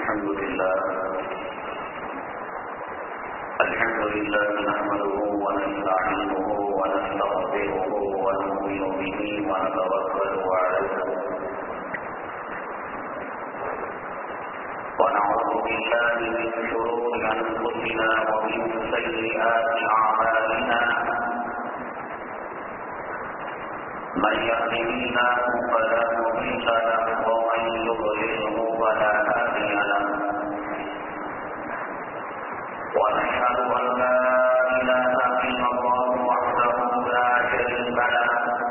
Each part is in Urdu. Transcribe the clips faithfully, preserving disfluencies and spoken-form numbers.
الحمد لله الحمد لله نحمده ونستعينه ونستغفره ونؤمن به ونتوكل عليه ونعوذ بالله من شرور أنفسنا ومن سيئات أعمالنا من يهده الله فلا مضل له ومن يضلله فلا هادي له ونشهد أن لا إله إلا الله وحده لا شريك له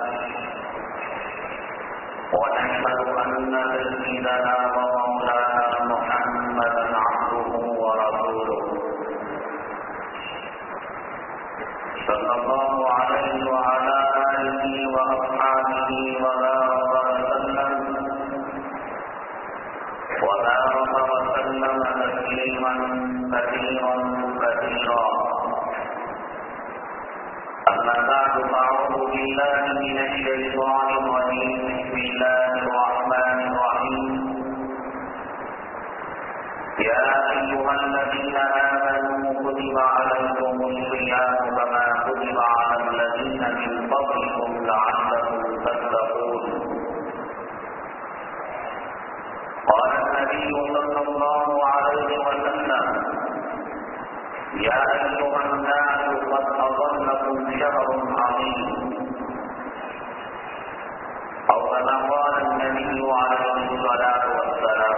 ونشهد أن سيدنا ومولانا محمدا عبده ورسوله صلى الله عليه وعلى آله وأصحابه وبارك وسلم وبارك وسلم تسليما كثيرا كثيرا أما بعد فأعوذ بالله من الشيطان الرجيم بسم الله الرحمن الرحيم يا أيها الذين آمنوا كتب عليكم الصيام كما كتب على الذين من قبلكم لعلكم تتقون قال النبي صلى الله عليه وسلم يا أيها الناس قد أضلكم شهر عظيم أو كما قال النبي عليه الصلاة والسلام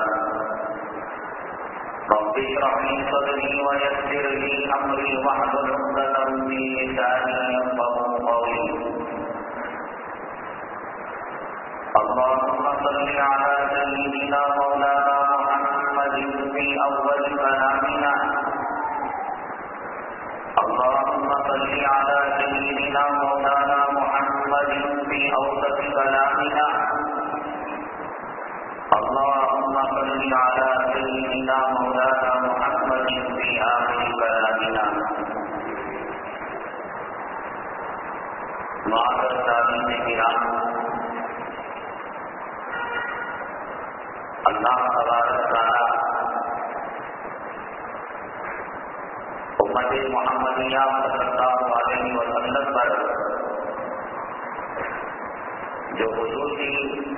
رب اشرح لي صدري ويسر لي أمري واحلل عقدة من لساني يفقهوا قولي اللهم صل على سيدنا مولانا محمد في أول كلامنا اللهم صل على سيدنا مولانا محمد في أوسط كلامنا اللهم صل على سيدنا مولانا محمد في آخر كلامنا معذر سامعین کرام، اللہ تبارک تعالی امت محمدیہ صلی اللہ علیہ وسلم پر جو خصوصی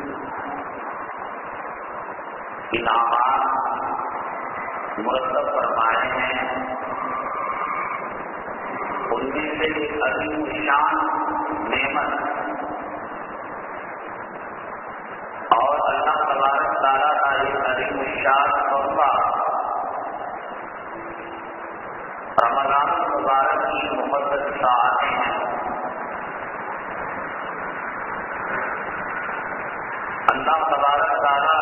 انعامات مرتب فرمائے ہیں ان میں سے ایک عظیم الشان نعمت اور اللہ تبارک تعالیٰ کا ایک عظیم الشان تحفہ رمضان المبارک کی مقدس ساعتیں ہیں۔ اللہ تبارک تعالیٰ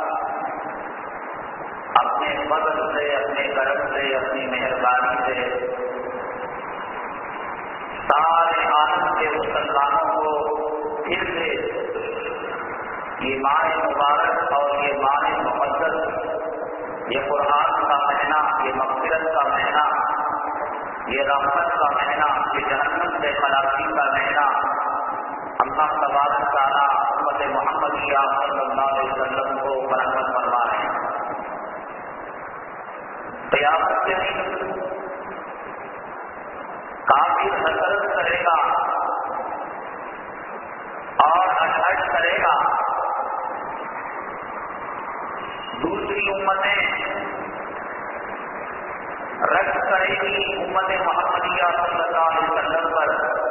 اپنے فضل سے، اپنے کرم سے، اپنی مہربانی سے سارے عالم کے مسلمانوں کو پھر سے یہ ماہ مبارک اور یہ ماہ مقدس، یہ قرآن کا مہینہ، یہ مغفرت کا مہینہ، یہ رحمت کا مہینہ، یہ جہنم سے خلاصی کا مہینہ اللہ تبارک تعالیٰ امت محمدیہ صلی اللہ علیہ وسلم کو برکت فرما رہے ہیں۔ قیامت کے دن کافر حسرت کرے گا اور اٹھٹ کرے گا، دوسری امتیں رد کرے گی امت محمدیہ صلی اللہ علیہ وسلم پر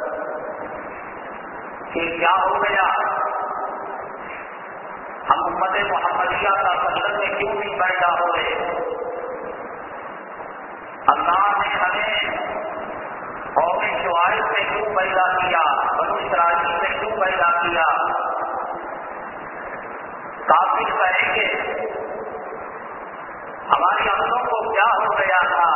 کہ کیا ہو گیا، ہم امت محمدیہ کا مطلب میں کیوں نہیں پیدا ہو رہے؟ اللہ نے ہمیں قوم شعیب سے کیوں پیدا کیا، بنو اسرائیل سے کیوں پیدا کیا؟ کافر کہیں گے ہماری عقلوں کو کیا ہو گیا تھا،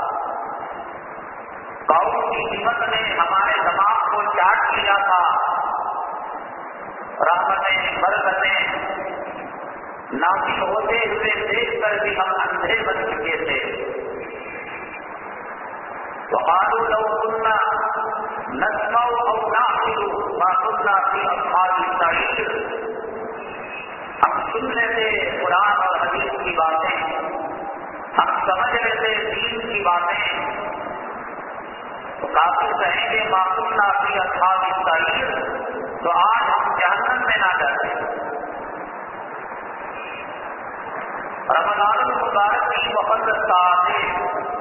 قوم کی ہمت نے ہمارے دماغ کو چاٹ لیا تھا، رحمتیں برکتیں نازل ہوتے ہوئے دیکھ کر بھی ہم اندھے بن چکے تھے۔ وقالوا لو كنا نسمع او نعقل ما كنا في اصحاب السعير، ہم سن لیتے قرآن اور حدیث کی باتیں سمجھ لیتے دین کی باتیں تو کافر کہیں گے معقول نافی اصحاب السعیر، تو آج ہم جہنم میں نہ جاتے۔ رمضان المبارک کی مقدس ساعتیں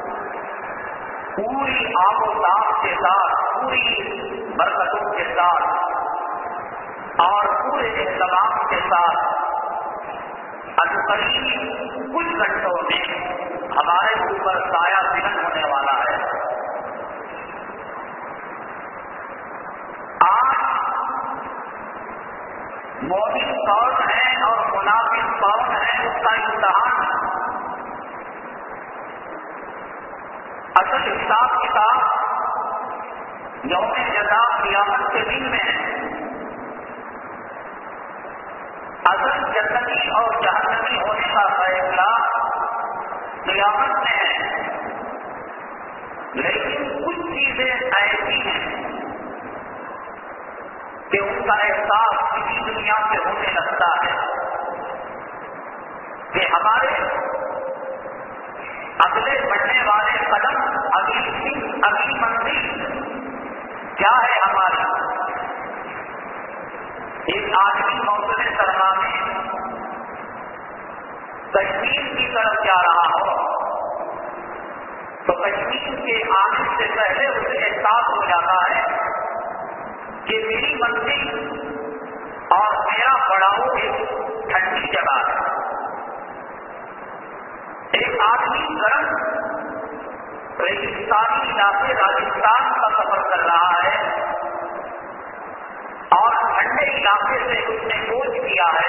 پوری آب و تاب کے ساتھ، پوری برکتوں کے ساتھ اور پورے اہتمام کے ساتھ عنقریب کچھ گھنٹوں میں ہمارے اوپر سایہ بلند ہونے والا ہے۔ آج مومن کون ہے اور منافق کون ہے اس کا امتحان، اصل حساب کتاب یوم جزا قیامت کے دن میں ہے۔ اصل جنتی اور جہنمی ہونے کا فیصلہ قیامت میں ہے، لیکن کچھ چیزیں ایسی ہیں کہ ان کا احساس کسی دنیا سے ہونے لگتا ہے کہ ہمارے اگلے بڑھنے والے قدم، اگلی اگلی منزل کیا ہے ہماری۔ ایک آدمی موسم سرما میں کشمیر کی طرف جا رہا ہو تو کشمیر کے آنے سے پہلے اسے احساس ہو جاتا ہے کہ میری منزل اور میرا پڑاؤ ایک ٹھنڈی جگہ ہے۔ ایک آدمی گرم ریگستانی علاقے راجستھان کا سفر کر رہا ہے اور ٹھنڈے علاقے سے اس نے کوچ کیا ہے۔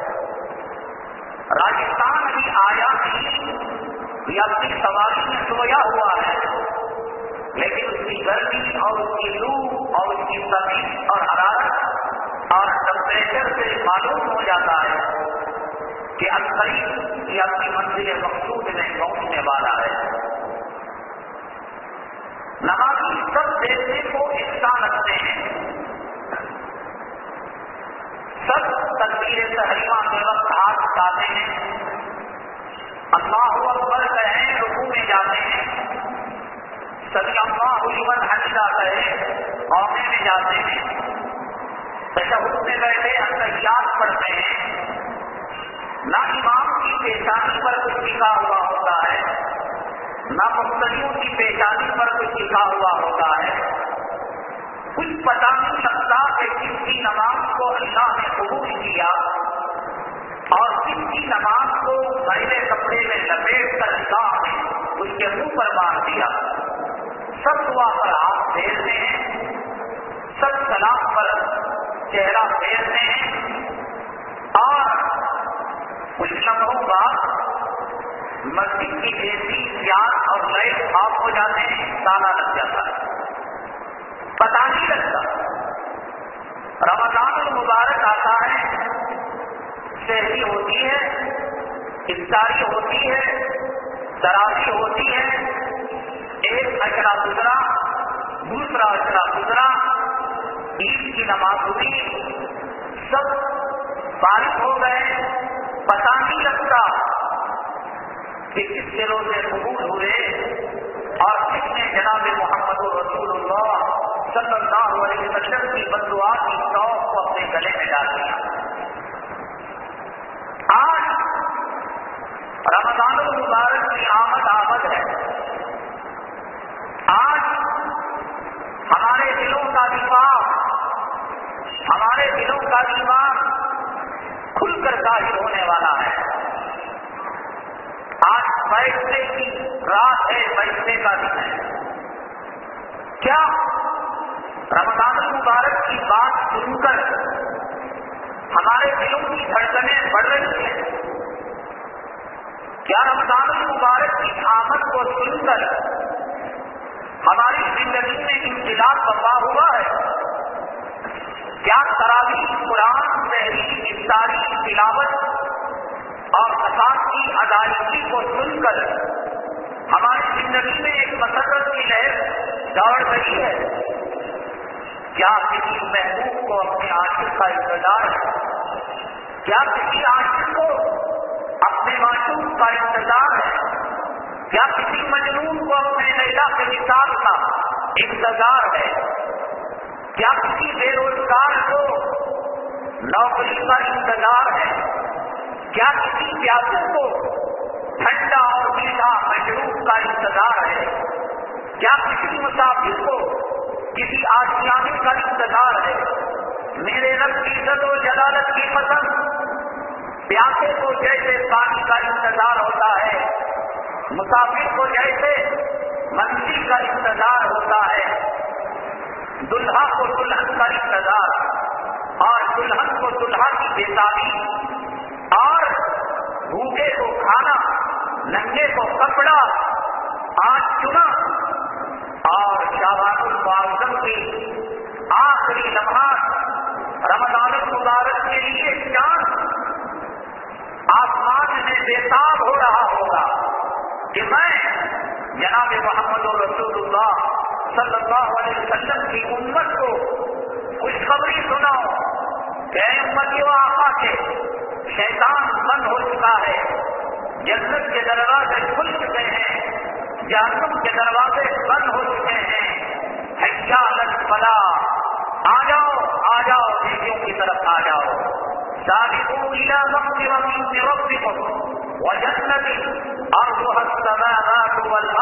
راجستھان ابھی آیا نہیں یا اپنی سواری میں سویا ہوا ہے، لیکن اس کی گرمی اور اس کی لو اور اس کی تمیز اور حرارت اور ٹمپریچر سے معلوم ہو جاتا ہے کہ عنقریب یہ اپنی منزل مقصود میں پہنچنے والا ہے۔ نمازی سب دیکھنے کو یکساں رکھتے ہیں، سب تکبیر تحریمہ کے وقت ہاتھ اٹھاتے ہیں، اللہ اکبر کہیں رکوع میں جاتے ہیں، سمی اللہ لمن حمیدہ کہے قومے میں جاتے ہیں، تشہد میں بیٹھے التحیات پڑھتے ہیں۔ نہ امام کی پیشانی پر کچھ لکھا ہوا ہوتا ہے، نہ مقتدیوں کی پیشانی پر کچھ لکھا ہوا ہوتا ہے، کچھ پتہ نہیں لگتا کہ کس کی نماز کو اللہ نے قبول کیا اور کس کی نماز کو میلے کپڑے میں لپیٹ کر اللہ نے اس کے منہ پر مار دیا۔ سب دعا پر ہاتھ پھیرتے ہیں، سب سلام پر چہرہ پھیرتے ہیں اور کچھ لمحوں بعد مسجد کی ایسی پیاس اور لائٹ آف ہو جاتے ہیں، تالا لگ جاتا ہے، پتہ نہیں لگتا۔ رمضان المبارک آتا ہے، سحری ہوتی ہے، افطاری ہوتی ہے، تراویح ہوتی ہے، ایک اشرا گزرا، دوسرا اشرا گزرا، عید کی نماز ہوئی، سب فارغ ہو گئے، پتہ نہیں لگتا کہ کس کے روزے قبول ہوئے اور کس نے جناب محمد رسول اللہ صلی اللہ علیہ وسلم کی بددعا کی توق کو اپنے گلے میں ڈال دیا۔ آج رمضان المبارک کی آمد آمد ہے، آج ہمارے دلوں کا دفاع، ہمارے دلوں کا ایمان کھل کر ظاہر ہونے والا ہے۔ آج فیصلے کی رات ہے، فیصلے کا دن ہے۔ کیا رمضان المبارک کی بات سن کر ہمارے دلوں کی دھڑکنیں بڑھ رہی ہیں؟ کیا رمضان المبارک کی آمد کو سن کر ہماری زندگی میں انقلاب برپا ہوا ہے؟ کیا تراویح، قرآن، سحری، افطاری، تلاوت اور نماز کی ادائیگی کو سن کر ہماری زندگی میں ایک مسرت کی لہر دوڑ رہی ہے؟ کیا کسی محبوب کو اپنے عاشق کا انتظار ہے؟ کیا کسی عاشق کو اپنے معشوق کا انتظار ہے؟ کیا کسی مجنون کو اپنے لیلا کے مثال کا انتظار ہے؟ کیا کسی بے روزگار کو نوکری کا انتظار ہے؟ کیا کسی پیاسے کو ٹھنڈا اور میٹھا مشروب کا انتظار ہے؟ کیا کسی مسافر کو کسی آشیانے کا انتظار ہے؟ میرے رب کی عزت و جلالت کی قسم، پیاسے کو جیسے پانی کا انتظار ہوتا ہے، مسافر کو جیسے منزل کا انتظار ہوتا ہے، دلہا کو دلہن کا انتظار، اور دلہن کو دلہا کی بےتابی، اور بھوکے کو کھانا، ننگے کو کپڑا، آج چنا، اور شعبان المعظم کی آخری لمحات رمضان المبارک کے لیے چاند آسمان میں بےتاب ہو رہا ہوگا کہ میں جناب محمد رسول اللہ صلی اللہ علیہ وسلم کی امت کو خوشخبری سناؤں کہ اے امتیوں، آقا کے شیطان بند ہو چکا ہے، جنت کے دروازے کھل چکے ہیں، جہنم کے دروازے بند ہو چکے ہیں، حیا علی الفلاح، آ جاؤ آ جاؤ، نیکیوں کی طرف آ جاؤ، سابقوا الی مغفرۃ من ربکم وجنۃ عرضها السماوات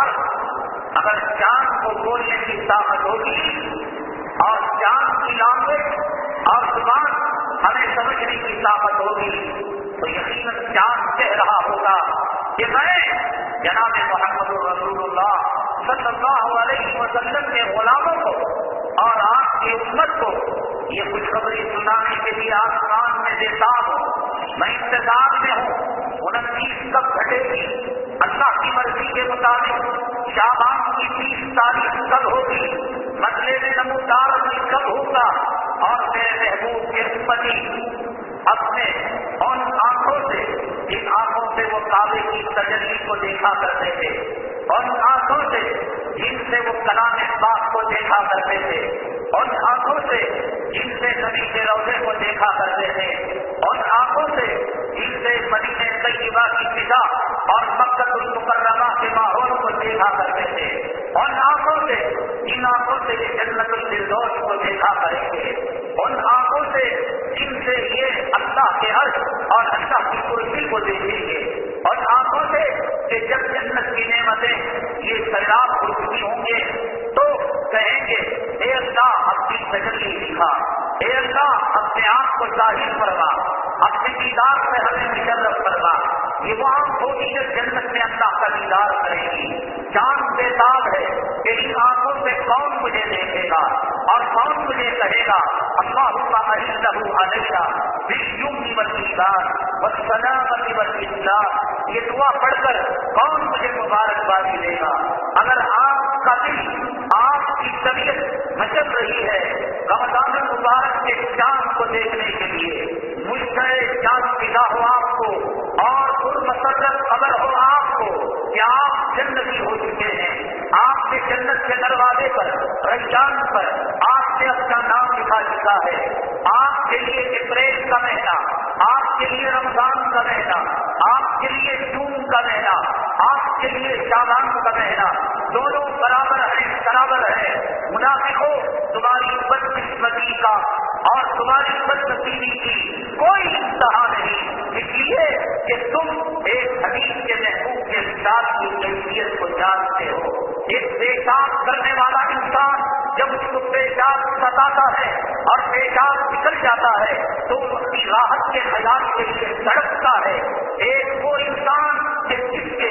والارض۔ اگر چاند کو بولنے کی طاقت ہوگی اور چاند کی لانگویج اور زبان ہمیں سمجھنے کی طاقت ہوگی تو یقیناً چاند کہہ رہا ہوگا کہ میں جناب محمد رسول اللہ صلی اللہ علیہ وسلم کے غلاموں کو اور آپ کی امت کو یہ خوشخبری سنانے کے لیے آسمان میں دیتا ہوں، میں انتظار میں ہوں۔ انتیس کب گھٹے گی اللہ کی مرضی کے مطابق؟ شعبان کی تیس تاریخ کب ہوگی؟ بدلے میں نمودار میں کب ہوگا؟ اور میرے محبوب کے امتی اپنے ان آنکھوں سے، جن آنکھوں سے وہ کعبے کی تجلی کو دیکھا کرتے تھے، ان آنکھوں سے جن سے وہ کلام پاک کو دیکھا کرتے تھے، ان آنکھوں سے جن سے نبی کے روضے کو دیکھا کرتے تھے، ان آنکھوں سے جن سے مدینہ طیبہ کی فضا اور مکہ المکرمہ کے ماحول کو دیکھا کرتے تھے، ان آنکھوں سے جن آنکھوں سے یہ جنت الفردوس کو دیکھا کریں گے، ان آنکھوں سے جن سے یہ اللہ کے عرش اور اللہ کی کرسی کو دیکھیں گے، ان آنکھوں سے کہ جب جنت کی نعمتیں یہ سیلاب اٹھتی ہوں گے تو کہیں گے اے اللہ اپنی تجلی دکھا، اے اللہ اپنے آپ کو ظاہر فرما، اپنے دیدار سے ہمیں مشرف فرما۔ یہ وہ آنکھ ہوگی جو جنت میں اللہ کا دیدار کرے گی۔ چاند بےتاب ہے کہ ان آنکھوں سے کون مجھے دیکھے گا اور کون مجھے کہے گا اللہم اعِنَّهُ عَلَيَّ بِالْيُمْنِ وَالْإِيمَانِ وَالسَّلَامَةِ وَالْإِسْلَامِ۔ یہ دعا پڑھ کر کون مجھے مبارکبادی دے گا؟ اگر آپ کا دل، آپ کی طبیعت مچل رہی ہے رمضان المبارک کے چاند کو دیکھنے کے لیے، مشتاق چاند فضا ہو آپ کو اور پرمسرت خبر ہو آپ کو کہ آپ جنتی ہو چکے ہیں، آپ کے جنت کے دروازے پر، ریان پر آپ نے اپنا نام لکھا چکا ہے، آپ کے لیے اپریل کا مہینہ، آپ کے لیے رمضان کا مہینہ، آپ کے لیے جون کا مہینہ، آپ کے لیے شعبان کا مہینہ، دونوں برابر ہیں، برابر ہے۔ منافقوں، تمہاری بدقسمتی کا اور تمہاری بدنصیبی کی کوئی انتہا نہیں، اس لیے کہ تم ایک حدیث کے محبوب کے ساتھ کی کیفیت کو جانتے ہو۔ ایک پیشاب کرنے والا انسان جب اس کو پیشاب ستاتا ہے اور پیشاب نکل جاتا ہے تو اپنی راحت کے خیال کے لیے تڑپتا ہے۔ ایک وہ انسان جس کے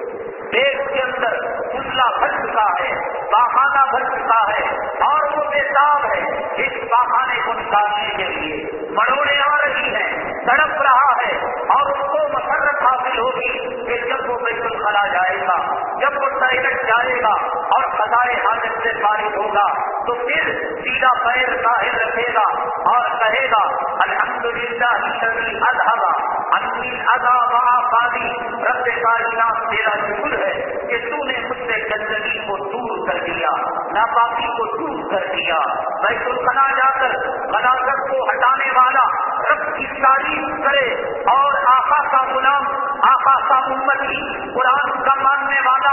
پیٹ کے اندر پتلا بھر چکا ہے، پاخانہ بھر چکا ہے اور وہ بےتاب ہے اس پاخانے کو نکالنے کے لیے، مڑوڑے آ رہی ہیں، تڑپ رہا ہے اور اس کو مسرت حاصل ہوگی کہ جب وہ بیت الخلا جائے گا، جب وہ ٹائلٹ جائے گا اور خزائے حاجت سے فارغ ہوگا تو پھر سیدھا پیر ظاہر رکھے گا اور کہے گا الحمدللہ الذی اذھب عنی الاذی وعافانی۔ رب کائنات تیرا شکر ہے کہ تو نے مجھ سے گندگی کو دور کر دیا، ناپاکی کو دور کر دیا۔ بیت الخلا جا کر غلاظت کو ہٹانے والا رب کی تعریف کرے اور آقا کا غلام، آقا کا امتی، قرآن کا ماننے والا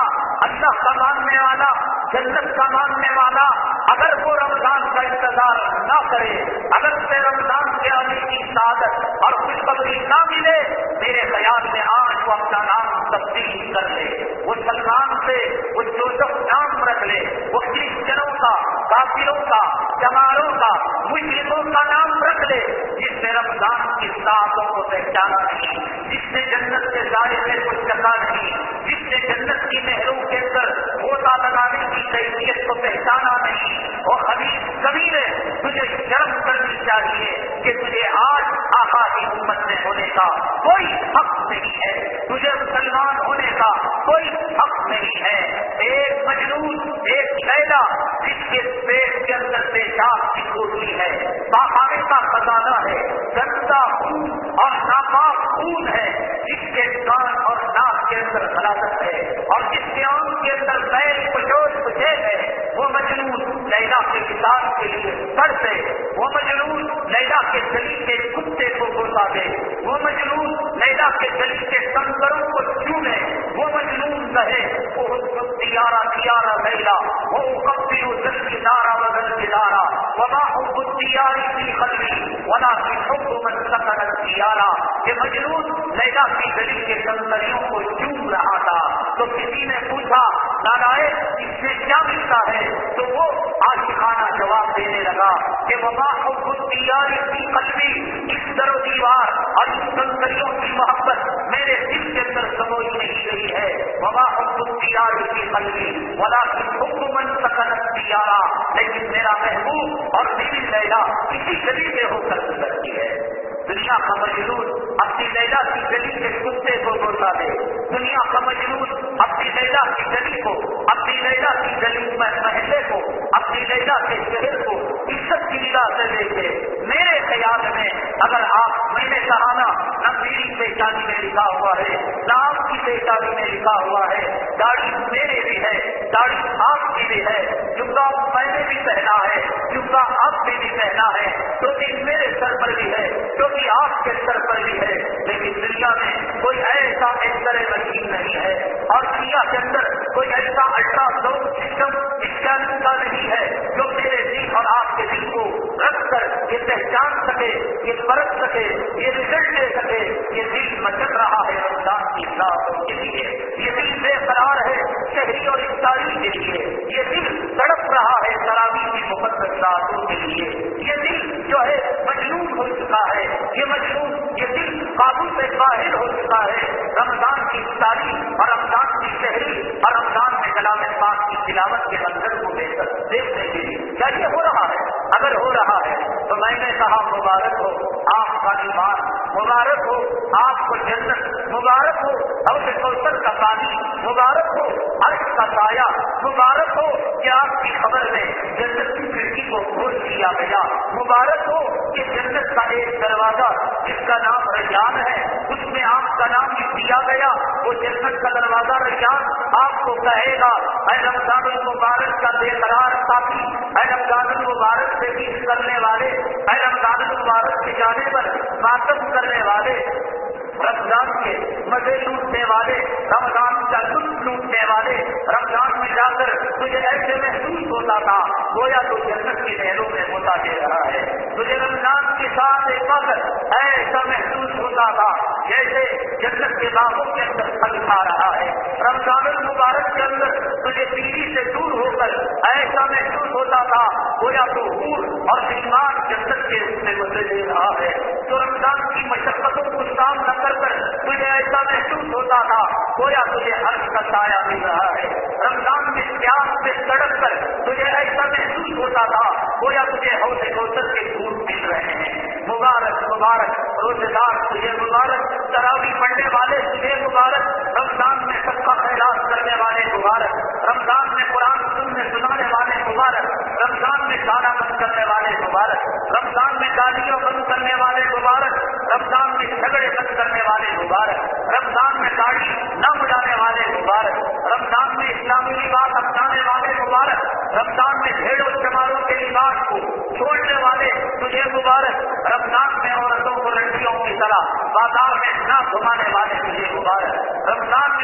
انتظار نہ کرے. اگر سے رمضان کے آنے کی سعادت اور خوشخبری نہ ملے میرے خیال میں آج وہ اپنا نام تبدیل کر لے. وہ سلمان سے وہ جوزف نام رکھ لے. وہ کرسچنوں کا, کافروں کا, جماروں کا, مشرکوں کا نام رکھ لے جس نے رمضان کی ساعتوں کو پہچانا نہیں, جس نے جنت کے ذائقے کو چکھا نہیں, جس نے جنت کی نہروں کے اندر غوطہ لگانے کی کیفیت کو پہچانا نہیں. اور خبیث کبیرے تجھے شرم کرنی چاہیے کہ تجھے آج آقا کی امت میں ہونے کا کوئی حق نہیں ہے, تجھے مسلمان ہونے کا کوئی حق نہیں ہے. ایک مجنون, ایک لیلا جس کے پیٹ کے اندر پیشاب کی کوٹلی ہے, پاخانے کا خزانہ ہے, گندا خون اور ناپاک خون ہے, جس کے کان اور ناک کے اندر غلاظت ہے اور جس کے آنکھ کے اندر بیل پچوش پچے ہے, وہ مجنون لیلا کے کتاب کے لیے سر سے, وہ مجنون لیلا کے گلی کے کتے کو گوتا دے, وہ مجنون لیلا کے گلی کے کنکروں کو چومے, وہ مجنون کہے وہ دیارہ دیارہ لیلا وہ کبھی جلدی دارا بدل دارا وما حب الدیار فی قلبی ولا فی حب من سکن الدیارہ. کہ مجنون لیلا کی گلی کے کنکریوں کو چوم رہا تھا تو کسی نے پوچھا نالائق اس سے کیا ملتا ہے, تو وہ عاشقانہ جواب دینے لگا کہ وما حب الدیار فی قلبی, اس در و دیوار اور اس کنکریوں کی محبت میرے دل کے اندر سموئی نہیں گئی ہے. وما حب الدیار فی قلبی ولا فی حب من سکن الدیارہ. لیکن میرا محبوب اور میری لیلا کسی گلی سے ہو کر گزرتی ہے. دنیا کا مجنون اپنی لیلا کی گلی کے کتے کو گوتا دے, دنیا کا مجنون اپنی لیلا کی گلی کو, اپنی لیلا کی گلی محلے کو, اپنی لیلا کے شہر کو عزت کی نگاہ سے دیکھے. میرے خیال میں اگر آپ, میں نے کہا نا نہ میری پہچانی میں لکھا ہوا ہے نہ آپ کی پہچانی میں لکھا ہوا ہے, داڑھی میرے بھی ہے, داڑھی آپ کی بھی ہے, جبکہ میں نے بھی پہنا ہے, جبکہ آپ نے بھی پہنا ہے, تو میرے سر پر بھی ہے, جو کہ آپ کے سر پر بھی ہے. لیکن دنیا میں کوئی ایسا ایکسر مشین نہیں ہے اور دنیا کے اندر کوئی ایسا الٹرا ساؤنڈ سسٹم اسکیننگ کا نہیں ہے جو میرے دل اور آپ کے دل کو رکھ کر یہ پہچان سکے, یہ پرکھ سکے, یہ رزلٹ دے سکے. یہ دل مچل رہا ہے رمضان کی راتوں کے لیے, یہ دل بے قرار ہے شہری اور افطاری کے لیے, یہ دل تڑپ رہا ہے تراویح کی مقدس راتوں کے لیے. یہ دل جو ہے مجنون ہو چکا ہے, یہ مجنون, یہ دل قابو سے باہر ہو چکا ہے رمضان کی افطاری اور رمضان کی شہری اور رمضان میں کلام پاک کی تلاوت کے منظر کو دیکھنے کے لیے. کیا یہ ہو رہا ہے؟ اگر ہو رہا ہے تو میں نے کہا مبارک ہو آپ کا ایمان, مبارک ہو آپ کو جنت, مبارک ہو حوض کوثر کا پانی, مبارک ہو عرش کا سایہ, مبارک ہو کہ آپ کی خبر میں جنت کی کھڑکی کو کھول دیا گیا, مبارک ہو کہ جنت کا ایک دروازہ جس کا نام ریان ہے اس میں آپ کا نام لکھ دیا گیا. وہ جنت کا دروازہ ریان آپ کو کہے گا اے رمضان المبارک کا بے قرار ساتھی, اے رمضان المبارک سے عید کرنے والے, اے رمضان المبارک کی جانے پر ماتم کرنے والے, رمضان کے مزے لوٹنے والے, رمضان کا لطف لوٹنے والے. رمضان میں جا کر تجھے ایسے محسوس ہوتا تھا گویا تو جنت کی نہروں میں ہوتا دے رہا ہے. تجھے رمضان کے ساتھ ایک وقت ایسا محسوس ہوتا تھا جیسے جنت کے باغوں کے اندر پھل کھا رہا ہے. رمضان المبارک کے اندر تجھے پیڑھی سے دور ہو کر ایسا محسوس ہوتا تھا گویا تو حور اور ایمان جنت کے روپ میں مزے دے رہا ہے. تو رمضان کی مشقتوں کو سامنا کر کر تجھے ایسا محسوس ہوتا تھا گویا تجھے عرش کا سایہ مل رہا ہے. رمضان میں پیاس سے سڑک کر تجھے ایسا محسوس ہوتا تھا گویا تجھے حوض کوثر کے دودھ مل رہے ہیں. مبارک مبارک روزے دار تجھے مبارک, تراویح پڑھنے والے تجھے مبارک, رمضان میں سب کا خیرات کرنے والے مبارک, رمضان میں قرآن سننے سنانے والے مبارک, رمضان میں گانا بند کرنے والے مبارک, رمضان میں گالیاں بند کرنے والے مبارک, رمضان میں جھگڑے بند کرنے والے مبارک, رمضان میں داڑھی نہ مڈانے والے مبارک, رمضان میں اسلامی لباس اپنانے والے مبارک, رمضان میں بھیڑوں چماروں کے لباس کو چھوڑنے والے تجھے مبارک, رمضان میں عورتوں کو لڑکیوں کی طرح بازار میں نہ گھمانے والے تجھے مبارک, رمضان میں تم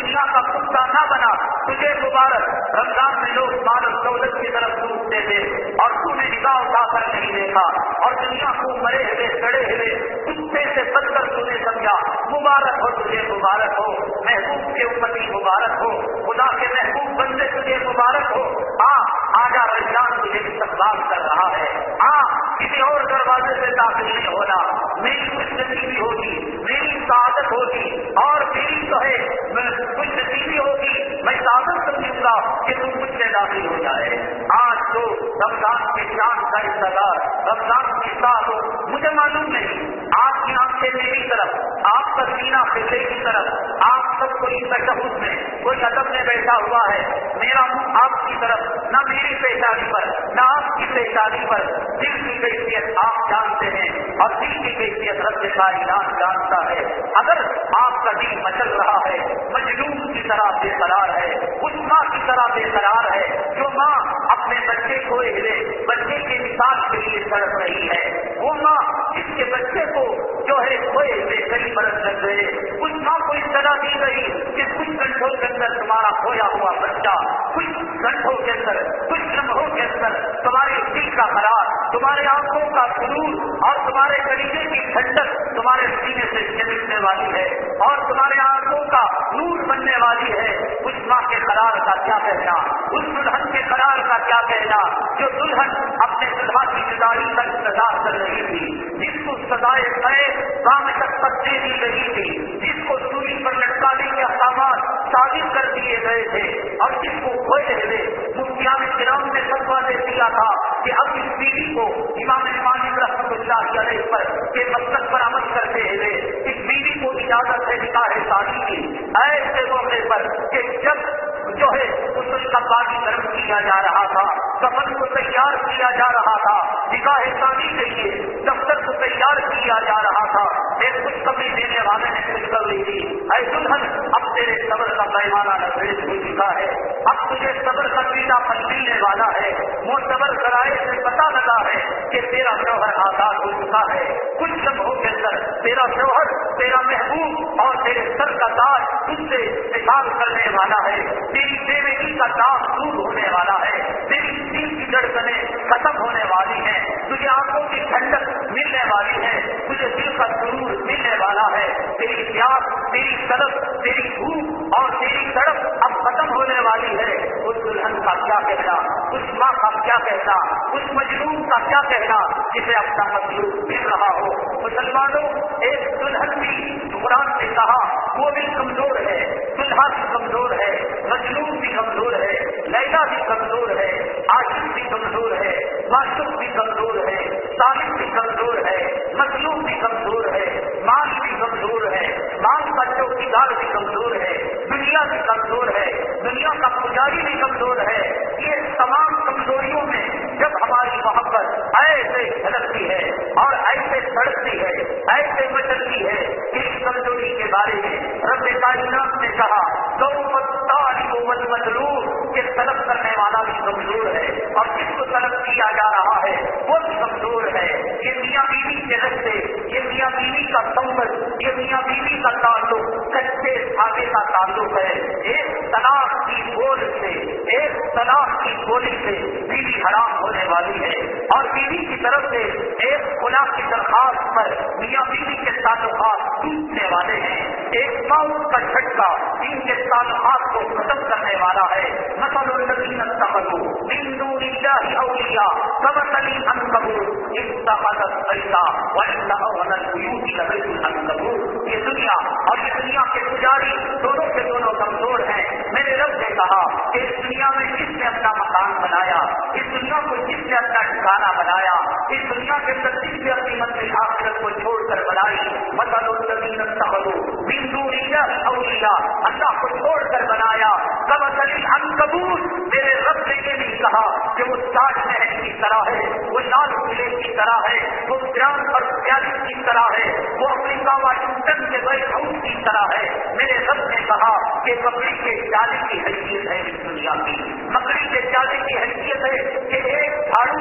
دنیا کا کتا نہ بنا، تجھے مبارک۔ رمضان میں لوگ مال و دولت کی طرف ڈوبتے تھے اور تو نے نگاہ اٹھا کر نہیں دیکھا، اور دنیا کو مرے ہوئے سڑے ہوئے کتے سے بدتر تو نے سمجھا۔ مبارک ہو تجھے، مبارک ہو محبوب کے امتی، مبارک ہو خدا کے محبوب بندے، تجھے مبارک ہو۔ آ آجا رمضان تجھے استقبال کر رہا ہے، آ کسی اور دروازے سے داخل نہیں ہونا، میری خوش نصیبی ہوگی، میری سعادت ہوگی، اور میری جو ہے خوش نصیبی ہوگی، میں سعادت سمجھوں گا کہ تم مجھ سے داخل ہو جائے۔ آج تو رمضان کے چاند کا انتظار، رمضان کی سال ہو، مجھے معلوم نہیں آپ کی آنکھیں میری طرف، آپ کا سینہ قبلے کی طرف، آپ سب کوئی تشہد میں کوئی ادب میں بیٹھا ہوا ہے، میرا منہ آپ کی طرف، نہ میری پیشانی پر نہ آپ کی پیشانی پر۔ دل کی کیفیت آپ جانتے ہیں اور دل کی کیفیت رب کائنات جانتا ہے۔ اگر آپ کا دل مچل رہا ہے، مجنون کی طرح بے قرار ہے، اس ماں کی طرح بے قرار ہے جو ماں اپنے بچے کھوئے ہوئے بچے کے مثال کے لیے تڑپ رہی ہے، وہ ماں جس کے بچے کو جو ہے کھوئے ہوئے کئی برس لگ گئے، اس ماں کو اطلاع دی گئی کہ کچھ گھنٹوں کے اندر تمہارا کھویا ہوا بچہ، کچھ گھنٹوں کے اندر، کچھ لمحوں کے اندر تمہارے دل کا قرار، تمہارے آنکھوں کا سرور اور تمہارے کلیجے کی ٹھنڈک تمہارے سینے سے چمکنے والی ہے اور تمہارے آنکھوں کا نور بننے والی ہے۔ اس ماں کے قرار کا کیا کہنا، اس دلہن کے قرار کا کیا کہنا جو دلہن اپنے دلہا کی جدائی کا انتظار کر رہی تھی، جس کو سزائے قید کام تک دے دی گئی تھی، جس کو سولی پر لٹکانے کے احکامات ثابت کر دیے گئے تھے، اور جس کو کھوئے ہوئے مفتیان کرام نے فتویٰ دے دیا تھا کہ اب اس بیوی کو امام مالک رحمۃ اللہ علیہ پر کے مقصد پر عمل کرتے ہوئے اس بیوی کو اجازت ہے نکاح ثانی کی، ایسے موقع پر کہ جب جو ہے غسل کا پانی گرم کیا جا رہا تھا، کفن کو تیار کیا جا رہا تھا، نکاح ثانی کے لیے دفتر کو تیار کیا جا رہا تھا، ایک خوشخبری دینے والے نے خوشخبری دی، اے دلہن اب تیرے صبر کا پیمانہ نفیس ہو چکا ہے، اب تجھے صبر کا پیلا پھل ملنے والا ہے، وہ صبر کرائے سے پتا لگا ہے کہ تیرا شوہر آزاد ہو چکا ہے، کچھ لمحوں کے اندر تیرا شوہر، تیرا محبوب اور تیرے سر کا تاج تجھ سے نثار کرنے والا ہے، تیری بیوگی کا داغ دور ہونے والا ہے، تیری دل کی دھڑکنیں ختم ہونے والی ہیں، تجھے آنکھوں کی ٹھنڈک ملنے والی ہے، تجھے دل کا سرور ملنے والا ہے، تیری پیاس، تیری طلب، تیری بھوک اور تیری تڑپ اب ختم ہونے والی ہے۔ اس دلہن کا کیا کہنا، اس ماں کا کیا کہنا، اس مجنون کا کیا کہنا جسے اپنا مطلوب مل رہا ہو۔ مسلمانوں، ایک دلہن بھی قرآن نے کہا وہ بھی کمزور ہے، دلہا بھی کمزور ہے، مجنون بھی کمزور ہے، لیلا بھی کمزور ہے، عاشق بھی کمزور ہے، معشوق بھی کمزور ہے، سالک بھی کمزور ہے، مطلوب بھی کمزور ہے، مال بھی کمزور ہے، مال کا چوکیدار بھی کمزور ہے، دنیا بھی کمزور ہے، دنیا کا پجاری بھی کمزور ہے۔ یہ تمام کمزوریوں میں جب ہماری محبت ایسے جھلکتی ہے اور ایسے سڑکتی ہے، ایسے مچلتی ہے کہ اس کمزوری کے بارے میں رب کائنات نے کہا کہ طلب کرنے والا بھی کمزور ہے اور جس کو طلب کیا جا رہا ہے وہ بھی کمزور ہے۔ یہ میاں بیوی کے رشتے، یہ میاں بیوی کا سمبل، یہ میاں بیوی کا تعلق کچے دھاگے کا تعلق ہے۔ ایک طلاق کی بول سے، ایک طلاق کی بولی سے بیوی حرام ہونے والی ہے اور بیوی کی طرف سے ایک خلا کی درخواست پر میاں بیوی کے تعلقات ٹوٹنے والے ہیں۔ ایک موت کا جھٹکا ان کے تعلقات کو ختم کرنے والا ہے۔ مثل الذین اتخذوا من دون اللہ اولیاء کمثل العنکبوت اتخذت بیتا وان اول البیوت لبیت العنکبوت۔ یہ دنیا اور یہ دنیا کے پجاری دونوں کے دونوں کمزور ہیں۔ میرے رب نے کہا کہ اس دنیا میں جس نے اپنا مکان بنایا، اس دنیا کو جس نے اپنا ٹھکانا بنایا، اس دنیا کے اندر جس نے اپنی منزل آخرت کو چھوڑ کر بنائی، مثل الذین اتخذوا من دون اللہ اولیاء، اللہ کو چھوڑ کر بنایا، کمثل العنکبوت، میرے رب نے یہ نہیں کہا کہ وہ تاج محل کی طرح ہے، وہ لال قلعے کی طرح ہے، وہ گران اور پیالی کی طرح ہے، وہ افریقہ واشنگٹن کے وائٹ ہاؤس کی طرح ہے۔ میرے رب نے کہا کہ مکڑی کے جالے کی حیثیت ہے اس دنیا کی، مکڑی کے جالے کی حیثیت ہے کہ ایک جھاڑو سے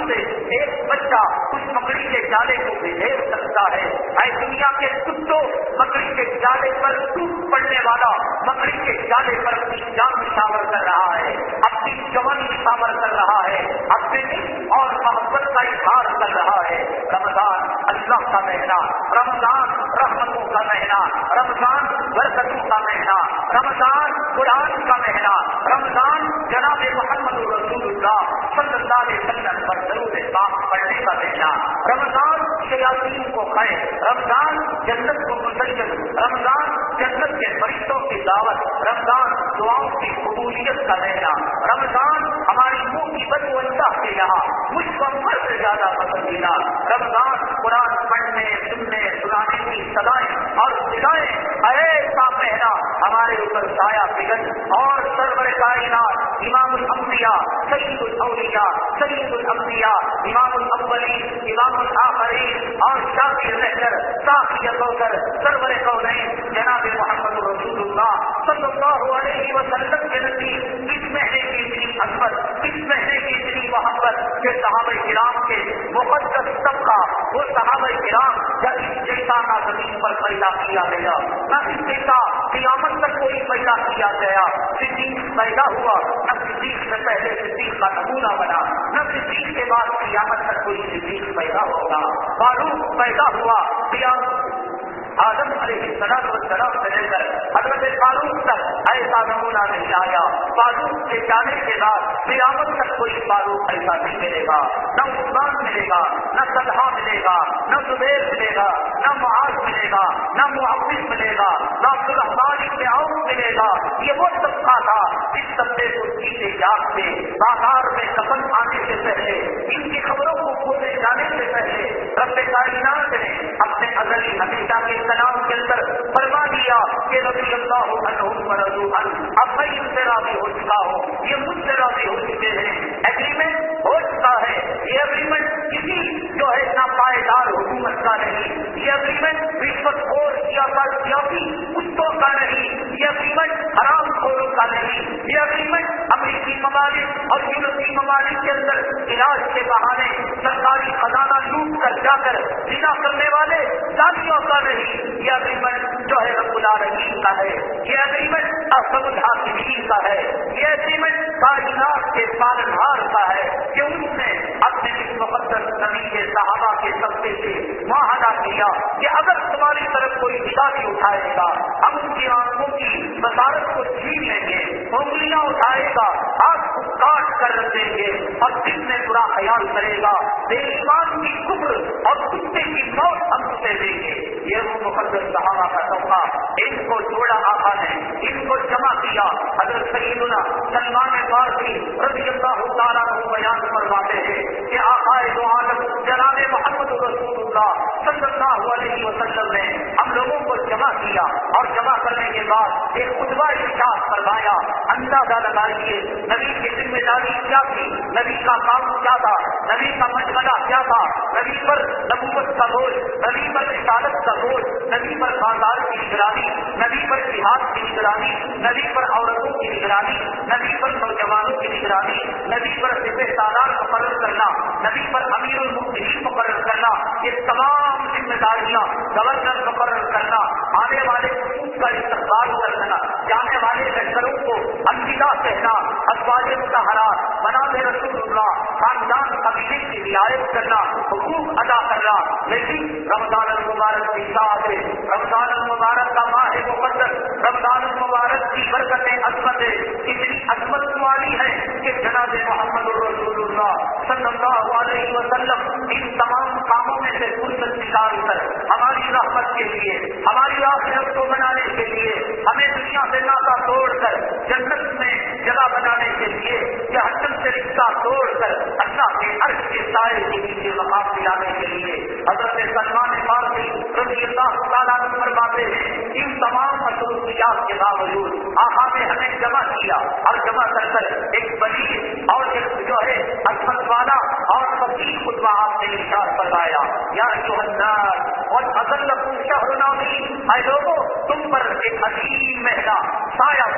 ایک بچہ اس مکڑی کے جالے کو بھیج سکتا ہے۔ اے دنیا کے کتوں، مکڑی کے جالے پر ٹوٹ پڑنے والا مکڑی کے جالے پر اپنی جان نشاور کر رہا ہے، اپنی جوانی نشاور کر رہا ہے، اپنے اور محبت کا اظہار کر رہا ہے۔ رمضان اللہ کا مہینہ، رمضان رحمتوں کا مہینہ، رمضان برکتوں کا مہینہ، رمضان قرآن کا مہینہ، رمضان جناب محمد رسول اللہ صلی اللہ علیہ وسلم پر درود پاک پڑھنے کا مہینہ، رمضان شیاطین کو کھائے، رمضان جنت کو مسجد، رمضان جنت کے فرشتوں کی دعوت، رمضان دعاؤں کی قبولیت کا مہینہ، رمضان ہماری منہ کی بدبو اللہ کے یہاں مجھ کو مر سے زیادہ پسندیدہ، رمضان قرآن پڑھنے سننے سنانے کی سدائیں اور سدائیں ایسا مہینہ ہمارے اوپر سایہ بگن اور سرور کائنات امام الانبیاء سید الاولیاء سید الانبیاء امام الاولین امام الآخرین اور شافی الرحمت صافی الکوثر سرور کونین جناب محمد رسول اللہ صلی اللہ علیہ وسلم کے نزدیک اس مہینے کی اتنی عظمت، اس مہینے کی اتنی محبت کہ صحابہ کرام کے مقدس طبقہ وہ صحابہ کرام جب اس جیسا کا زمین پر پیدا کیا گیا، نہ اس جیسا قیامت تک کوئی پیدا کیا گیا، صدیق پیدا ہوا، نہ صدیق سے پہلے صدیق کا نمونہ بنا، نہ صدیق کے بعد قیامت تک کوئی صدیق پیدا ہوگا، فاروق پیدا ہوا، قیامت آدم علیہ السلام والسلام سے لے کر حضرت فاروق تک ایسا نمونہ نہیں آیا، فاروق کے جانے کے بعد قیامت تک کوئی فاروق ایسا نہیں ملے گا، نہ عثمان ملے گا، نہ طلحہ ملے گا، نہ زبیر ملے گا، نہ معاذ ملے گا، نہ معاویہ ملے گا، نہ عبد الرحمن بن عوف ملے گا۔ یہ وہ طبقہ تھا جس طبقے کو جیتے جاگتے بازار میں کفن آنے سے پہلے، ان کی خبروں کو کھولے جانے سے پہلے رب کائنات نے اپنے ازلی ہمیشہ کے کلام کے اندر فرما دیا کہ رضی اللہ عنہم ورضوا عنہ، اب میں ان سے راضی ہو چکا ہوں، یہ مجھ سے راضی ہو چکے ہیں، ایگریمنٹ ہو چکا ہے۔ یہ ایگریمنٹ کسی جو ہے نہ پائیدار حکومت کا نہیں، یہ ایگریمنٹ رشوت خور سیاسی کتوں کا نہیں، یہ ایگریمنٹ حرام خوروں کا نہیں، یہ ایگریمنٹ امریکی ممالک اور یورپی ممالک کے اندر علاج کے بہانے سرکاری خزانہ لوٹ کر جا کر زنا کرنے والے ذاتیوں کا نہیں، یہ اگریمنٹ جو ہے رب العالمین کا ہے، یہ اگریمنٹ احکم الحاکمین کا ہے، یہ اگریمنٹ کائنات کے پالنہار کا ہے کہ اس نے اپنے اس مقدس نبی کے صحابہ کے طبقے سے معاہدہ کیا کہ اگر تمہاری طرف کوئی نشانی اٹھائے گا ہم ان کی آنکھوں کی بصارت کو چھین لیں گے، انگلیاں اٹھائے گا آنکھ کو کاٹ کر رکھ دیں گے اور دل میں برا خیال کرے گا بے ایمان کی کفر اور کتے کی موت ہم اسے دیں گے۔ یہ وہ مقدس صحابہ کا طبقہ، ان کو جوڑا آقا نے، ان کو جمع کیا۔ حضرت سیدنا سلمان فارسی رضی اللہ تعالیٰ عنہ بیان فرماتے ہیں کہ آقا دو عالم جناب محمد رسول اللہ صلی اللہ علیہ وسلم نے ہم لوگوں کو جمع کیا اور جمع کرنے کے بعد ایک خطبہ ارشاد فرمایا۔ اندازہ لگائیے نبی کی ذمہ داری کیا تھی، نبی کا کام کیا تھا، نبی کا مشغلہ کیا تھا، نبی پر نبوت کا بوجھ، نبی پر رسالت کا بوجھ، نبی پر خاندان کی نگرانی، نبی پر جہاد کی نگرانی، نبی پر عورتوں کی نگرانی، نبی پر نوجوانوں کی نگرانی، نبی پر سپہ سالار مقرر کرنا، نبی پر امیر المؤمنین مقرر کرنا، یہ تمام ذمہ داریاں گورنر مقرر کرنا، آنے والے حقوق کا استقبال کرنا، جانے والے لشکروں کو الوداع کہنا، ازواج مطہرات بنات رسول اللہ خاندان قبیلے کی رعایت کرنا، حقوق ادا کرنا۔ لیکن رمضان المبارک کی ساتھ رمضان المبارک کا ماہ مقدس، رمضان المبارک کی برکتیں عظمت اتنی عظمت والی ہے کہ جناب محمد رسول اللہ صلی اللہ علیہ وسلم ان تمام کاموں میں سے فرصت نکال کر ہماری رحمت کے لیے، ہماری آخرت کو بنانے کے لیے، ہمیں دنیا سے ناطا توڑ کر جنت میں جگہ بنانے کے لیے، جہنم سے رشتہ توڑ کر اللہ کے عرش کے سائے کے نیچے مقام دلانے کے لیے حضرت سلمان فارسی رضی اللہ تعالیٰ عنہ فرماتے ہیں ان تمام مصروفیات کے باوجود آقا نے ہمیں جمع کیا اور جمع کر کر ایک بڑی اور ایک جو ہے عظمت والا اور فصیح خطبہ آپ نے ارشاد فرمایا۔ یا ایھا الناس قد اظلکم شہر عظیم، اے لوگوں تم پر ایک عظیم مہینہ سایہ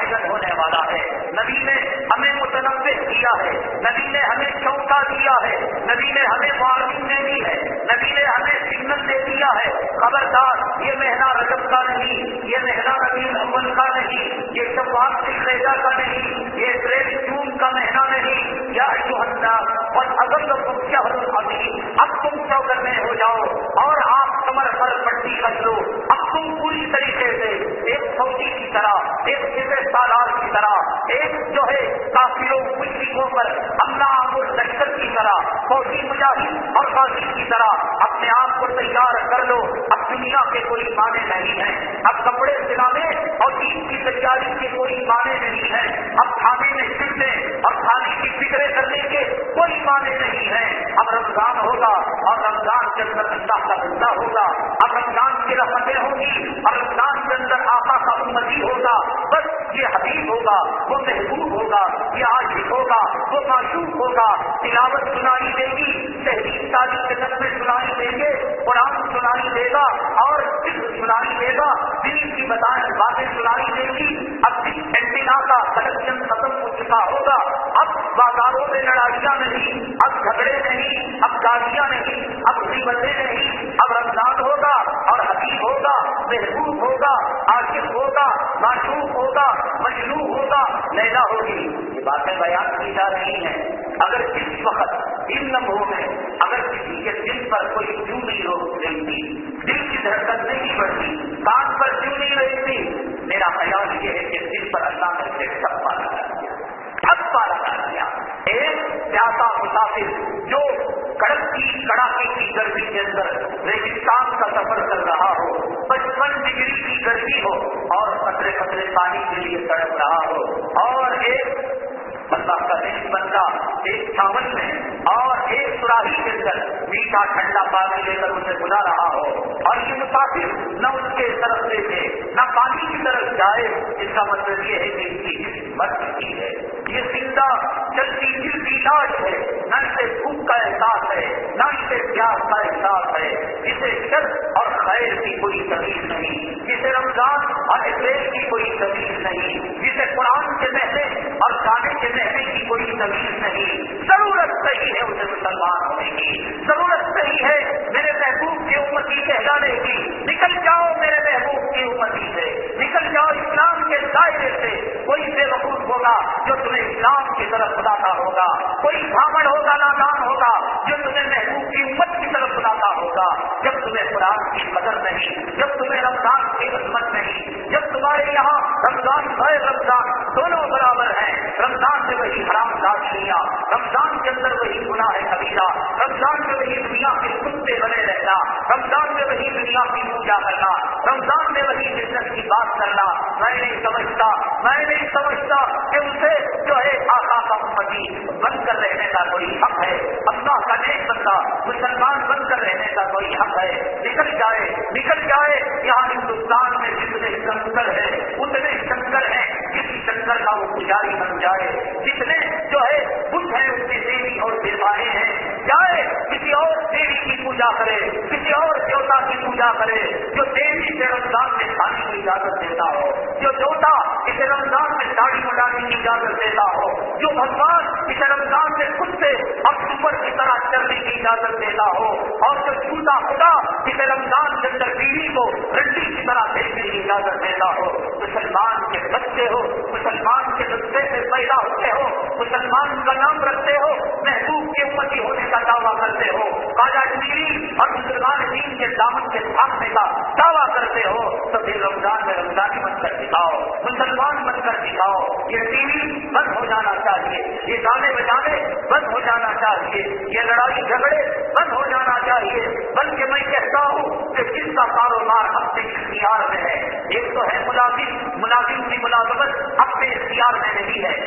معین ہونے والا ہے. نبی نے ہمیں متنبہ کیا ہے, نبی نے ہمیں چوکا دیا ہے, نبی نے ہمیں وارننگ دے دی ہے, نبی نے ہمیں سگنل دے دیا ہے, خبردار یہ مہینہ رجب کا نہیں, یہ مہینہ ربیع الاول کا نہیں, یہ شوال ذی القعدہ کا نہیں, یہ اپریل جون کا مہینہ نہیں. یا ایھا الناس قد اضلکم الشہر العظیم, اب تم چوکنے ہو جاؤ اور آپ کمر پر پٹی کر لو. اب تم پوری طریقے سے ایک فوجی کی طرح, ایک سپہ سالار کی طرح, ایک جو ہے کافروں مشرکوں پر حملہ آور لشکر کی طرح, فوجی مجاہد اور غازی کی طرح اپنے آپ کو تیار کر لو. اب دنیا کے کوئی معنی نہیں ہے, اب کپڑے سلانے اور دین کی تیاری کے کوئی معنی نہیں ہے, اب کھانے میں پھرنے اور کھانے کی فکریں کرنے کے کوئی معنی نہیں ہے. اب رمضان ہوگا اور رمضان کے اندر اللہ کا بندہ ہوگا, اب رمضان کی رحمتیں ہوں گی اور رمضان کے اندر آقا کا امتی ہوگا. بس یہ حبیب ہوگا, وہ محبوب ہوگا, یہ عاشق ہوگا, وہ معشوق ہوگا. تلاوت سنائی دے گی, تحریر تعلیم کے نظر میں سنائی دیں گے, قرآن سنائی دے گا اور ذکر سنائی دے گا, دین کی بتائیں باتیں سنائی دے گی. اب بھی اینٹینا کا کلیکشن ختم ہو چکا ہوگا. اب بازاروں میں لڑائیاں نہیں, اب جھگڑے نہیں, اب گالیاں نہیں, اب غیبتیں نہیں. اب رمضان ہوگا اور حبیب ہوگا, محبوب ہوگا, عاشق ہوگا, معشوق ہوگا, مجنون ہوگا, لیلا ہوگی. یہ باتیں بیان کی جا رہی ہیں. اگر اس وقت ان لمحوں میں اگر کسی کے دل پر کوئی کیوں نہیں روک رہی, دل کی دھڑکن نہیں بڑھتی, کان پر کیوں نہیں رہتی, میرا خیال یہ ہے کہ دل پر اللہ نے سے ٹپا لگا دیا, ٹپا لگا دیا. ایک پیاسا مسافر جو کڑک کی کڑاکے کی گرمی کے اندر ریگستان کا سفر کر رہا ہو, پچپن ڈگری کی گرمی ہو اور قطرے قطرے پانی کے لیے تڑپ رہا ہو, اور ایک اللہ کا نیک بندہ ایک چاول میں اور ایک سراہی کے اندر میٹھا ٹھنڈا پانی لے کر اسے بلا رہا ہو, اور یہ مسافر نہ اس کے طرف دیکھے نہ پانی کی طرف جائے, اس کا مطلب یہ ہے کہ اس کی مر چکی ہے, یہ زندہ چلتی پھرتی لاش ہے. نہ اسے بھوک کا احساس ہے, نہ اسے پیاس کا احساس ہے, جسے شر اور خیر کی کوئی تمیز نہیں, جسے رمضان اور اپریل کی کوئی تمیز نہیں, جسے قرآن کے مہینے اور گانے کے مہینے کی کوئی تمیز نہیں. ضرورت صحیح ہے اسے مسلمان ہونے کی, ضرورت صحیح ہے میرے محبوب کی امتی کہلانے کی. نکل جاؤ میرے محبوب کی امتی سے, نکل جاؤ اسلام کے دائرے سے. کوئی بے وقوف ہوگا جو تمہیں اسلام کی طرف بلاتا ہوگا, کوئی بھاگڑ ہوگا نادان ہوگا جو تمہیں محبوب کی امت کی طرف بلاتا ہوگا. جب تمہیں قرآن کی قدر نہیں, جب تمہیں رمضان کی عظمت نہیں, جب تمہارے یہاں رمضان غیر رمضان دونوں برابر ہیں, رمضان میں وہی حرام داشتیاں, رمضان کے اندر وہی گناہ کبیرہ, رمضان میں وہی دنیا کے کتے بنے رہنا, رمضان میں وہی دنیا کی پوجا کرنا, رمضان میں وہی بزنس کی بات کرنا. میں نہیں سمجھتا میں نہیں سمجھتا کہ اسے جو ہے آقا کا امتی بن کر رہنے کا کوئی حق ہے, اللہ کا نیک بندہ مسلمان بن کر رہنے کا کوئی حق ہے. نکل جائے نکل جائے یہاں ہندوستان میں جتنے شنکر ہیں اتنے شنکر ہیں, کسی شنکر کا وہ پجاری بن جائے. جتنے جو ہے بدھ ہیں اتنے دیوی اور دیوائیں ہیں, جائے کسی اور دیوی کی پوجا کرے, کسی اور دیوتا کی پوجا کرے. جو دیوی سے رمضان میں کھانے کی اجازت دیتا ہو, جو دیوتا اسے رمضان میں داڑھی بڑھانے کی اجازت دیتا ہو, جو بھگوان اسے رمضان میں کتے اور سور کی طرح چلنے کی اجازت دیتا ہو, اور جو جھوٹا خدا اسے رمضان کے اندر بیوی کو رنڈی کی طرح دیکھنے کی اجازت دیتا ہو. مسلمان کے بچے ہو, مسلمان کے بچے سے پیدا ہوتے ہو, مسلمان کا نام رکھتے ہو, محبوب کی امتی ہونے کا دعویٰ کرتے ہو, خواجہ ٹیوی اور مسلمان دین کے دامن کے تھامنے کا دعویٰ کرتے ہو, تو پھر رمضان میں رمضانی بن کر دکھاؤ, مسلمان بن کر دکھاؤ. یہ ٹی وی بند ہو جانا چاہیے, یہ گانے بجانے بند ہو جانا چاہیے, یہ لڑائی جھگڑے بند ہو جانا چاہیے. بلکہ میں کہتا ہوں کہ جس کا کاروبار اپنے اختیار میں ہے, ایک تو ہے ملازم, ملازم کی ملازمت اپنے اختیار میں نہیں ہے,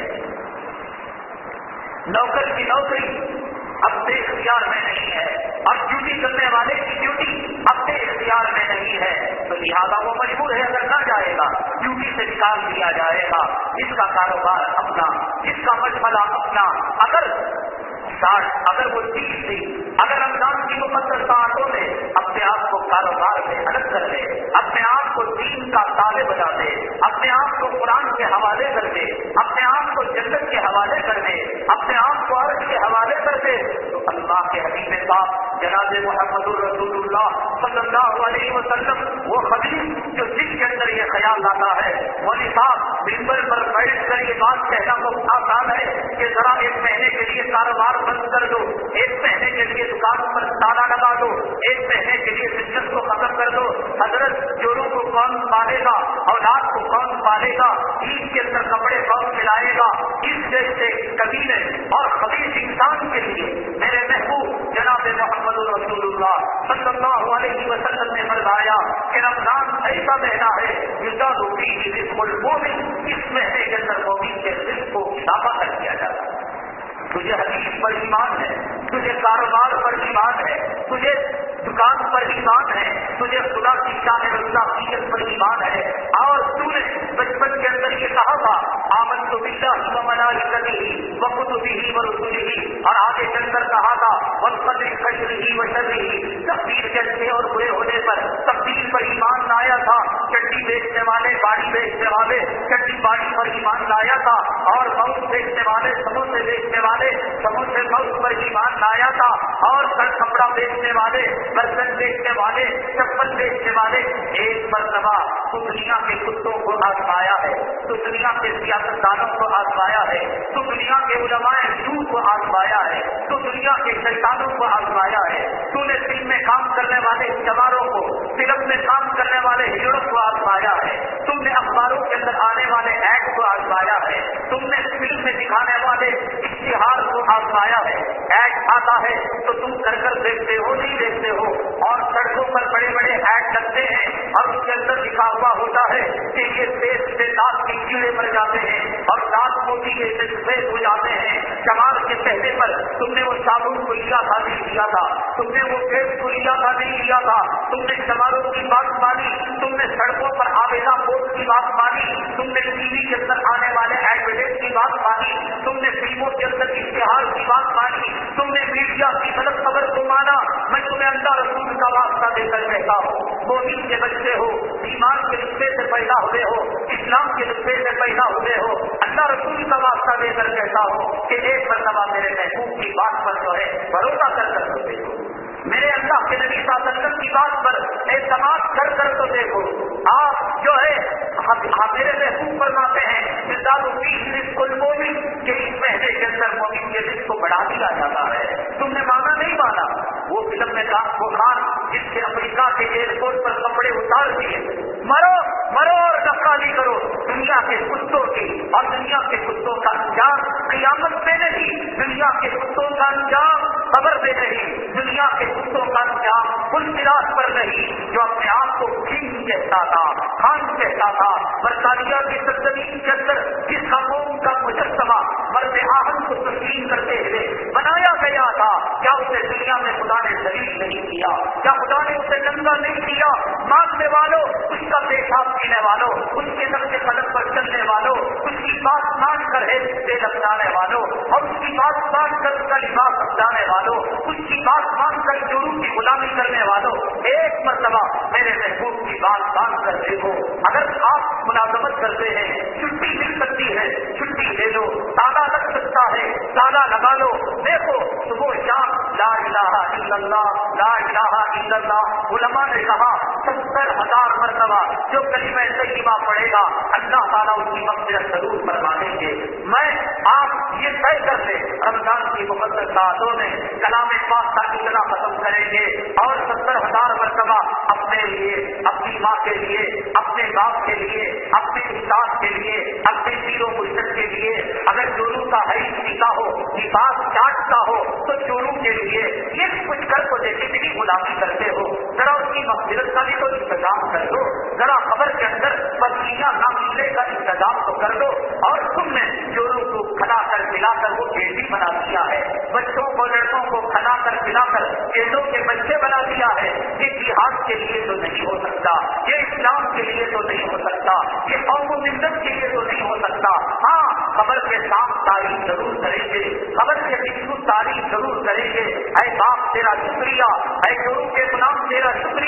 نوکر کی نوکری اپنے اختیار میں نہیں ہے, اور ڈیوٹی کرنے والے کی ڈیوٹی اپنے اختیار میں نہیں ہے, تو لہٰذا وہ مجبور ہے اگر نہ جائے گا ڈیوٹی سے نکال دیا جائے گا. جس کا کاروبار اپنا, جس کا مشغلہ اپنا, اگر ساٹھ اگر وہ تیس دن اگر رمضان کی مقدس ساعتوں میں اپنے اپنے آپ کو کاروبار سے الگ کر دے، اپنے آپ کو دین کا تابع بنا دے، اپنے آپ کو قرآن کے حوالے کر دے، اپنے آپ کو جنت کے حوالے کر دے، اپنے آپ کو عرش کے حوالے کر دے، تو اللہ کے حبیب پاک جناب محمد رسول اللہ صلی اللہ علیہ وسلم وہ خبیث جو جس کے اندر یہ خیال آتا ہے، مولوی صاحب ممبر پر بیٹھ کر یہ بات کہنا بہت آسان ہے کہ ذرا ایک مہینے کے لیے کاروبار بند کر دو، ایک مہینے کے لیے دکان پر تالا لگا دو، ایک مہینے کے لیے بزنس کو ختم کر دو۔ حضرت جوروں کو کون پالے گا، اولاد کو کون پالے گا، عید کے اندر کپڑے کون کھلائے گا؟ اس جیسے قبیلے اور خبیث انسان کے لیے میرے محبوب جناب محمد رسول اللہ صلی اللہ علیہ وسلم نے فرمایا کہ رمضان ایسا مہینہ ہے یزاد فیہ رزق المؤمن، اس مہینے کے اندر مومن کے رزق کو اضافہ کر دیا جاتا ہے۔ تجھے حدیث پر ایمان ہے، تجھے کاروبار پر ایمان ہے، تجھے دکان پر ایمان ہے، تجھے خدا کی شان رضاقیت پر ایمان ہے، اور تو نے بچپن کے اندر یہ کہا تھا آمنت باللہ وملائکتہ وکتبہ ورسلہ، اور آگے چل کر کہا تھا والقدر خیرہ وشرہ، تقدیر کے اچھے اور برے ہونے پر تقدیر پر ایمان لایا تھا، چٹی بیچنے والے باڑی بیچنے والے چٹی باڑی پر ایمان لایا تھا، اور موت بیچنے والے سموسے بیچنے والے سموسے موت پر ایمان لایا تھا، اور کل کپڑا بیچنے والے برتن بیچنے والے چپل بیچنے والے ایک مرتبہ تو دنیا کے کتوں کو آزمایا ہے، تو دنیا کے سیاستدانوں کو آزمایا ہے، تو دنیا کے علماء سود کو آزمایا ہے، تو دنیا کے شیطانوں کو آزمایا ہے، تو نے فلم میں کام کرنے والے چماروں کو، فلم میں کام کرنے والے ہیرو کو آزمایا ہے، تم نے اخباروں کے اندر آنے والے ایڈ کو آزمایا ہے، تم نے فلم میں دکھانے والے اشتہار کو آزمایا ہے۔ ایڈ آتا ہے تو تم کر کر دیکھتے ہو نہیں دیکھتے ہو، اور سڑکوں پر بڑے بڑے ایڈ لگتے ہیں اور اس کے اندر لکھا ہوا ہوتا ہے کہ یہ تیز سے دانت کے کیڑے مر جاتے ہیں اور دانت موٹی کے سفید ہو جاتے ہیں۔ شمار کے پہلے پر تم نے وہ صابن کو لیا تھا نہیں لیا تھا، تم نے وہ پیسٹ کو لیا تھا نہیں لیا تھا، تم نے شماروں کی بات مانی، تم نے سڑکوں پر آویزا پوسٹ کی بات مانی، تم نے ٹی وی کے اندر آنے والے ایڈورٹائز کی بات مانی، تم نے فلموں کے اندر اشتہار کی بات مانی، تم نے میڈیا کی غلط خبر کو مانا۔ میں تمہیں اللہ رسول کا واسطہ دے کر کہتا ہوں، مومن کے بچے ہو، ایمان کے نسبے سے پیدا ہوئے ہو، اسلام کے نسبے سے پیدا ہوئے ہو، اللہ رسول کا واسطہ دے کر کہتا ہوں کہ ایک مرتبہ میرے محبوب کی بات پر جو ہے بھروسہ کر کر تو دیکھو، میرے اللہ کے نبی صلی اللہ علیہ وسلم کی بات پر اعتماد کر کر تو دیکھو۔ آپ جو ہے میرے محبوب فرماتے ہیں یزاد فیہ رزق المؤمن کہ اس مہینے کے اندر مومن کے رزق کو بڑھا دیا جاتا ہے۔ تم نے مانا نہیں مانا؟ وہ فلم میں کام وہ خان جس کے امریکہ کے ایئرپورٹ پر کپڑے اتار دیے، مرو مرو اور نقالی کرو دنیا کے کتوں کی، اور دنیا کے کتوں کا انجام قیامت میں نہیں، دنیا کے کتوں کا انجام قبر میں نہیں، دنیا کے کتوں کا انجام پل سراج پر نہیں۔ جو اپنے آپ کو کنگ کہتا تھا، خان کہتا تھا، برطانیہ کی سرزمین کے اندر جس قوم کا مجسمہ مرد آہن کو تسلیم کرتے ہوئے بنایا گیا تھا، کیا اسے دنیا میں خدا نے ذلیل نہیں کیا؟ کیا خدا نے اسے ننگا نہیں کیا؟ مانگنے والوں، اس کا پیشاب پینے والوں، اس کے نقش قدم پر چلنے والوں، اس کی بات مان کر ہے سے لگانے والوں، اور اس کی بات مان کر اس کا لباس سمجھانے والوں، اس کی بات مان کر جرم کی غلامی کرنے والوں، ایک مرتبہ میرے محبوب کی بات مان کر دیکھو۔ اگر آپ ملازمت کرتے ہیں، چھٹی مل سکتی ہے، چھٹی لے لو، تالا لگ سکتا ہے، تالا لگا لو، دیکھو صبح شام لا الہ الا اللہ لا الہ الا اللہ۔ علماء نے کہا ستر ہزار مرتبہ جو کلمہ طیبہ پڑھے گا اللہ تعالیٰ اس کی مغفرت ضرور فرما دیں گے۔ میں آپ یہ طے کر لیں رمضان کی مقدس راتوں میں کلام پاک کا اتنا ختم کریں گے، اور ستر ہزار مرتبہ اپنے لیے، اپنی ماں کے لیے، اپنے باپ کے لیے، اپنے استاد کے لیے، اپنے پیر و مرشد کے لیے، اگر چورو کا حریف پیتا ہو، لباس چاٹتا ہو تو چورو کے لیے یہ کچھ کر کو دیکھے کتنی غلامی کرتے ہو، ذرا اس کی مغفرت کا بھی تو انتظام کر دو، ذرا خبر کے اندر پسینہ نہ ملنے کا انتظام تو کر دو۔ اور تم نے چورو کو کھلا کر پلا کر وہ کیڑی بنا دیا ہے، بچوں کو لڑکوں کو کھلا کر پلا کر کیڑوں کے بچے بنا دیا ہے۔ یہ جہاد کے لیے تو نہیں ہو سکتا، یہ اسلام کے لیے تو نہیں ہو سکتا، یہ قوم و ملت کے لیے تو نہیں ہو سکتا۔ ہاں خبر کے ساتھ تعریف ضرور کریں گے، خبر کے پیچھے تعریف ضرور کریں گے، اے باپ تیرا شکریہ، اے چورو کے غلام تیرا شکریہ،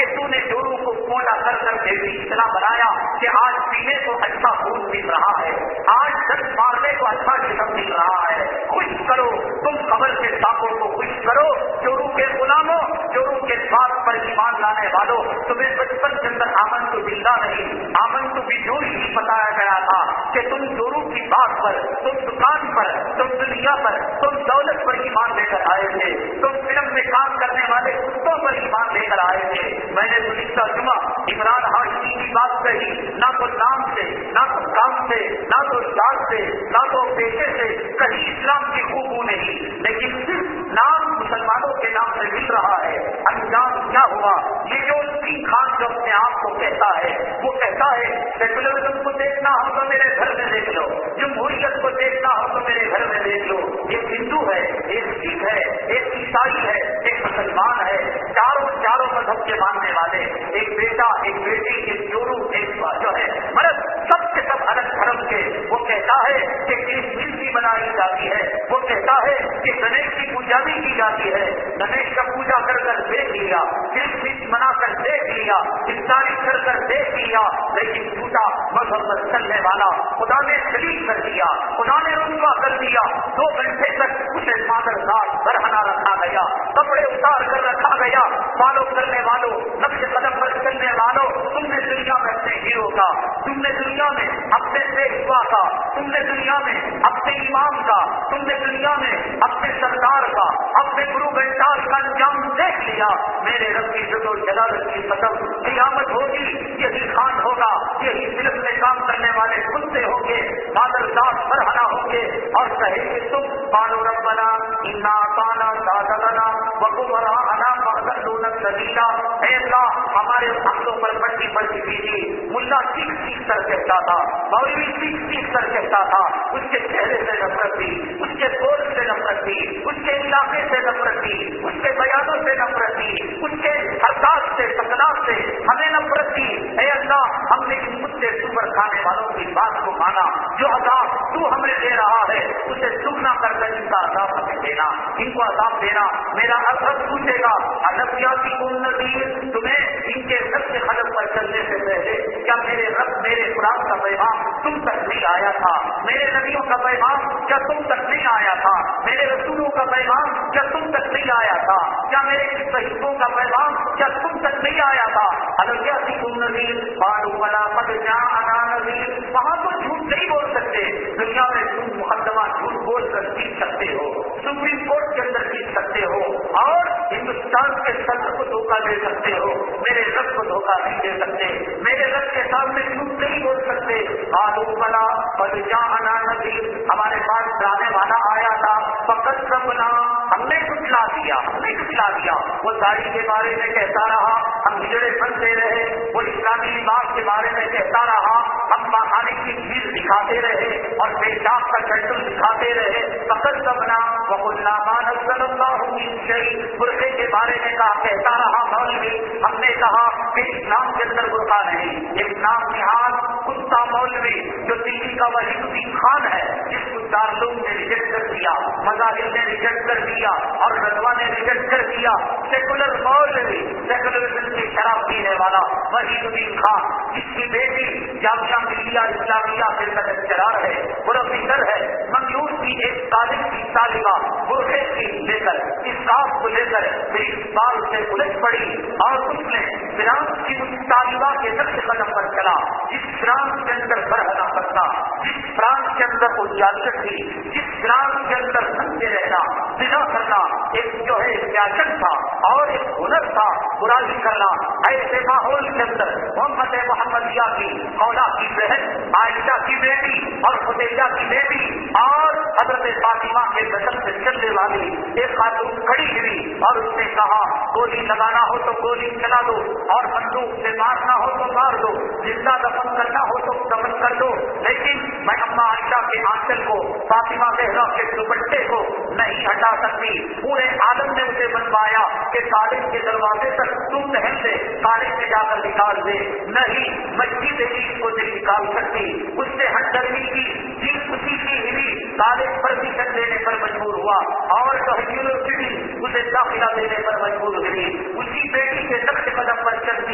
کہ تو نے چورو کو کوڑا کر کر کے بھی اتنا بنایا کہ آج پینے کو اچھا خون مل رہا ہے, آج دس مارنے کو اچھا جسم مل رہا ہے. خوش کرو تم قبر کے سانپوں کو, خوش کرو چورو کے غلاموں, چورو کے ساتھ پر ایمان لانے والوں. تمہیں بچپن کے اندر آمن تو ملنا نہیں, آمن تو بجور ہی بتایا گیا تھا کہ تم چورو کی بات پر, تم دکان پر, تم دنیا پر, تم دولت پر ایمان لے کر آئے تھے, تم فلم میں کام کرنے والے کتوں پر ایمان لے کر آئے تھے. میں نے گزشتہ جمعہ عمران ہاشمی کی بات کہی, نہ تو نام سے, نہ تو کام سے, نہ تو ذات سے, نہ تو پیشے سے کہیں اسلام کی خوبو نہیں, لیکن صرف نام مسلمانوں کے نام سے مل رہا ہے. انجام کیا ہوا؟ یہ جو عمران خان جو اپنے آپ کو کہتا ہے, وہ کہتا ہے سیکولرزم کو دیکھنا ہو تو میرے گھر میں دیکھ لو, جمہوریت کو دیکھنا ہو تو میرے گھر میں دیکھ لو. ایک ہندو ہے, ایک سکھ ہے, ایک عیسائی ہے, ایک مسلمان ہے, چاروں چاروں مذہب کے ماننے والے, ایک بیٹا, ایک بیٹی, ایک چورو, ایک جو ہے مرد, سب کے سب الگ دھرم کے. وہ کہتا ہے کہ کرسمس بھی منائی جاتی ہے, وہ کہتا ہے کہ گنیش کی پوجا بھی کی جاتی ہے. گنیش کا پوجا کر کر دیکھ لیا, کرسمس منا کر دیکھ لیا, افطاری کر کر دیکھ لیا, لیکن جھوٹا مذہب پر چلنے والا خدا نے شریک کر دیا, خدا نے رسوا کر دیا. دو گھنٹے تک اسے مادر دار برہنا رکھا گیا, کپڑے اتار کر رکھا گیا. فالو کرنے والوں, نقش قدم پر چلنے والوں, تم نے دنیا میں اپنے ہیرو کا, تم نے دنیا میں اپنے پیشوا کا, تم نے دنیا میں اپنے امام کا, تم نے دنیا میں اپنے سردار کا, اپنے گرو گھنٹال کا انجام دیکھ لیا. میرے رب کی عزت و جلالت کی قسم, قیامت ہوگی یہی خان ہوگا, یہی فلم میں کام کرنے والے کتے ہوں گے, مادر دار برہنا ہوں گے اور کہے کہ تم قالوا ربنا انا اطعنا سادتنا وكبراءنا فاضلونا السبيلا. اے اللہ ہمارے حقوں پر پٹی پٹی کیجیے. ملا سیکھ سیکھ کر کہتا تھا, مولوی سیکھ سیکھ کر کہتا تھا, اس کے چہرے سے نفرت تھی, اس کے بول سے نفرت تھی, اس کے علاقے سے نفرت تھی, اس کے بیانوں سے نفرت تھی, اس کے حرکات سے, سکنات سے ہمیں نفرت تھی. اے اللہ ہم نے ان کتے سور کھانے والوں کی بات کو مانا. جو عذاب تو ہمیں دے رہا ہے اسے دگنا کر کر ان کا عذاب ہمیں دینا, ان کو عذاب دینا. میرا عذاب پوچھے گا الفیاتی النبی, تمہیں ان کے سب کے قدم پر چلنے سے پہلے کیا میرے رب, میرے قرآن کا پیغام تم تک نہیں آیا تھا؟ میرے نبیوں کا پیغام کیا تم تک نہیں آیا تھا؟ میرے رسولوں کا پیغام کیا تم تک نہیں آیا تھا؟ کیا میرے صحیفوں کا پیغام کیا تم تک نہیں آیا تھا؟ الفیاتی النبی قالوا بلا قد جاءنا نذیر. وہاں تو جھوٹ نہیں بول سکتے, دنیا میں تم مقدمہ جھوٹ بول کر جیت سکتے ہو, سپریم کورٹ کے اندر جیت سکتے ہو اور ہندوستان کے صدر کو دھوکہ دے سکتے ہو. میرے رب کو دھوکہ نہیں دے سکتے, میرے رب کے سامنے جھوٹ نہیں بول سکتے. قالوا بلا قد جاءنا نذیر, ہمارے پاس ڈرانے والا آیا تھا. فکذبنا, ہم نے جھٹلا دیا, ہم نے جھٹلا دیا. وہ داڑھی کے بارے میں کہتا رہا, ہم ہجڑے بنتے رہے. وہ اسلامی لباس کے بارے میں کہتا رہا, ہم ماہانی کی بھیڑ دکھاتے رہے اور پیشاب کا چٹل دکھاتے رہے. فکذبنا وقلنا ما نزل اللہ من شیء, برقعے کے بارے میں کہا کہتا رہا مولوی. ہم نے کہا کہ اسلام کے اندر برقع نہیں. اسلام نہاد کتا مولوی جو دلی کا وحید خان ہے, جس کو دارالعلوم نے ریجیکٹ کر دیا, مذاہب نے ریجیکٹ کر دیا اور رضوا نے ریجیکٹ کر دیا. سیکولر مولوی, سیکولرزم کی شراب پینے والا وحید الدین خان, جس کی بیٹی جامعہ ملیہ اسلامیہ کے لیکچرار ہے, پروفیسر ہے, منظور کی ایک طالب کی طالبہ برقعے کی لے کر اسلاف کو لے کر پرنسپال سے الجھ پڑی اور اس نے فرانس کی اس طالبہ کے نقش قدم پر چلا جس فرانس کے اندر برہنا کرتا, جس فرانس کے اندر اجازت تھی, جس فرانس کے اندر سنتے رہنا, بنا کرنا ایک جو ہے سیاست تھا اور ایک ہنر تھا برائی کرنا. ایسے ماحول کے اندر محمد محمدیہ کی مولا کی بہن عائشہ کی بیٹی اور خدیجہ کی بیٹی اور حضرت فاطمہ کے قدم سے چلنے والی ایک خاتون کھڑی ہوئی اور اس نے کہا گولی لگانا ہو تو گولی چلا دو اور بندوق سے مارنا ہو تو مار دو, زندہ دفن کرنا ہو تو دفن کر دو, لیکن میں اما عائشہ کے آنچل کو, فاطمہ زہرا کے دوپٹے کو نہیں ہٹا سکتی. پورے عالم نے اسے بنوایا کہ کالج کے دروازے تک تم پہن دے, کالج میں جا کر نکال دے. نہیں, مسجد عزیز کو نہیں نکال سکتی. اس نے ہٹرمی کی جیت اسی کی ہوئی, کالج پرمیشن دینے پر مجبور ہوا اور یونیورسٹی اسے داخلہ دینے پر مجبور ہوئی. اسی بیٹی کے نقش قدم پر چل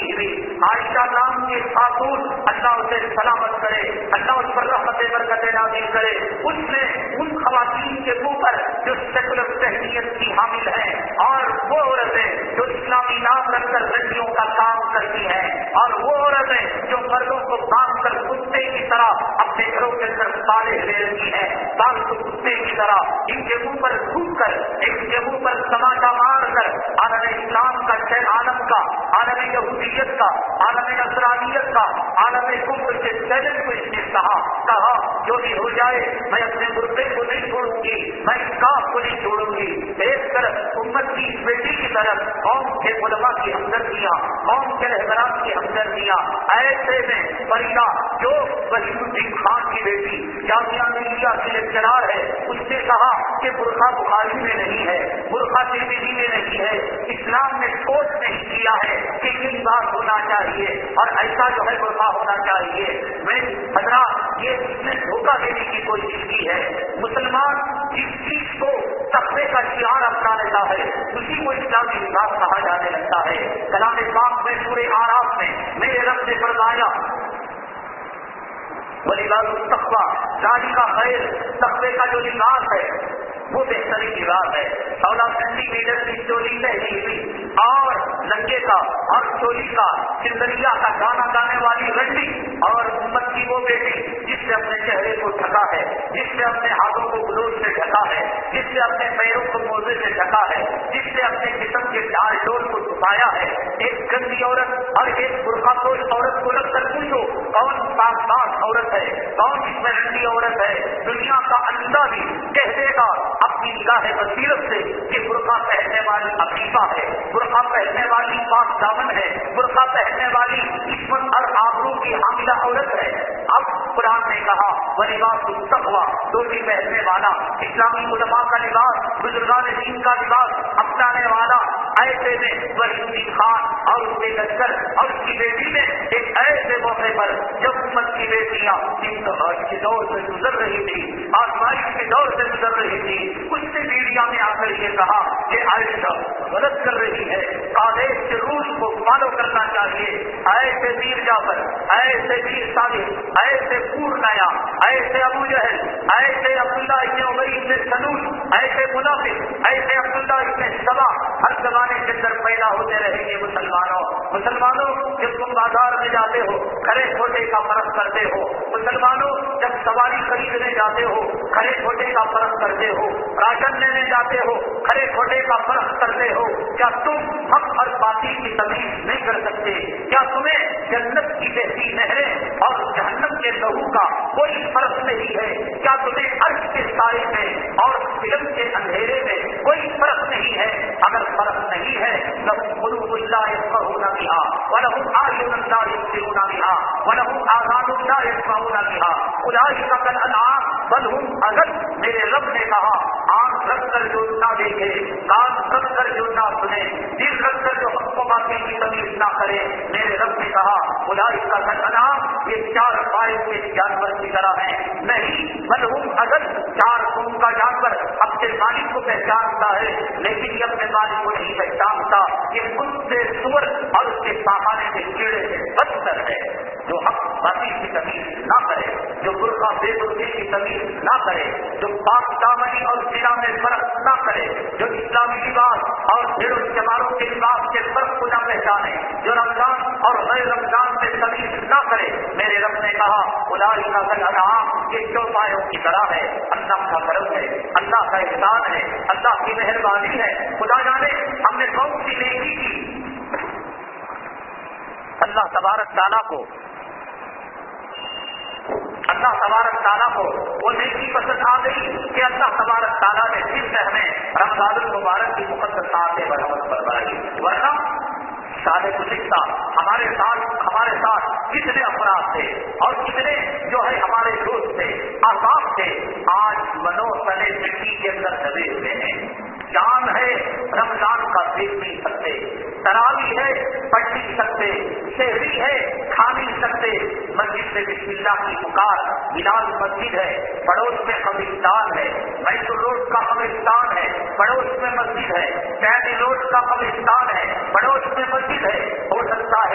کی خاتون اللہ اسے سلامت کرے، اللہ اس پر رحمت برکت نازل کرے. اس نے ان خواتین کے منہ پر جو سیکولر ذہنیت کی حامل ہیں اور وہ عورتیں جو اسلامی نام رکھ کر رنڈیوں کا کام کرتی ہیں اور وہ عورتیں جو مردوں کو باندھ کر کتے کی طرح اپنے گھروں کے اندر پالے لے رہی ہیں پالتو کتے کی طرح، ان کے منہ پر تھوک کر ان کے منہ پر تماچا مار کر عالم اسلام کا شہر عالم کا عالم یہودیت کا عالم نصرانیت کا عالم کفر کے چیلنج کو اس نے کہا کہا جو بھی ہو جائے میں اپنے مردے کو نہیں چھوڑوں گی، میں اس کاف کو نہیں چھوڑوں گی. ایک طرف امت کی اس بیٹی کی طرف قوم کے علماء کی ہمدردیاں، قوم کے رہبران کی ہمدردیاں. ایسے میں فریدہ جو وحید الدین خان کی بیٹی جامعہ ملیہ کی لیکچرار ہے، اس نے کہا کہ برقع بخاری میں نہیں ہے، برقع ترمذی میں نہیں ہے، اسلام نے کوٹ نہیں کیا ہے کہ یہ لباس ہونا چاہیے اور ایسا جو ہے برقع ہونا چاہیے. میں حضرات یہ اس نے دھوکہ دینے کی کوشش کی ہے. مسلمان جس چیز کو تقوی کا شعار اپنا لیتا ہے اسی کو اسلامی لباس کہا جانے لگتا ہے. کلام پاک میں سورہ اعراف میں میرے رب نے فرمایا وَلِبَاسُ التَّقْوَىٰ ذَٰلِکَ خَیْرٌ، تقوی کا جو لباس ہے وہ بہترین لباس ہے. سولہ سینٹی میٹر کی چولی پہنی ہوئی اور لنگے کا اور چولی کا چندریا کا گانا گانے والی رنڈی اور امت کی وہ بیٹی جس سے اپنے چہرے کو ڈھکا ہے، جس سے اپنے ہاتھوں کو گلوز سے ڈھکا ہے، جس سے اپنے پیروں کو موزے سے ڈھکا ہے، جس سے اپنے جسم کے ڈال ڈول کو چھپایا ہے. ایک گندی عورت اور ایک برقع پوش عورت کو رکھ کر پوچھو کون پاک پاک عورت ہے، کون اس میں رنڈی عورت ہے. دنیا کا اندھا بھی کہہ دے گا اپنی نگاہ بصیرت سے کہ برقع پہننے والی عفیفہ ہے، برقع پہننے والی پاک دامن ہے، برقع پہننے والی عصمت اور آبرو کی حاملہ عورت ہے. اب قرآن نے کہا وَلِبَاسُ التَّقْوَىٰ، ٹوپی پہننے والا، اسلامی علماء کا لباس، بزرگان دین کا لباس اپنانے والا. ایسے میں وحید الدین خان اور اس کے لشکر اور اس کی بیٹی نے ایک ایسے موقع پر جب امت کی بیٹیاں انتہائی کے دور سے گزر رہی تھی، آزمائش کے دور سے گزر رہی تھی، اس نے میڈیا میں آ کر یہ کہا کہ عائشہ غلط کر رہی ہے، قادیش کے رول کو فالو کرنا چاہیے. ایسے میر جعفر، ایسے میر صالح، ایسے پور نیا، ایسے ابو جہل، ایسے عبداللہ ابن ابی ابن سلول، ایسے منافق، ایسے عبداللہ ابن سبا ہر زمانے کے اندر پیدا ہوتے رہیں گے. مسلمانوں مسلمانوں جب تم بازار میں جاتے ہو کھڑے چھوٹے کا فرق کرتے ہو، مسلمانوں جب سواری خریدنے جاتے ہو کھڑے چھوٹے کا فرق کرتے ہو، راشن لینے جاتے ہو کھڑے چھوٹے کا فرق کرتے ہو. کیا تم حق اور باطل کی تمیز نہیں کر سکتے؟ کیا تمہیں جنت کی بہتی نہریں اور جہنم کے لہو کا کوئی فرق نہیں ہے؟ کیا تمہیں عرش کے سائے میں اور فلم کے اندھیرے میں کوئی فرق نہیں ہے؟ اگر فرق نہیں ہے لَهُمْ قُلُوبٌ لَا يَفْقَهُونَ بِهَا وَلَهُمْ أَعْيُنٌ لَا يُبْصِرُونَ بِهَا وَلَهُمْ آذَانٌ لَا يَسْمَعُونَ بِهَا أُولَٰئِكَ كَالْأَنْعَامِ بَلْ هُمْ أَضَلُّ. میرے رب نے کہا آنکھ رکھ کر جو نہ دیکھے، کان رکھ کر جو نہ سنے، دل رکھ کر جو حق و باطل کی تمیز نہ کرے، میرے رب نے کہا أُولَٰئِكَ كَالْأَنْعَامِ، یہ چار پائے کے جانور کی طرح ہیں. نہیں بل ہم اضل، چار قوم کا جانور اپنے مالک کو پہچانتا ہے لیکن یہ اپنے مالک کو نہیں پہچانتا. یہ خود سے سور اور اس کے پاخانے کے کیڑے سے بدتر ہے. جو حق باطل کی تمیز نہ کرے، جو برقع بے برقعے کی تمیز نہ کرے، جو پاک دامنی اور زنا میں فرق نہ کرے، جو اسلامی لباس اور بھیڑ چماروں کے لباس کے فرق کو نہ پہچانے، جو رمضان اور غیر رمضان میں تمیز نہ کرے، میرے رب نے کہا أولئک کالأنعام، یہ چوپایوں کی طرح ہے. اللہ کا کرم ہے، اللہ کا احسان ہے، اللہ کی مہربانی ہے. خدا جانے ہم نے کون سی نیکی کی. اللہ تبارک تعالیٰ کو اللہ تبارک تعالیٰ کو وہ نیکی پسند آ گئی کہ اللہ تبارک تعالیٰ نے پھر سے ہمیں رمضان المبارک کی مقدس ساعتیں برآمد فرمائی. ورنہ سال گزشتہ ہمارے ساتھ ہمارے ساتھ کتنے افراد تھے اور کتنے جو ہے ہمارے دوست تھے، احباب تھے، آج منو تلے مٹی کے اندر دبے ہوئے ہیں. چاند ہے رمضان کا دیکھ نہیں سکتے، تراویح ہے پڑھ نہیں سکتے، شہری ہے کھا نہیں سکتے. مسجد سے بسم اللہ کی پکار، بلال مسجد ہے، پڑوس میں قبرستان ہے، بیت روڈ کا قبرستان ہے، پڑوس میں مسجد ہے، چینی روڈ کا قبرستان ہے، پڑوس میں مسجد ہے. ہو سکتا ہے رب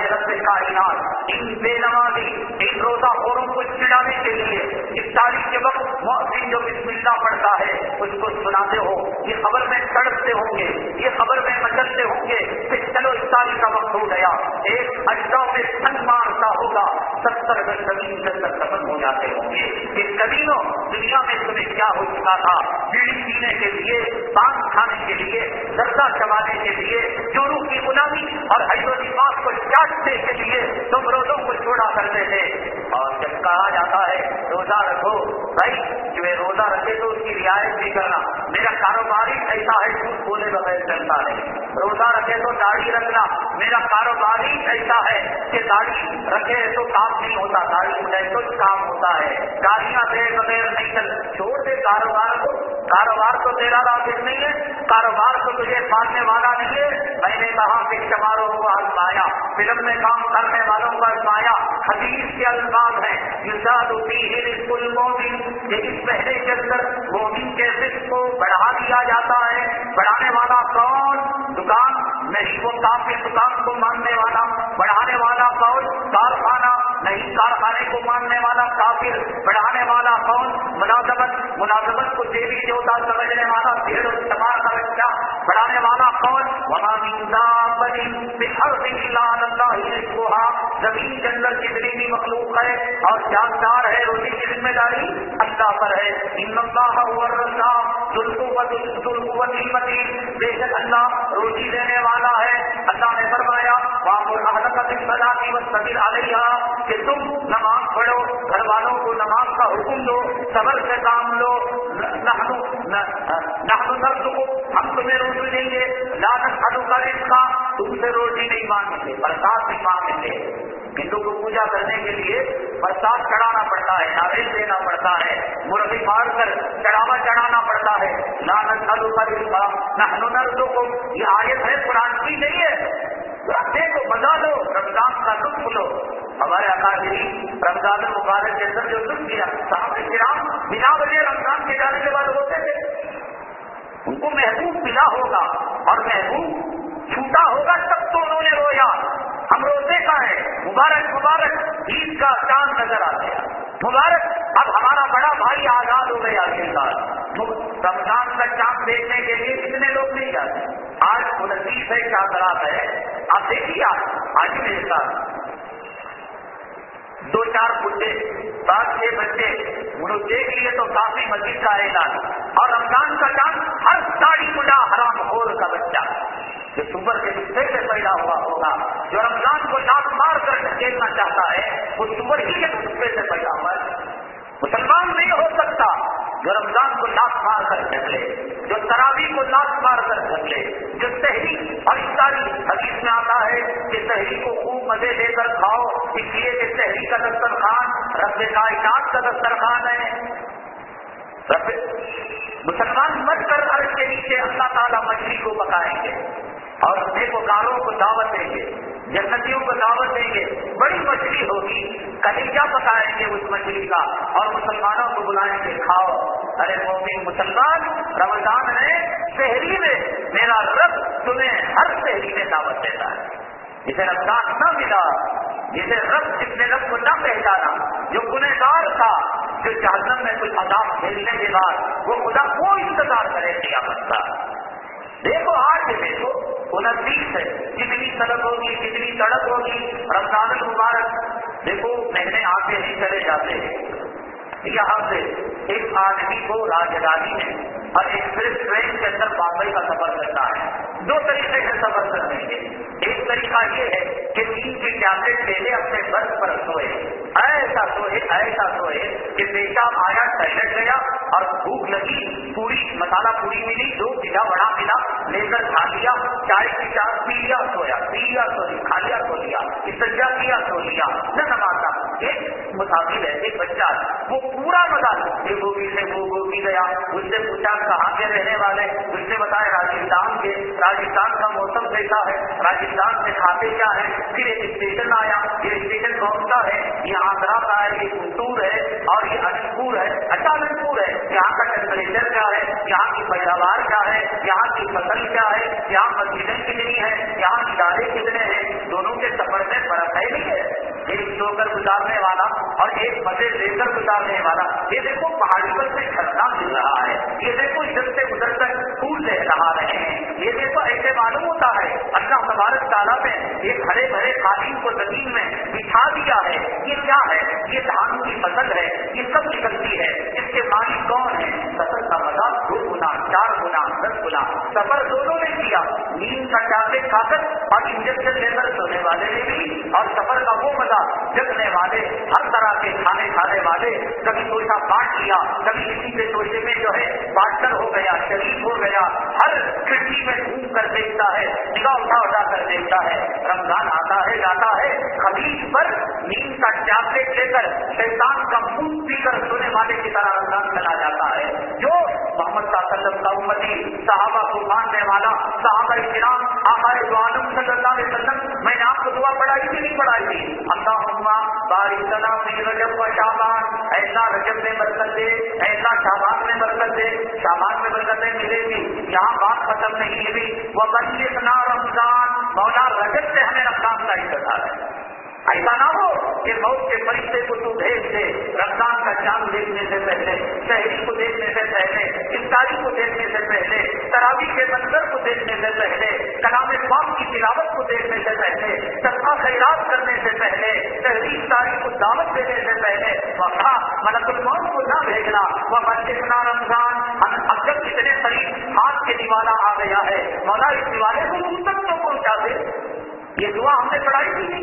کائنات ان بے نمازی ان روزہ خوروں کو چڑھانے کے لیے افطاری کے وقت مؤذن جو بسم اللہ پڑھتا ہے اس کو سناتے ہو، یہ خبر میں تڑپتے ہوں گے، یہ خبر میں مچلتے ہوں گے کہ چلو افطاری کا وقت ہو گیا، ایک اجزا میں سن مارتا ہوگا، ستر گز زمین کے اندر ختم ہو جاتے ہوں گے کہ کبینوں دنیا میں تمہیں کیا ہو چکا تھا، بیڑی پینے کے لیے، پان کھانے کے لیے، زردہ چبانے کے لیے، چوروں کی غلامی اور حیض و نفاس کو چاٹنے کے لیے تم روزوں کو چھوڑا کرتے تھے۔ اور جب کہا جاتا ہے روزہ رکھو، بھائی جو روزہ رکھے تو اس کی رعایت بھی کرنا، میرا کاروبار ہی ایسا ہے جھوٹ بولے بغیر چلتا ہے، روزہ رکھے تو داڑھی رکھنا، میرا کاروبار ہی ایسا ہے کہ داڑھی رکھے تو کام نہیں ہوتا، داڑھی اٹھے تو کام ہوتا ہے، گاڑیاں دے بغیر نہیں چل، چھوڑ دے کاروبار کو، کاروبار تو تیرا رافظ نہیں ہے، کاروبار تو تجھے پالنے والا نہیں ہے۔ میں نے کہا کہ چماروں کو آزمایا، فلم میں کام کرنے والوں کو آزمایا، حدیث کے الفاظ ہیں یزاد فیہ رزق المؤمن، کہ اس مہینے کے اندر مومن کے رزق کو بڑھا دیا جاتا ہے۔ بڑھانے والا کون؟ دکان نہیں، وہ کافی دکان کو ماننے والا، بڑھانے والا کون؟ کارخانہ نہیں، کارخانے کو ماننے والا کافر، بڑھانے والا کون؟ ملازمت، ملازمت کو دیوی دیوتا سمجھنے والا بھیڑ استعمال کا بچہ، بڑھانے والا کون؟ وما من دابۃ فی الارض الا علی اللہ رزقها، زمین کے اندر جتنی بھی مخلوق ہے اور جاندار ہے روزی کی ذمہ داری اللہ پر ہے۔ ان اللہ هو الرزاق ذو القوۃ المتین، بے شک اللہ روزی دینے والا ہے۔ اللہ نے فرمایا وامر اہلک بالصلاۃ واصطبر علیہا، کہ تم نماز پڑھو، گھر والوں کو نماز کا حکم دو، صبر سے کام لو، نحن نحن نرزقک، ہم تمہیں روزی دیں گے، لا نسألک رزقا، تم سے روزی نہیں مانگیں گے، برسات نہیں مانگیں گے۔ ہندو کو پوجا کرنے کے لیے برسات چڑھانا پڑتا ہے، ناریل دینا پڑتا ہے، مرغی مار کر چڑھاوا چڑھانا پڑتا ہے۔ لا نسألک رزقا نحن نرزقک، یہ آیت ہے قرآن کی نہیں ہے۔ دیکھو مزہ لو، رمضان کا لطف لو۔ ہمارے اکابرین رمضان المبارک کے اندر جو لطف کیا، صحابہ کرام بنا وجہ رمضان کے جانے کے بعد ہوتے تھے، ان کو محبوب ملا ہوگا اور محبوب چھوٹا ہوگا تب تو انہوں نے رویا۔ ہم روزے کا ہے، مبارک مبارک عید کا چاند نظر آ گیا، مبارک اب ہمارا بڑا بھائی آزاد ہو گیا۔ رمضان کا چاند دیکھنے کے لیے کتنے لوگ نہیں جاتے؟ آج انتیس ہے، چاند رات ہے، آپ دیکھیے آج میرے ساتھ دو چار بڈھے، پانچ چھ بچے، انہوں دیکھ لیے تو کافی مسجد کا اعلان، اور رمضان کا چاند ہر ساڑی بڑا حرام خور کا بچہ جو سور کے حصے سے پیدا ہوا ہوگا، جو رمضان کو لات مار کر ڈھکیلنا چاہتا ہے، وہ سور ہی کے حصے سے پیدا ہوا ہے۔ مسلمان نہیں ہو سکتا جو رمضان کو لات مار کر ڈھکلے، جو تراویح کو لات مار کر ڈھکلے، جو سحری اور افطاری، حدیث میں آتا ہے کہ سحری کو خوب مزے لے کر کھاؤ، اس لیے کہ سحری کا دسترخوان رب کائنات کا دسترخوان ہے۔ رب مسلمان مت کر عرش کے نیچے اللہ تعالیٰ مچھلی کو پکائیں گے اور نیکوکاروں کو دعوت دیں گے، جنتیوں کو دعوت دیں گے، بڑی مچھلی ہوگی، کلیجہ پکائیں گے اس مچھلی کا اور مسلمانوں کو بلائیں گے کھاؤ۔ ارے مومن مسلمان، رمضان میں سحری میں میرا رب تمہیں ہر سحری میں دعوت دیتا ہے۔ جسے رمضان نہ ملا، جسے رب جس نے رب کو نہ پہچانا، جو گنہگار تھا، جو جہنم میں کچھ عذاب جھیلنے کے بعد وہ خدا کو انتظار کرے قیامت کا۔ دیکھو آج دیکھو انتیس ہے، کتنی طلب ہوگی، کتنی تڑپ ہوگی۔ رمضان المبارک دیکھو مہینے آتے ہی چلے جاتے ہیں۔ یہاں سے ایک آدمی کو راجدھانی میں اور ایکسپریس ٹرین کے اندر بامبئی کا سفر کرنا ہے، دو طریقے سے سفر کرنے کے۔ ایک طریقہ یہ ہے کہ نیند کی ٹیبلٹ لے لے اپنے برس پر سوئے، ایسا سوئے ایسا سوئے کہ پیشاب آیا، ٹائلٹ گیا اور بھوک لگی، پوری مسالہ پوری ملی، جو ملا بڑا ملا لے کر کھا لیا، چائے کی چاس پی لیا، سویا، پی لیا سو لیا، کھا لیا سو لیا، استنجا کیا سو لیا، نہ نمازا۔ ایک مسافر ہے، ایک بچہ، وہ پورا مزہ ایک گوبھی سے وہ گوبھی گیا، اس سے پوچھا کہاں کے رہنے والے، اس نے بتایا راجستھان کے، راجستھان کا موسم کیسا ہے، راجستھان سے کھاتے کیا ہے۔ پھر ایک اسٹیشن آیا، یہ اسٹیشن کون سا ہے، یہ آگرہ کا ہے، یہ گنٹور ہے اور یہ اننت پور ہے۔ اچھا اننت پور ہے، یہاں کا ٹیمپریچر کیا ہے، یہاں کی پیداوار کیا ہے، یہاں کی فصل کیا ہے، یہاں مسجدیں کتنی ہیں، یہاں ادارے کتنے ہیں، دونوں کے سفر میں فرق ہے نہیں۔ گزارنے والا اور ایک مزے لے کر گزارنے والا. یہ دیکھو پہاڑی پر سے جھرنا مل رہا ہے, یہ دیکھو ادھر سے ادھر تک پھول لے رہا رہے ہیں. یہ دیکھو ایسے معلوم ہوتا ہے اللہ تبارک تعالیٰ نے ایک ہرے بھرے قالین کو زمین میں بچھا دیا ہے. یہ کیا ہے؟ یہ دھان کی فصل ہے, یہ سب نکلتی ہے. اس کے مالک کون ہے؟ فصل کا مزہ دو گنا, چار گنا, دس گنا سفر دونوں نے کیا. نیند کا ٹیبلٹ کھا کر اور انجیکشن لے کر سونے والے نے بھی, اور سفر کا وہ مزہ جگنے والے, ہر طرح کے کھانے کھانے والے. کبھی توشہ کاٹ لیا, کبھی کسی کے توشے میں جو ہے پارٹنر ہو گیا, شریک ہو گیا, ہر کھڑکی میں گھوم کر دیکھتا ہے, نگاہ اٹھا اٹھا کر دیکھتا ہے. رمضان آتا ہے جاتا ہے, خبیث پر نیند کا ٹیبلٹ لے کر شیطان کا منہ پی کر سونے والے کی طرح رمضان چلا جاتا ہے. جو محمد صلی اللہ علیہ وسلم کا امتی, صحابہ کو ماننے والا, صحابہ کرام, آقا دو عالم صلی اللہ علیہ وسلم, میں نے آپ کو دعا پڑھائی تھی نہیں پڑھائی تھی؟ اللہم بارک لنا فی رجب و شعبان, ایسا رجب میں برکت دے, ایسا شعبان میں برکت دے. شعبان میں برکتیں ملے گی, یہاں بات ختم نہیں ہوئی. وبلغنا رمضان, مولا رجب سے ہمیں رمضان کا انتظار ہے. ایسا نہ ہو کہ موت کے فرشتے کو تو بھیج دے رمضان کا چاند دیکھنے سے پہلے, شہری کو دیکھنے سے پہلے, افطاری کو دیکھنے سے پہلے, تراویح کے منظر کو دیکھنے سے پہلے, کلام پاک کی تلاوت کو دیکھنے سے پہلے, صدقہ خیرات کرنے سے پہلے, شہری افطاری کو دعوت دینے سے پہلے وقت ملک الموت کو نہ بھیجنا. وہ بلغنا رمضان, اب جب اتنے قریب ہاتھ کے دیوالا آ گیا ہے, مولا اس دیوالے کو تم تک تو پہنچا دے. یہ دعا ہم نے پڑھائی تھی,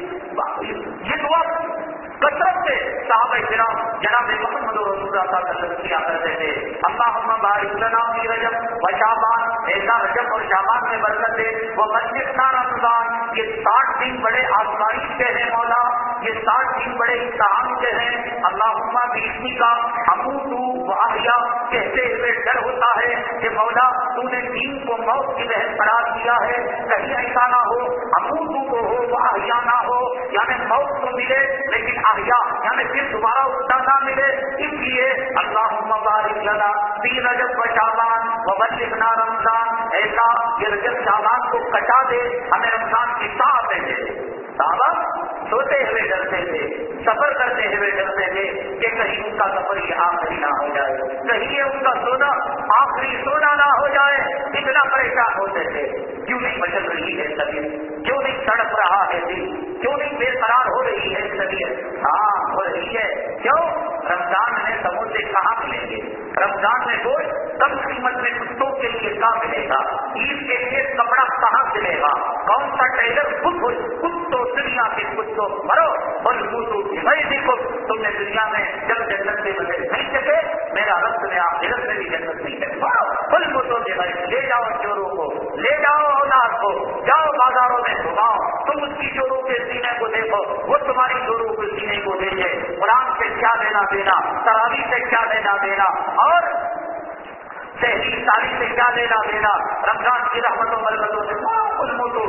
یہ دعا کثرت سے صحابہ کرام جناب محمد رسول اللہ صلی اللہ علیہ وسلم کیا کرتے تھے. اللہم بارک لنا فی رجب و شعبان, ایسا رجب اور شعبان میں برکت دے. وہ بلغنا رمضان, یہ ساٹھ دن بڑے آزمائش کے ہیں مولا, یہ ساٹھ دن بڑے امتحان کے ہیں. اللہم بیسویں کا اموت و احیا کہتے ہوئے ڈر ہوتا ہے کہ مولا تو نے دین کو موت کی لہر قرار دیا ہے, کہیں ایسا نہ ہو اموت کو ہو وہ احیا نہ ہو, یعنی موت تو ملے لیکن احیا یعنی پھر دوبارہ اٹھنا نہ ملے. اس لیے اللہم بارک لنا فی رجب و شعبان و بلغنا رمضان, ایسا یہ رجب شعبان کو کٹا دے, ہمیں رمضان کی ساتھ دے. صحابہ سوتے ہوئے ڈرتے تھے, سفر کرتے ہوئے ڈرتے تھے کہ کہیں ان کا سفر یہ آخری نہ ہو جائے, کہیں یہ ان کا سونا آخری سونا نہ ہو جائے. اتنا پریشان ہوتے تھے. کیوں نہیں مچل رہی ہے طبیعت, کیوں نہیں تڑپ رہا ہے دل, کیوں نہیں بے قرار ہو رہی ہے طبیعت؟ ہاں ہو رہی ہے. کیوں؟ رمضان میں سموسے کہاں ملیں گے, رمضان میں گوشت کم قیمت میں کتوں کے لیے کہاں ملے گا, عید کے لیے کپڑا کہاں ملے گا, کون سا ٹیلر خود ہو خود تو دنیا کے خود تو مرو اور بھائی دیکھو تم نے دنیا میں جب جنت کے بغیر نہیں سکے, میرا رب نے آخرت میں بھی جنت نہیں سکے. بھل کو تو بھائی لے جاؤ چوروں کو, لے جاؤ اولاد کو, جاؤ بازاروں میں گھماؤ, تم اس کی چوروں کے سینے کو دیکھو, وہ تمہاری چوروں کے سینے کو دیکھے. قرآن سے کیا لینا دینا, تراویح سے کیا لینا دینا, اور شہری تاریخ سے کیا لینا دینا, رمضان کی رحمتوں برکتوں سے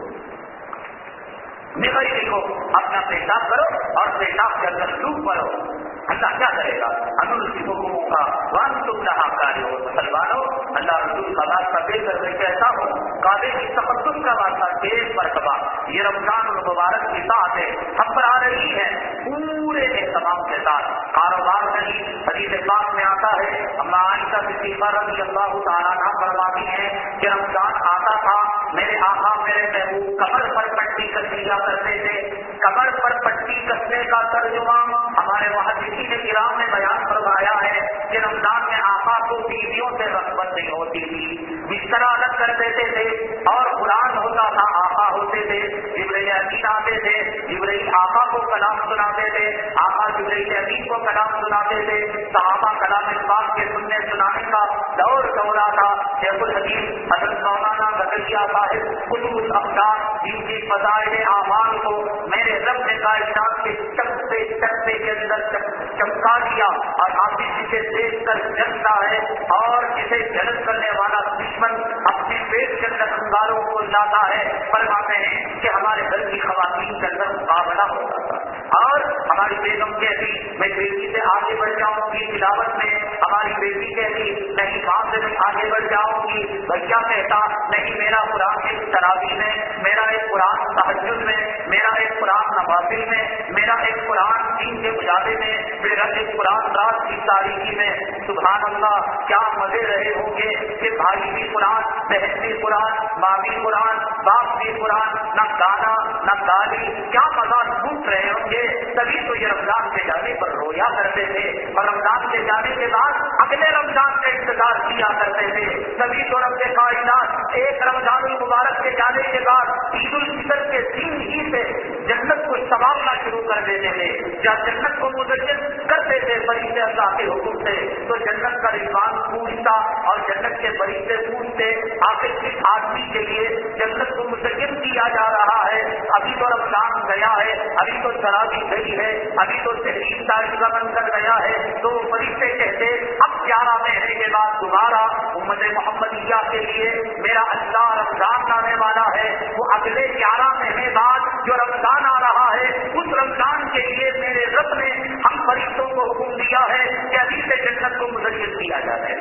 نکل دیکھو. اپنا پیشاب کرو اور پیشاب کے اندر ڈوب پڑو. اللہ کیا کرے گا؟ انور کی حکموں کا وان تم رہا کاری ہو مسلمانوں. اللہ رسول کا راستہ دے کر میں کہتا ہوں, کعبے کی تقدم کا راستہ ایک مرتبہ یہ رمضان المبارک کی ساتھ ہے ہم پر آ رہی ہے پورے اہتمام کے ساتھ. کاروبار نہیں, حدیث پاک میں آتا ہے, اما عائشہ صدیقہ رضی اللہ تعالیٰ عنہا فرماتی ہیں کہ رمضان آتا تھا, میرے آقا میرے محبوب کمر پر پٹی کس لیا کرتے تھے. کمر پر پٹی کسنے کا ترجمہ ہمارے محدثین کرام نے بیان فرمایا ہے کہ رمضان میں آقا کو بیویوں سے رغبت نہیں ہوتی تھی, بستر الگ کر دیتے تھے اور قرآن ہوتا تھا, آقا ہوتے تھے, جبرائیل امین آتے تھے, جبرائیل آقا کو کلام سناتے تھے, آقا جبرائیل امین کو کلام سناتے تھے. صحابہ کلام پاک کے سننے سنانے کا دور دورہ تھا. شیخ الحدیث حضرت مولانا زکریا صاحب قطب الاقدار جن کی فضائل اعمال کو میرے رب نے کائنات کے چکتے چکتے کے اندر چمکا دیا, اور آپ جسے دیکھ کر جلتا ہے اور جسے جلد کرنے والا دشمن اپنی پیٹ کے اندر انگاروں کو لاتا ہے. فرماتے ہیں کہ ہمارے گھر کی خواتین کے اندر مقابلہ ہوتا تھا, اور ہماری بیگم کہتی میں بیٹی سے آگے بڑھ جاؤں گی تلاوت میں, ہماری بیٹی کہتی نہیں ماں سے میں آگے بڑھ جاؤں گی, بچہ کہتا نہیں میرا قرآن ایک تراویح میں, میرا ایک قرآن تہجد میں, میرا ایک قرآن نوافل میں, میرا ایک قرآن دین کے مجالے میں، میرا ایک قرآن رات کی تاریخی میں، سبحان اللہ کیا مزے رہے ہوں گے کہ بھائی بھی قرآن، بہن بھی قرآن، ماں بھی قرآن، باپ بھی قرآن، نہ گانا نہ گالی، کیا مزہ لوٹ رہے ہوں گے. تبھی تو یہ رمضان کے جانے پر رویا کرتے تھے اور رمضان کے جانے کے بعد اگلے رمضان کا انتظار کیا کرتے تھے. تبھی تو رب کائنات ایک رمضان المبارک کے جانے کے بعد عید الفطر کے دن ہی سے جنت کو سنبھالنا شروع کر دیتے تھے. جب جنت کو مزین کرتے تھے فرشتے اللہ کے حکم سے، تو جنت کا رضوان پوچھتا اور جنت کے فرشتے پوچھتے آخر کس آدمی کے لیے جنت کو مزین کیا جا رہا ہے. ابھی تو رمضان گیا ہے، ابھی تو تراویح گئی ہے، ابھی تو تحریر تاریخ کا منظر گیا ہے. تو فرشتے کہتے اب گیارہ مہینے کے بعد دوبارہ امت محمدیہ کے لیے میرا اللہ رمضان لانے والا ہے. وہ اگلے گیارہ مہینے بعد جو رمضان آ رہا ہے، اس رمضان کے لیے میرے رب نے ہم فرشتوں کو حکم دیا ہے کہ ابھی سے جنت کو مزین کیا جائے.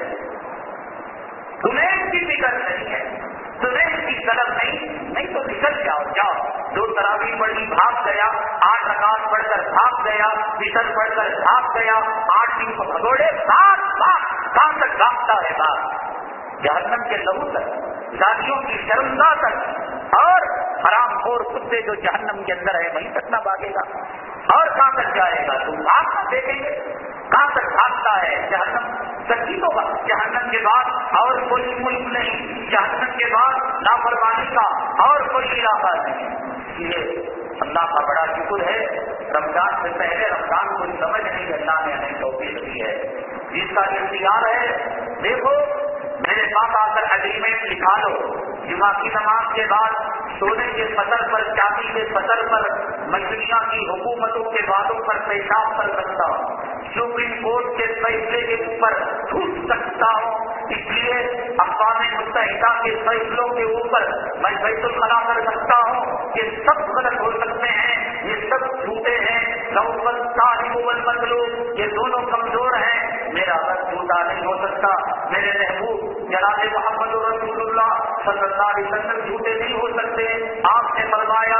تمہیں اس کی فکر نہیں ہے، تمہیں اس کی قدر نہیں نہیں تو نکل جاؤ جاؤ. دو تراویح پڑھی بھاگ گیا، آٹھ رکعت پڑھ کر بھاگ گیا، وطر پڑھ کر بھاگ گیا، آٹھ دن کو بھگوڑے بھاگ بھاگ کہاں تک بھاگتا ہے بھاگ؟ جہنم کے لہو تک، ذاتیوں کی شرمگاہ تک، اور حرام خور کتے جو جہنم کے اندر ہے وہیں تک نہ بھاگے گا. اور کہاں تک جائے گا؟ تم بھاگ دیکھیں گے کہاں تک بھاگتا ہے. جہنم سچی ہوگا. جہنم کے بعد اور کوئی ملک نہیں، جہنم کے بعد نافرمانی کا اور کوئی علاقہ نہیں. یہ اللہ کا بڑا شکر ہے، رمضان سے پہلے رمضان کو سمجھ نہیں اللہ نے ہمیں توفیق دی ہے. جس کا اختیار ہے دیکھو میرے پاس آ کر اگریمنٹ لکھا لو. جمعہ کی نماز کے بعد سونے کے پتھر پر، چاندی کے پتھر پر، مچھلیاں کی حکومتوں کے وعدوں پر پیشاب کر سکتا ہوں، سپریم کورٹ کے فیصلے کے اوپر ٹوٹ سکتا ہوں. اس لیے اقوام متحدہ کے فیصلوں کے اوپر میں بیت الخلا کر سکتا ہوں. یہ سب غلط ہو سکتے ہیں، یہ سب جھوٹے ہیں. مطلوب یہ دونوں کمزور ہیں. میرا رب جھوٹا نہیں ہو سکتا. میرے محبوب جناب محمد رسول اللہ صلی اللہ علیہ وسلم جھوٹے نہیں ہو سکتے. آپ نے فرمایا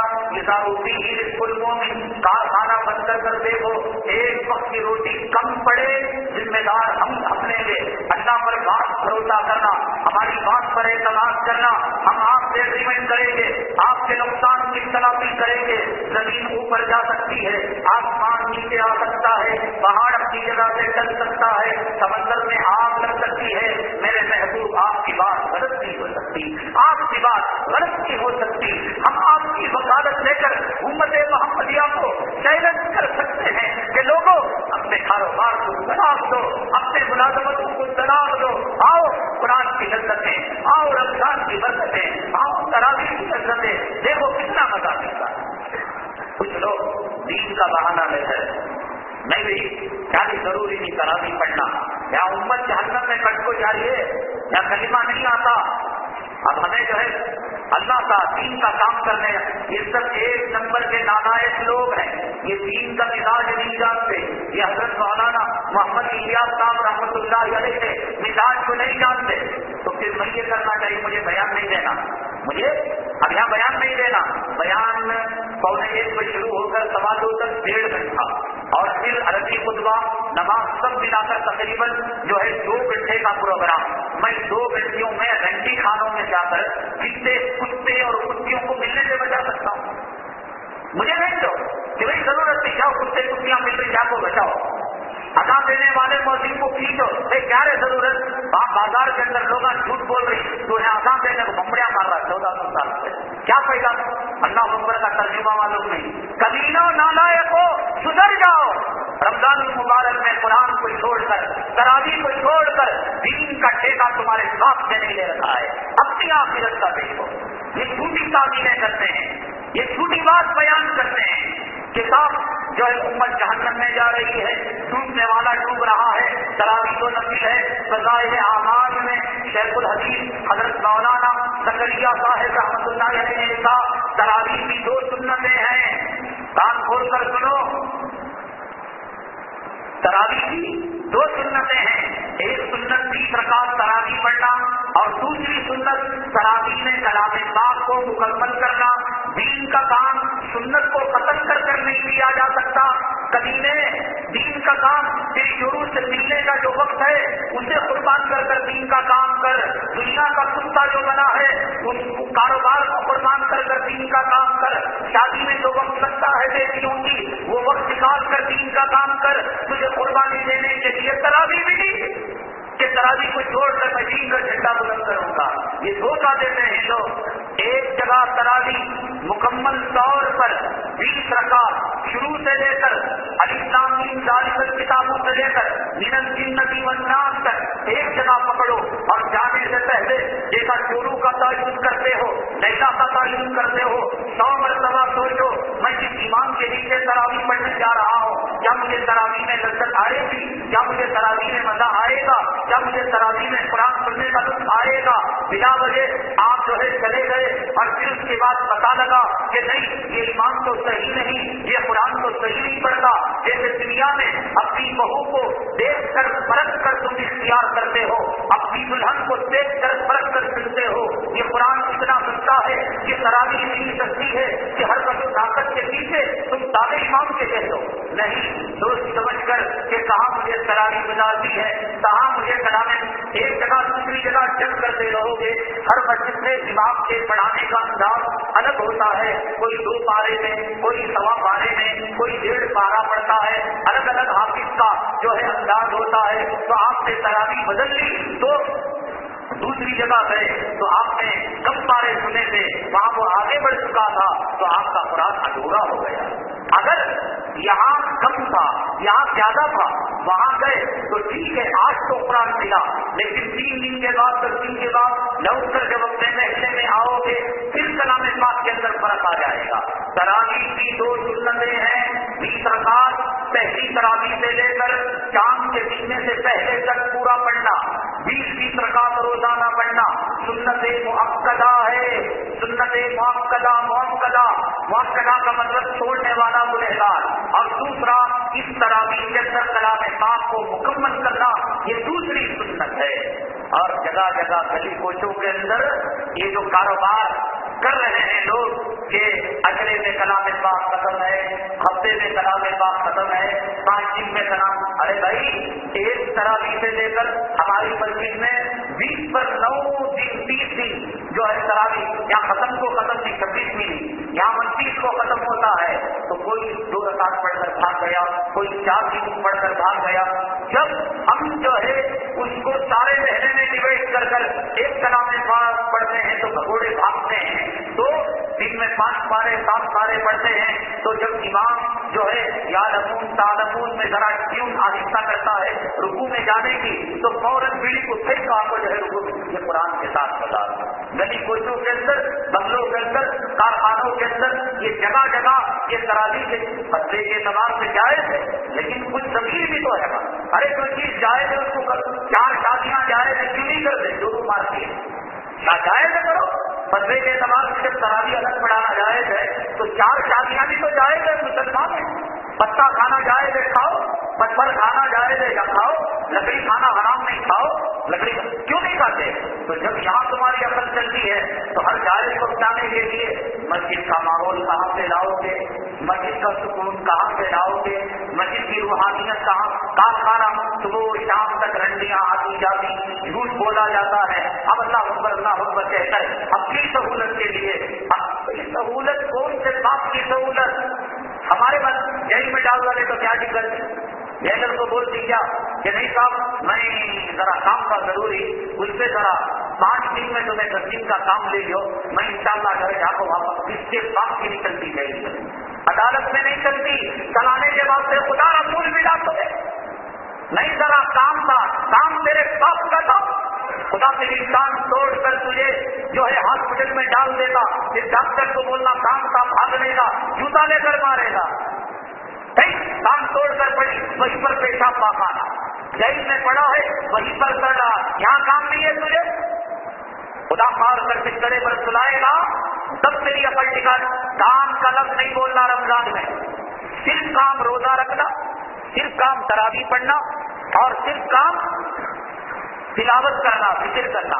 کارخانہ بند کر کر دیکھو، ایک وقت کی روٹی کم پڑے ذمہ دار ہم اپنے لے. اللہ پر بات بھروسہ کرنا، ہماری بات پر اعتماد کرنا. ہم آپ سے ایگریمنٹ کریں گے، آپ کے نقصان کی تلافی کریں گے. زمین اوپر جا سکتی ہے، آسمان نیچے آ سکتا ہے، پہاڑ اپنی جگہ سے ڈل سکتا ہے، سمندر میں آگ لگ سکتی ہے. میرے محبوب آپ کی بات غلط نہیں ہو سکتی، آپ کی بات غلط نہیں ہو سکتی. ہم آپ کی وکالت لے کر امت محمدیہ کو چیلنج کر سکتے ہیں کہ لوگوں اپنے کاروبار کو طلاق دو، اپنے ملازمتوں کو طلاق دو. آؤ قرآن کی لذتیں، آؤ رمضان کی برکتیں، آؤ تراویح کی لذتیں. دیکھو کتنا مزہ ملتا ہے. کچھ لوگ دین کا بہانہ لے کر نہیں بھی کیا بھی ضروری نہیں تراویح پڑھنا، یا امت جہنم میں کٹ کو جائیے، یا کلمہ نہیں آتا. اب ہمیں جو ہے اللہ کا دین کا کام کرنے، یہ سب ایک نمبر کے نالائق لوگ ہیں. یہ دین کا مزاج نہیں جانتے. یہ حضرت مولانا محمد الیاس صاحب رحمۃ اللہ علیہ کے مزاج کو نہیں جانتے. تو پھر میں یہ کرنا چاہیے، مجھے بیان نہیں دینا، مجھے اب یہاں بیان نہیں دینا. بیان پونے ایک بجے شروع ہو کر سوا دو تک ڈیڑھ گھنٹہ، اور پھر عربی خطبہ نماز سب ملا کر تقریباً جو ہے دو گھنٹے کا پروگرام. میں دو گھنٹوں میں رنڈی خانوں میں جا کر کتنے کتے اور کتیوں کو ملنے سے بچا سکتا ہوں. مجھے نہیں دو کہ بھائی ضرورت نہیں، جاؤ کتے کتیاں مل رہی جا کو بچاؤ. ادا دینے والے موضوع کو کھینچو، کیا ہے ضرورت؟ آپ بازار کے اندر لوگ جھوٹ بول رہی تو یہاں ادا دینے کو بمبڑیاں مار رہا چودہ سو سال سے، کیا فائدہ؟ اللہ اکبر کا ترجمہ معلوم نہیں. کمینوں نالائق ہو سدھر جاؤ. رمضان المبارک میں قرآن کو چھوڑ کر، تراویح کو چھوڑ کر دین کا ٹھیکہ تمہارے ساتھ سے نہیں لے رکھا ہے. اپنی آخرت کا دیکھو. یہ جھوٹی تعمیریں کرتے ہیں، یہ جھوٹی بات بیان کرتے ہیں. کتاب جو ہے امت جہنم میں جا رہی ہے، ڈوبنے والا ڈوب رہا ہے. تراویح تو نفل ہے. فضائل اعمال میں شیخ الحدیث حضرت مولانا زکریا صاحب رحمۃ اللہ علیہ نے لکھا تراویح کی دو سنتیں ہیں. کان کھول کر سنو، تراویح کی دو سنتیں ہیں. ایک سنت تیس رکعت تراویح پڑھنا، اور دوسری سنت تراویح میں کلام پاک کو مکمل کرنا. دین کا کام سنت کو ختم کر کر نہیں کیا جا سکتا، وقت ہے اسے قربان کر کر دین کا کام کر. دنیا کا کتا جو بنا ہے اس کاروبار کو قربان کر کر دین کا کام کر. شادی میں جو وقت لگتا ہے بیٹیوں کی وہ وقت نکال کر دین کا کام کر. تجھے قربانی دینے کے لیے تراویح ملی کہ تراویح کو چھوڑ کر میں دین کا جھنڈا بلند کروں گا. یہ دھوکہ دیتے ہیں لوگ. ایک جگہ تراویح مکمل طور پر بیس رکعت شروع سے لے کر الاسلام ذالک کتابوں سے لے کر من الجنۃ والناس تک ایک جگہ پکڑو اور جانے سے پہلے دیکھا چورو کا تعین کرتے ہو, لیلا کا تعین کرتے ہو, سو مرتبہ سوچو میں جس امام کے نیچے تراویح پڑھنے جا رہا ہوں کیا مجھے تراویح میں لذت آئے گی, کیا مجھے تراویح میں مزہ آئے گا, کیا مجھے تراویح میں قرآن پڑھنے کا لطف آئے گا. بلا وجہ آپ جو ہے چلے گئے اور پھر اس کے بعد پتا لگا کہ نہیں یہ ایمان تو صحیح نہیں, یہ قرآن تو صحیح نہیں پڑھتا. جیسے دنیا میں اپنی بہو کو دیکھ کر پرکھ کر تم اختیار کرتے ہو, اپنی دلہن کو دیکھ کر پرکھ کر سنتے ہو. یہ قرآن اتنا سچا ہے, یہ تراویح اتنی سچی ہے کہ ہر وقت طاقت کے پیچھے تم تابع امام کے کہہ دو. نہیں, سوچ سمجھ کر کہ کہاں مجھے تراویح گزارتی ہے, کہاں مجھے کلام ایک جگہ دوسری جگہ چل کرتے رہو گے. ہر مسجد میں امام کے پڑھانے کا انداز الگ ہوتا ہے. کوئی دو پارے میں, کوئی سوا پارے میں, کوئی ڈیڑھ پارا پڑتا ہے. الگ الگ حافظ کا جو ہے انداز ہوتا ہے. تو آپ نے تراویح بدل لی تو دوسری جگہ گئے تو آپ نے کم پارے سنے تھے, وہاں وہ آگے بڑھ چکا تھا تو آپ کا قرآن ادھورا ہو گیا. اگر یہاں کم تھا یہاں زیادہ تھا وہاں گئے تو ٹھیک ہے آج تو قرآن ملا, لیکن تین دن کے بعد دس دن کے بعد لوٹ کر جب اپنے محلے میں آؤ گے پھر کلام پاک کے اندر فرق آ جائے گا. تراویح کی دو سنتیں ہیں, بیس رکعت پہلی تراویح سے لے کر شام کے دکھنے سے پہلے تک پورا پڑھنا, بیس بیس رکعت روزانہ پڑھنا سنت مؤکدہ ہے. سنت مؤکدہ مؤکدہ مؤکدہ کا مطلب چھوڑنے والا گنہگار. اور دوسرا اس تراویح کے اندر کلام پاک کو مکمل کرنا یہ دوسری سنت ہے. اور جگہ جگہ گلی کوچوں کے اندر یہ جو کاروبار کر رہے ہیں لوگ کہ اجرے میں کلام پاک ختم ہے, ہفتے میں کلام پاک ختم ہے, پانچ دن میں کلام. ارے بھائی ایک تراویح سے لے کر ہماری مسجد میں بیس پر نو دن تیس دن جو ہے تراویح, یہاں ختم کو ختم کی چھبیس ملی, یہاں انتیس کو ختم ہوتا ہے. تو کوئی دو رکعت پڑھ کر بھاگ گیا, کوئی چار دن پڑھ کر بھاگ گیا. جب ہم جو ہے اس کو سارے مہینے میں ڈیوائڈ کر کر ایک کلام پاک پڑھتے ہیں تو بھگوڑے بھاگتے ہیں. تو دن میں پانچ پارے سات پارے پڑھتے ہیں تو جب امام جو ہے یا لمون تالمون میں ذرا کیوں آہستہ کرتا ہے رکوع میں جانے کی تو فوراً پیڑھی کو پھر کہا کو جو ہے رکوع یہ قرآن کے ساتھ بتا. گلی کوچوں کے اندر, بنگلوں کے اندر, کارخانوں کے اندر یہ جگہ جگہ یہ تراویح کے خطرے کے اعتبار سے جائز ہے, لیکن کچھ ضمیر بھی تو ہے. ارے کوئی چیز جائز ہے اس کو کر, چار شادیاں جائز ہے کیوں نہیں کر دیں, جو مارتی ہے کیا جائز ہے کرو. فتوے کے اعتبار سے جب تراویح الگ پڑھانا جائز ہے تو چار شادیاں بھی تو جائز ہے مسلمان میں. پتا کھانا جائز ہے کھاؤ, پتھر کھانا جائز ہے یا کھاؤ, لکڑی کھانا حرام نہیں کھاؤ, لکڑی کیوں نہیں کھاتے. تو جب یہاں تمہاری عقل چلتی ہے تو ہر جائز کو بچانے کے لیے مسجد کا ماحول کہاں سے لاؤ گے, مسجد کا سکون کہاں سے لاؤ گے, مسجد کی روحانیت کہاں. کارخانہ صبح شام تک رنڈیاں آتی جاتی, جھوٹ بولا جاتا ہے. اب اللہ اکبر اللہ اکبر کہتا ہے اپنی سہولت کے لیے. اپنی سہولت کون سے باپ کی سہولت. ہمارے پاس جیل میں ڈال والے تو کیا دقت ہے, جیلر کو بول دیا کہ نہیں صاحب میں ذرا کام کا ضروری اس سے ذرا پانچ دن میں تمہیں دس دن کا کام لے لو, میں ان شاء اللہ گھر جا کو واپس. کس کے باپ کی نکلتی جائے عدالت میں نہیں چلتی. چلانے کے بعد سے خدا رسول ملا تو نہیں, ذرا کام تھا, کام تیرے باپ کا تھا. خدا سے انسان توڑ کر تجھے جو ہے ہاسپٹل میں ڈال دیتا, پھر ڈاکٹر کو بولنا کام کا بھاگنے کا جوتا لے کر مارے گا. نہیں, کام توڑ کر پڑی وہیں پر پیشاب پاخانہ, جیل میں پڑا ہے وہیں پر کر رہا, یہاں کام نہیں ہے تجھے. خدا مار کر بسترے پر سلائے گا تب تیری عقل ٹکان. کام کا لفظ نہیں بولنا رمضان میں, صرف کام روزہ رکھنا, صرف کام تراویح پڑھنا, اور صرف کام تلاوت کرنا, ذکر کرنا.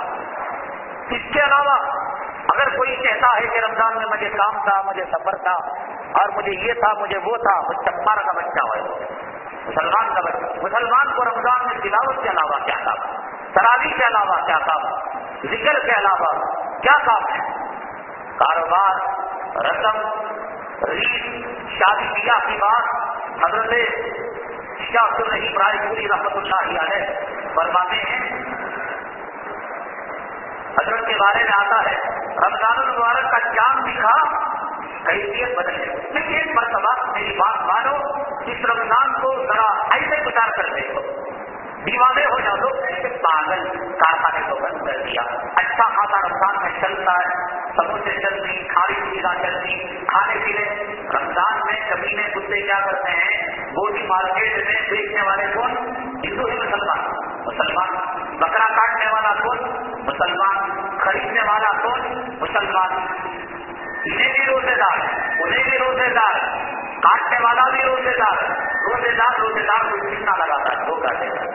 اس کے علاوہ اگر کوئی کہتا ہے کہ رمضان میں مجھے کام تھا, مجھے سفر تھا, اور مجھے یہ تھا, مجھے وہ تھا, وہ چمار کا بچہ ہے. مسلمان کا بچہ مسلمان کو رمضان میں تلاوت کے علاوہ کیا کام ہے؟ تراویح کے علاوہ کیا کام ہے؟ ذکر کے علاوہ کیا کام ہے؟ کاروبار، رسم، ریت، شادی بیاہ کی بات حضرت شاہ عبد الرحیم رائے پوری رحمۃ اللہ علیہ فرماتے ہیں، حضرت کے بارے میں آتا ہے رمضان المبارک کا چاند دکھا کیفیت بدل گئی. لیکن ایک مرتبہ میری بات مانو، اس رمضان کو ذرا ایسے گزار کر دیکھو، دیوانے ہو جاؤ. پاگل کارخانے کو بند کر دیا، اچھا خاصا رمضان میں چلتا ہے، سموسے چلتی، کھاری چیزاں چلتی، کھانے پینے. رمضان میں کمینے کتے کیا کرتے ہیں؟ گوشت مارکیٹ میں بیچنے والے کون؟ ہندو ہے مسلمان مسلمان بکرا کاٹنے والا کون؟ مسلمان. خریدنے والا کون؟ مسلمان. انہیں بھی روزے دار، انہیں بھی روزے دار، کاٹنے والا بھی روزے دار. روزے دار روزے دار کو کتنا لگاتا ہے؟ وہ کاٹے گا.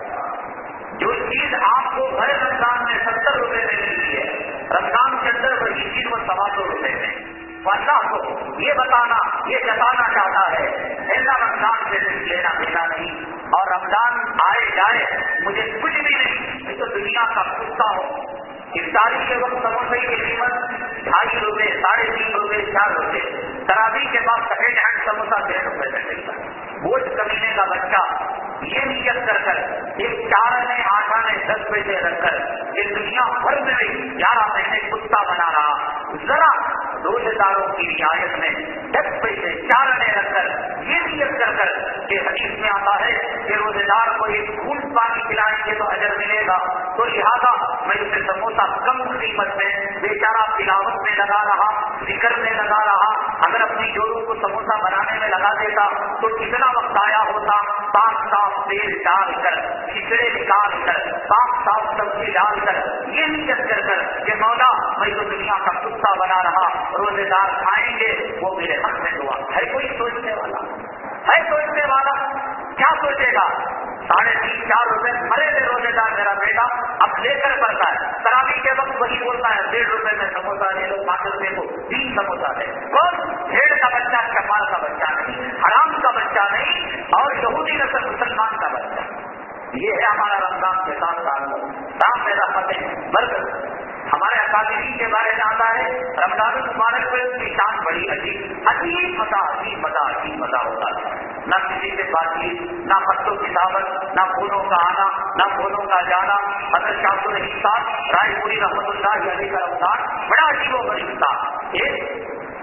جو چیز آپ کو ہر رمضان میں ستر روپے میں ملتی ہے، رمضان کے اندر وہی چیز وہ سوا سو روپے میں. اللہ کو یہ بتانا، یہ جتانا چاہتا ہے ایسا رمضان سے صرف لینا دینا نہیں، اور رمضان آئے جائے مجھے کچھ بھی نہیں. میں تو دنیا کا کتا ہوں. افطاری کے وقت سموسے کی قیمت ڈھائی روپے، ساڑھے تین روپے، چار روپے. تراویح کے بعد سفید ہینڈ سموسا ڈیڑھ روپے میں ملتا ہے. بوجھ کمینے کا بچہ یہ نیت کر کر ایک چار آنے آٹھ آنے دس پیسے رکھ کر یہ دنیا بھر میں گیارہ مہینے کتا بنا رہا. ذرا روزے داروں کی رعایت میں دس پیسے چار آنے رکھ کر یہ نیت کر کر کہ حدیث میں آتا ہے کہ روزے دار کو ایک پھول پانی پلائیں گے تو اجر ملے گا، تو لہٰذا میں اسے سموسا کم قیمت میں بیچارہ تلاوت میں لگا رہا، ذکر میں لگا رہا. اگر اپنی جوڑوں کو سموسا بنانے میں لگا دیتا تو کتنا وقت آیا ہوتا. پاک صاف تیل ڈال کر، کھچڑے نکال کر، پاک صاف سبزی ڈال کر یہ نیت کر کر کہ مولا میں تو دنیا کا کتا بنا رہا، روزے دار کھائیں گے وہ میرے حق میں دعا. ہے کوئی سوچنے والا؟ ہے سوچنے والا؟ کیا سوچے گا؟ ساڑھے تین چار روپے مرے ہوئے روزے دار میرا بیٹا اب لے کر پڑتا ہے. تراویح کے وقت وہی بولتا ہے ڈیڑھ روپے میں سموسا لے لو، پانچ روپے کو تین سموسا دے. کون؟ بھیڑ کا بچہ، کفار کا بچہ نہیں، حرام کا بچہ نہیں، اور یہودی نسل مسلمان کا بچہ. یہ ہے ہمارا رمضان کے ساتھ تعلق. رام میں رحمتیں برکت. ہمارے اکادری کے بارے میں آتا ہے رمضان المبارک میں کی شان بڑی عجیب عجیب مزہ عجیب مزہ عجیب مزہ ہوتا ہے. نہ کسی سے بات چیت، نہ خطوں کی دعوت، نہ پھولوں کا آنا، نہ پھولوں کا جانا. حضرت شاہ عبد الرحیم صاحب رائے پوری رحمۃ اللہ علیہ کا رمضان بڑا عجیب و غریب تھا. ایک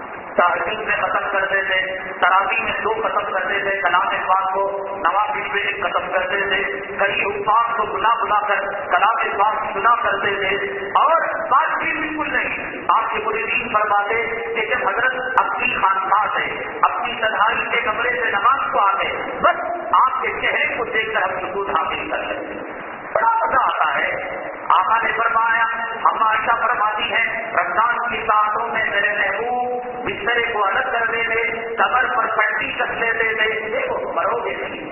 تہجد میں ختم کرتے تھے، تراویح میں دو ختم کرتے تھے، کلام پاک کو نوافل میں ایک ختم کرتے تھے، کئی حفاظ کو بلا بلا کر کلام پاک سنا کرتے تھے، اور بات بھی بالکل نہیں. آپ کے پورے دین فرماتے کہ جب حضرت اپنی خانقاہ سے اپنی تنہائی کے کمرے سے نماز کو آتے بس آپ کے چہرے کو دیکھ کر ہم سکون حاصل کر لیتے. بڑا مزہ آتا ہے. آقا نے فرمایا، ہم عائشہ فرماتی ہیں رمضان کی ساعتوں میں میرے محبوب بسترے کو الگ کر دیتے، کمر پر پٹی کس لیتے تھے. دیکھو مرو گے نہیں.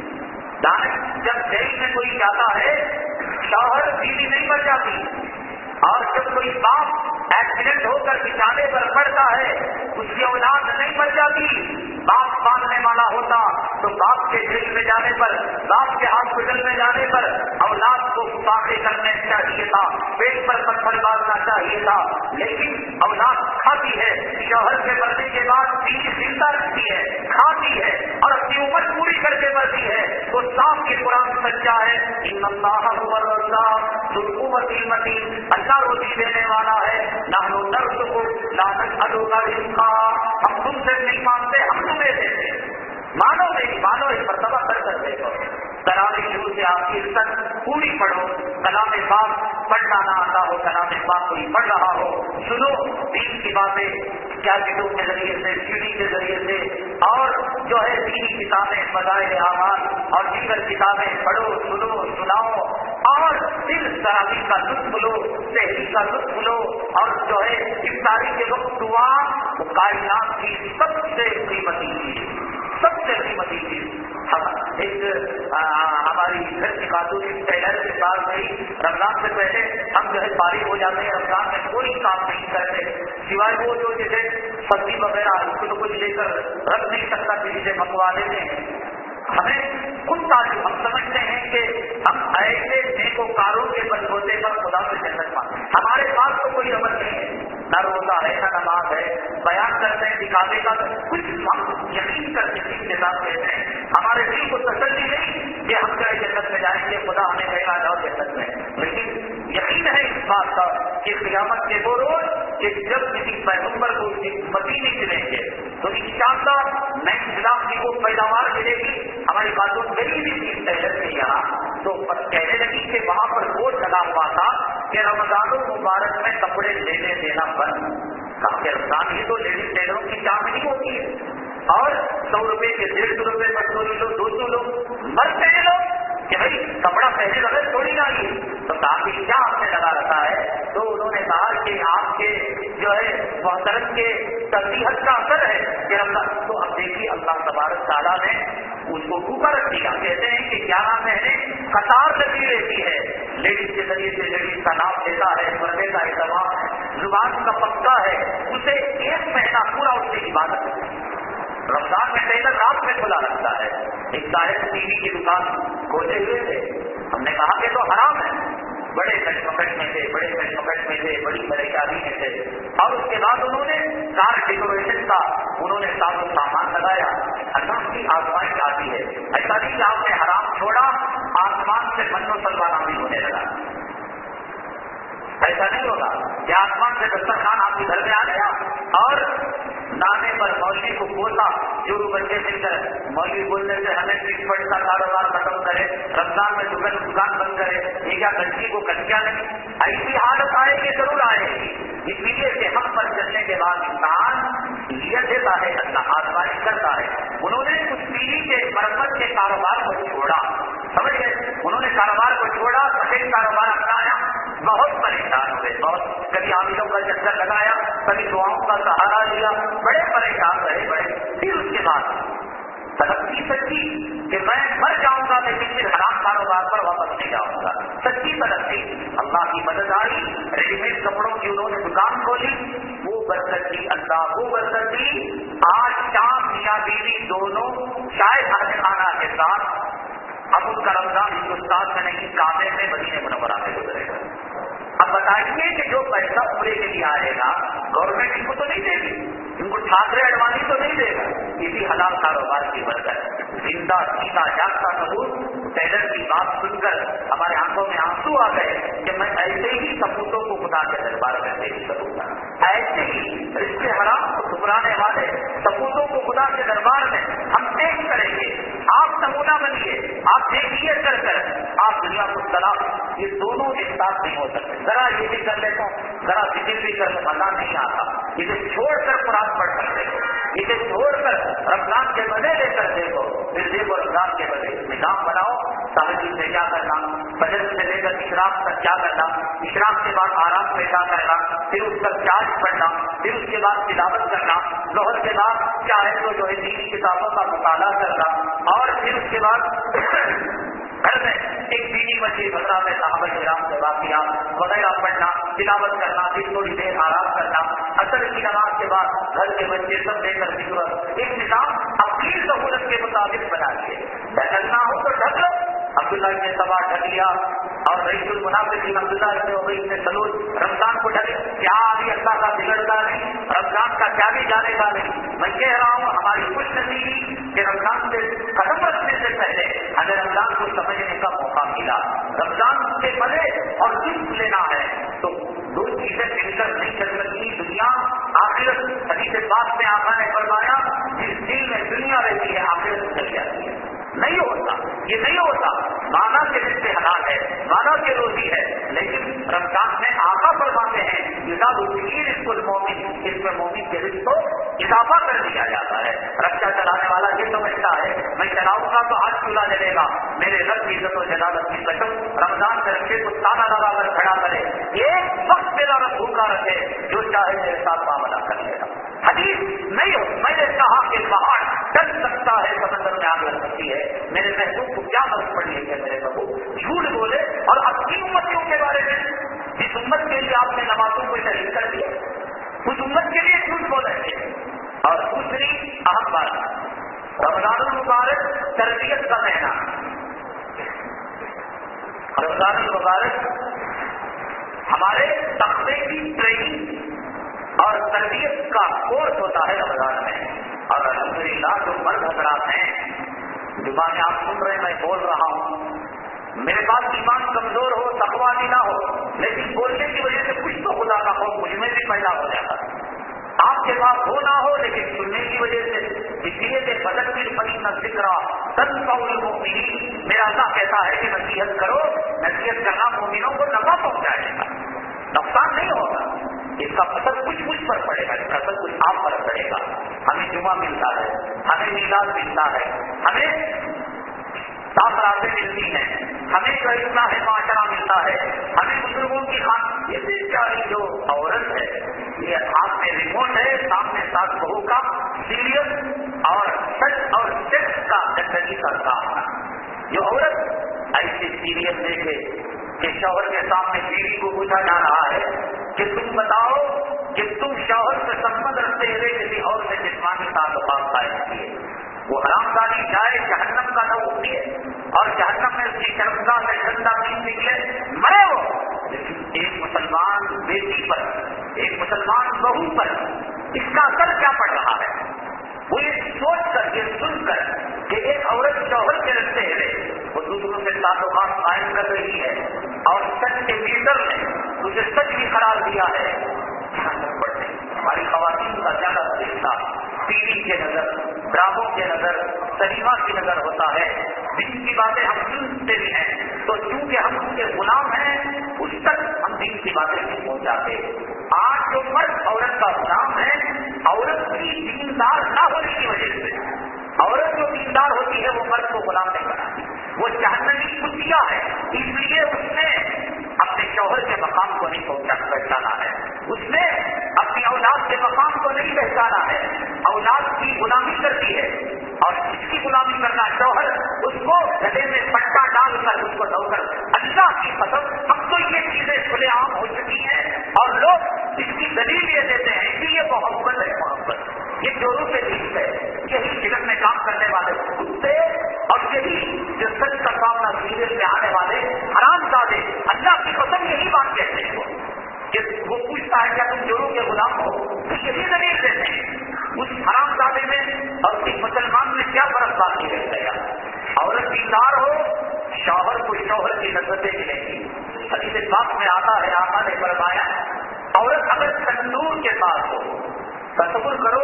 جب جیل میں کوئی جاتا ہے شوہر بیوی نہیں مر جاتی، اور جب کوئی باپ ایکسیڈنٹ ہو کر بچھانے پر پڑتا ہے اس کی اولاد نہیں مر جاتی. باپ پالنے والا ہوتا تو باپ کے جیل میں جانے پر، باپ کے ہاسپٹل میں جانے پر اولاد کو فاقے کرنے چاہیے تھا، پیٹ پر پتھر باندھنا چاہیے تھا. لیکن اولاد کھاتی ہے، شوہر کے مرنے کے بعد بیوی زندہ رہتی ہے، کھاتی ہے، اور اپنی عمر پوری کر کے مرتی ہے. تو صاحب کے قرآن سچا ہے، ان اللہ هو الرزاق ذو القوة المتین. اللہ روزی دینے والا ہے. نحن نرزقک لا نسألک رزقا. ہم تم سے نہیں مانگتے، ہم تمہیں دیتے. مانو نہیں مانو ایک مرتبہ کر کر دیکھو. تراویح شروع سے آخر تک پوری پڑھو. کلام پاک پڑھنا نہ آتا ہو، کلام پاک کوئی پڑھ رہا ہو سنو دین کی باتیں کیسٹوں کے ذریعے سے، سی ڈی کے ذریعے سے، اور جو ہے دینی کتابیں، فضائل اعمال اور دیگر کتابیں پڑھو، سنو، سناؤ، اور پھر تراویح کا لطف لو، سحری کا لطف لو. اور جو ہے افطاری کے وقت دعا کائنات کی سب سے قیمتی چیز، سب سے قیمتی چیز. ایک ہماری گھر کی خاتون ٹیلر کے پاس گئی. رمضان سے پہلے ہم جو ہے فارغ ہو جاتے ہیں، رمضان میں کوئی کام نہیں کرتے سوائے وہ جو جیسے سبزی وغیرہ اس کو کچھ لے کر رکھ نہیں سکتا کسی سے منگوا لیتے ہیں. ہمیں خود تعلق ہم سمجھتے ہیں کہ ہم ایسے نیکوکاروں کے بلبوتے پر خدا سے جنت مانگتے ہیں. ہمارے پاس تو کوئی عمل نہیں ہے، نہ روزہ ہے نہ نماز ہے، بیان کرتے ہیں دکھاوے کا کچھ ہم یقین کرتے ہیں کے ساتھ کہتے ہیں. ہمارے دل کو تسلی نہیں کہ ہم کہیں جنت میں جائیں گے، خدا ہمیں کہے گا جاؤ جنت میں. لیکن یقین ہے اس بات کا کہ قیامت کے وہ روز کہ جب کسی پیغمبر کو امتی نہیں ملیں گے تو انشاءاللہ نئے اسلام کی وہ پیداوار ملے گی. ہماری باتوں گئی بھی تھی پہلے سے یہاں تو کہنے لگی کہ وہاں پر بورڈ لگا ہوا تھا کہ رمضان المبارک میں کپڑے لینے دینا بند. کہا کہ رمضان ہی تو لیڈیز ٹیلروں کی چاندنی ہوتی ہے اور سو روپے کے ڈیڑھ سو روپے مزدوری لو، دو سو لوگ مرتے ہیں لوگ کہ بھائی کپڑا پہنے بغیر تھوڑی نہ آئیے. تو کہا کہ کیا آپ نے لگا رکھا ہے؟ تو انہوں نے کہا کہ آپ کے جو ہے محترم کے تربیت کا اثر ہے کہ اللہ. تو اب دیکھیے اللہ تبارک تعالیٰ نے اس کو اوپر رکھ دیا. کہتے ہیں کہ گیارہ مہینے قطار لگی رہتی ہے، لیڈیز کے ذریعے سے لیڈیز کا نام دیتا ہے، مردے کا اہتمام زبان کا پکا ہے. اسے ایک مہینہ پورا اس کی عبادت ہے. رمضان میں ٹیلر رات میں کھلا رکھتا ہے. ایک صاحب ٹی وی کی دکان کھولے ہوئے تھے. ہم نے کہا کہ تو حرام ہے. بڑے کٹ پکٹ میں تھے، بڑے کٹ پکٹ میں تھے، بڑی پریشانی میں تھے. اور اس کے بعد انہوں نے کار ڈیکوریشن کا انہوں نے ساتھ سامان لگایا. اللہ کی آزمائش آتی ہے. ایسا نہیں کہ آپ نے حرام چھوڑا آسمان سے من و سلوانا بھی ہونے لگا. ایسا نہیں ہوگا کہ آسمان سے دسترخوان آپ کے گھر میں آ گیا اور نانے پر مولوی کو بولا جو بچے مل کر مولوی بولنے سے ہمیں ٹک پٹ کا کاروبار ختم کرے، رمضان میں دکان دکان بند کرے، یہ کیا گندگی کو کٹیا نہیں. ایسی حالت آئے گی، ضرور آئے گی. اس لیے کہ حق پر چلنے کے بعد انسان یہ دیتا ہے، اللہ آزمائش کرتا ہے. انہوں نے کچھ پیڑھی کے مرمت کے کاروبار کو چھوڑا، سمجھ گئے؟ انہوں نے کاروبار کو چھوڑا، سفید کاروبار اپنایا، بہت پریشان ہوئے. بہت کبھی عاملوں کا چکر لگایا، کبھی دعاؤں کا سہارا لیا، بڑے پریشان رہے بڑے. پھر اس کے بعد ترقی سچی کہ میں مر جاؤں گا لیکن پھر حرام کاروبار پر واپس نہیں جاؤں گا. سچی ترقی. اللہ کی مدد آئی، ریڈی میڈ کپڑوں کی انہوں نے دکان کھولی. وہ برکت دی اللہ، وہ برکت دی. آج شام میاں بیوی دونوں شاید اہل خانہ کے ساتھ اب ان کا رمضان ہندوستان میں نہیں کعبے میں مدینہ منورہ میں گزرے گا. اب بتائیے کہ جو پیسہ عمرے کے لیے آئے گا گورنمنٹ ان کو تو نہیں دے گی، ان کو ٹھاکرے اڈوانی تو نہیں دے گا. اسی حلال کاروبار کی برکت. زندہ سیدھا جاگتا ثبوت. ٹیلر کی بات سن کر ہمارے آنکھوں میں آنسو آ گئے کہ میں ایسے ہی ثبوتوں کو خدا کے دربار میں پیش کروں گا. ایسے ہی رشتے حرام کو ٹھکرانے والے ثبوتوں کو خدا کے دربار میں ہم پیش کریں گے. آپ نمونہ بنیے، آپ دیکھیے کر کر آپ دنیا کو سلام. یہ دونوں ایک ساتھ نہیں ہو سکتے. ذرا یہ بھی کر لیتا ہوں، ذرا ذکر بھی کر مزہ نہیں آتا. اسے چھوڑ کر قرآن پڑھ سکتے ہو، اسے چھوڑ کر رمضان کے مزے لے کر دیکھو. پھر دیکھو رمضان کے مزے نظام بناؤ. تحجد سے کیا کرنا، فجر سے لے کر اشراق تک کیا کرنا، اشراق کے بعد آرام پیدا کرنا، پھر اس کا چارج پڑھنا، پھر اس کے بعد تلاوت کرنا، ظہر کے بعد چاہے تو جو ہے دینی کتابوں کا مطالعہ کرنا، اور پھر اس کے بعد گھر میں ایک بیڑی مچھلی بھرا میں صحابہ کرام سے واقعات وغیرہ پڑھنا، تلاوت کرنا، پھر تھوڑی دیر آرام کرنا، اثر کی نماز کے بعد گھر کے بچے سب لے کر ضرورت ایک نظام اپنی سہولت کے مطابق بنا لیے. ڈھکنا ہو تو ڈھک لو. عبداللہ نے سبا ڈھک لیا اور رئیس المنافقین عبداللہ ابن ابی ابن سلول رمضان کو ڈھکے. کیا ابھی اللہ کا بگڑتا نہیں، رمضان کا کیا بھی جانے کا نہیں. میں کہہ رہا ہوں ہماری خوش نصیبی کہ رمضان سے قدم رکھنے سے پہلے ہمیں رمضان کو سمجھنے کا موقع ملا. رمضان سے مزے اور لطف لینا ہے تو دو چیزیں مل کر نہیں چل سکتی. دنیا آخرت. حدیث پاک میں آقا نے فرمایا جس دل میں دنیا رہتی ہے آخرت چل جاتی ہے. نہیں ہوتا، یہ نہیں ہوتا. مانا کے رشتے حلال ہے، مانا کے روزی ہے، لیکن رمضان میں آقا فرماتے ہیں کتاب الدین اس کو مومن، اس میں مومن کے رشتوں اضافہ کر دیا جاتا ہے. رکشا چلانے والا یہ سمجھتا ہے میں چلاؤں گا تو آج چولہا جلے گا. میرے رب کی عزت و جلالت کی قسم رمضان کے رکشے کو تانا لگا کر کھڑا کرے، ایک وقت میرا رب بھوکا رکھے، جو چاہے میرے ساتھ معاملہ کر لے گا. حدیث نہیں ہو. میں نے کہا کہ پہاڑ ڈل سکتا ہے، سمندر میں آگ لگ سکتی ہے. میرے محبوب کو کیا فرق پڑی ہے کہ میرے بابو جھوٹ بولے اور اپنی امتیوں کے بارے میں جس امت کے لیے آپ نے نمازوں کو شہید کر دیا اس امت کے لیے جھوٹ بولے. اور دوسری اہم بات رمضان المبارک تربیت کا مہینہ، رمضان المبارک ہمارے تقوی کی ٹریننگ اور تربیت کا کورس ہوتا ہے رمضان میں. اور الحمدللہ جو مرد حضرات ہیں جو باتیں آپ سن رہے ہیں میں بول رہا ہوں، میرے پاس ایمان کمزور ہو تقویٰ بھی نہ ہو لیکن بولنے کی وجہ سے کچھ تو خدا کا خوف مجھ میں بھی پیدا ہو جاتا ہے. آپ کے پاس ہو نہ ہو لیکن سننے کی وجہ سے اس لیے کہ بدل کی پنی نہ ذکر تن المؤمنین، میرا اللہ کہتا ہے کہ نصیحت کرو، نصیحت کرنا مومنوں کو نفع پہنچائے گا، نقصان نہیں ہوگا. اس کا اثر کچھ مجھ پر پڑے گا، اس کا اثر کچھ آپ پر پڑے گا. ہمیں جمعہ ملتا ہے، ہمیں میلاد ملتا ہے، ہمیں صاف راتیں ملتی ہیں، ہمیں جو اصلاح معاشرہ ملتا ہے، ہمیں بزرگوں کی خاطر یہ بیچاری جو عورت ہے یہ ہاتھ میں ریموٹ ہے، سامنے ساتھ بہو کا سیریل اور سچ اور سیکس کا گندگی کا کام ہے. جو عورت ایسے سیریل دیکھے کہ شوہر کے سامنے بیوی کو پوچھا جا رہا ہے کہ تم بتاؤ کہ تم شوہر سے سمبند رکھتے ہوئے کسی اور سے جسمانی تعلقات قائم کیے، وہ حرام زادی جائے جہنم کا نہ اٹھے اور جہنم میں اس کی شرمگاہ سے ٹھنڈا پین نکلے مرے وہ. لیکن ایک مسلمان بیٹی پر، ایک مسلمان بہو پر اس کا اثر کیا پڑ رہا ہے؟ وہ یہ سوچ کر، یہ سن کر کہ ایک عورت شوہر کے رکھتے ہوئے وہ دوسروں سے تعلقات قائم کر رہی ہے اور سچ کے لیڈر نے اسے سچ بھی قرار دیا ہے. پڑھتے ہماری خواتین کا زیادہ حصہ ٹی وی کے نظر، ڈراموں کے نظر، سنیما کی نظر ہوتا ہے. دین کی باتیں ہم سنتے بھی ہیں تو چونکہ ہم اس کے غلام ہیں اس تک ہم دین کی باتیں نہیں پہنچاتے. آج جو مرد عورت کا غلام ہے، عورت کی دیندار نہ ہونے کی وجہ سے، عورت جو دیندار ہوتی ہے وہ مرد کو غلام نہیں بناتی، وہ جہنمی کتیا ہے. اس لیے اس نے اپنے شوہر کے مقام کو نہیں پہنچا پہچانا ہے، اس نے اپنی اولاد کے مقام کو نہیں پہچانا ہے. اولاد کی غلامی کرتی ہے اور اس کی غلامی کرنا شوہر اس کو گلے میں پٹا ڈال کر اس کو ڈو کر. اللہ کی قسم اب تو یہ چیزیں کھلے عام ہو چکی ہیں اور لوگ اس کی دلیل یہ دیتے ہیں کہ یہ محبت ہے. محبت یہ چوروں سے ٹھیک ہے. یہی جگت میں کام کرنے والے کتے اور یہی جو سچ کا سامنا سیریل میں آنے والے حرام زادے اللہ کی قسم یہی بات کہتے ہیں. کہ وہ پوچھتا ہے کیا تم چوروں کے غلام ہو، تو یہی دلیل دیتے ہیں. اس حرام زادے میں اور اس مسلمان میں کیا فرق باقی رہ گیا؟ عورت دیندار ہو، شوہر کو شوہر کی نظریں ملیں گی. حدیث پاک میں آتا ہے، آقا نے فرمایا عورت اگر تندور کے پاس ہو، تصور کرو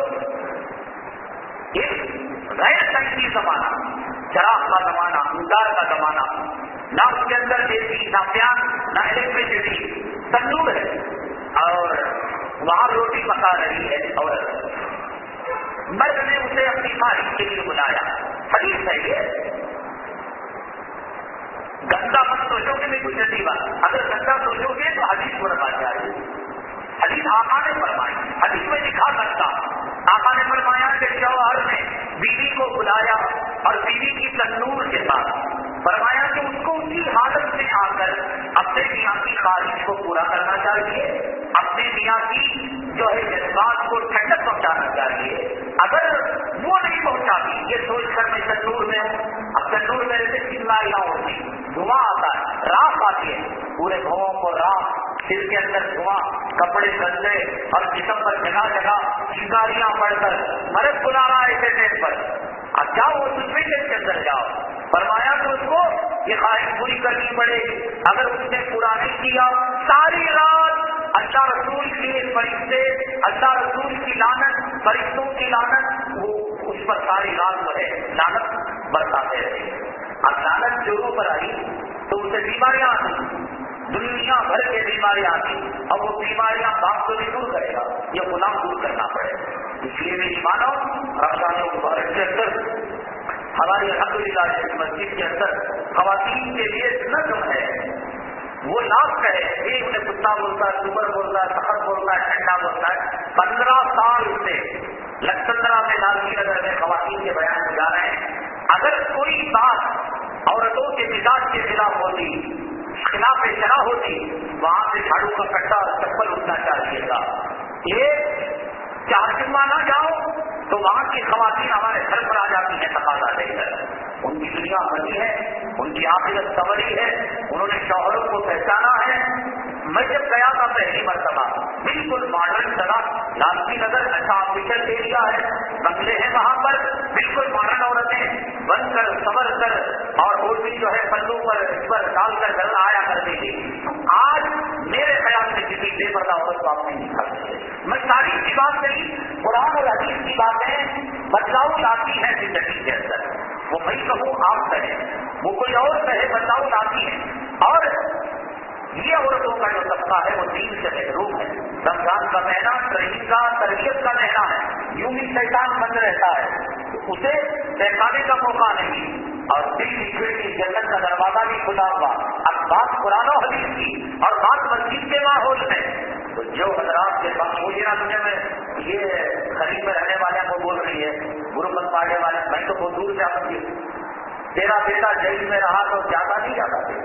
ایک غیر سنگی زمانہ، چراغ کا زمانہ، انگار کا زمانہ، نہ اس کے اندر دیسی نہ پیاز نہ الیکٹریسٹی، تندور ہے اور وہاں روٹی پکا رہی ہے عورت. مرد نے اسے اپنی خواہش کے لیے بلایا. حدیث ہے یہ، گندا مت سوچو گے نہیں گزرتی بات، اگر گندا سوچو گے تو حدیث کو رکھا جائے. حدیث آقا نے فرمائی، حدیث میں دکھا سکتا. آقا نے فرمایا کہ شوہر نے بیوی کو بلایا اور بیوی کی تندور کے پاس فرمایا کہ اس کو اسی حالت میں آ کر اپنے میاں کی خواہش کو پورا کرنا چاہیے، اپنے میاں کی جو ہے جذبات کو ٹھنڈک پہنچانا چاہیے. اگر وہ نہیں پہنچاتی، یہ سوچ کر میں تندور میں ہوں، اب تندور میرے سے چنگاریاں ہوتی، دھواں آتا ہے، راکھ آتی ہے، پورے گھروں کو راکھ، سر کے اندر دھواں، کپڑے گندے اور جسم پر جگہ جگہ چنگاریاں پڑ کر مرد بلا رہا ہے ایسے ٹائم پر. اب جاؤ وہ دوسرے کے اندر جاؤ. فرمایا کہ اس کو یہ خواہش پوری کرنی پڑے گی. اگر اس نے پورا نہیں کیا ساری رات اللہ رسول کی فرشتے، اللہ رسول کی لعنت، فرشتوں کی لعنت، وہ اس پر ساری رات جو ہے لعنت برساتے رہے. اب لعنت جوروں پر آئی تو اسے بیماریاں آتی، دنیا بھر کے بیماریاں آتی، اور وہ بیماریاں باپ کو بھی دور کرے گا، یہ غلام دور کرنا پڑے. اس لیے میری مانو رمضان مبارک کے اندر ہماری الحمدللہ اس مسجد کے اندر خواتین کے لیے نظم ہے. وہ لاکھ ہے، ایک نے کتا بولتا ہے، سور بولتا ہے، سخر بولتا ہے، ٹھنڈا بولتا ہے. پندرہ سال سے لکسندرا میں لالچی نگر میں خواتین کے بیان میں جا رہے ہیں. اگر کوئی بات عورتوں کے مزاج کے خلاف ہوتی، خلاف شرع ہوتی، وہاں سے جھاڑو کا کٹا اور چپل اٹھنا چاہیے گا. ایک چار جمعہ نہ جاؤ تو وہاں کی خواتین ہمارے گھر پر آ جاتی ہیں تقاضا دے کر. ان کی دنیا بنی ہے, ان کی آخرت سنوری ہے, انہوں نے شوہروں کو پہچانا ہے. میں جب گیا تھا پہلی مرتبہ, بالکل ماڈرن سڑا, لالچی نگر اچھا آفیشل ایریا ہے, بنگلے ہیں وہاں پر, بالکل ماڈرن عورتیں بن کر سنور کر اور وہ بھی جو ہے پلو پر اس پر ڈال کر گھر آیا کرتے تھے. آج میرے خیال میں کسی بے پردہ عورت کو آپ نہیں دکھاتے. میں تاریخ کی بات نہیں, قرآن اور حدیث کی باتیں بدلاؤ لاتی ہیں زندگی کے اندر. وہ میں کہوں آپ کہیں, وہ کوئی اور کہے, بدلاؤ لاتی ہیں. اور یہ عورتوں کا جو طبقہ ہے وہ دین سے محروم ہے. رمضان کا مہینہ ٹریننگ کا, تربیت کا مہینہ ہے, یوں ہی شیطان بند رہتا ہے, اسے بہکانے کا موقع نہیں. اور دل کی کھڑکی جنت کا دروازہ بھی کھلا ہوا. اب بات قرآن و حدیث کی اور بات مسجد کے ماحول میں, تو جو حضرات کے پاس مجھے نہ دنیا میں یہ قریب میں رہنے والے کو بول رہی ہے, گروپ پاڑنے والے, میں تو بہت دور سے آپ کی تیرا بیٹا جیل میں رہا تو زیادہ نہیں جاتا تھا.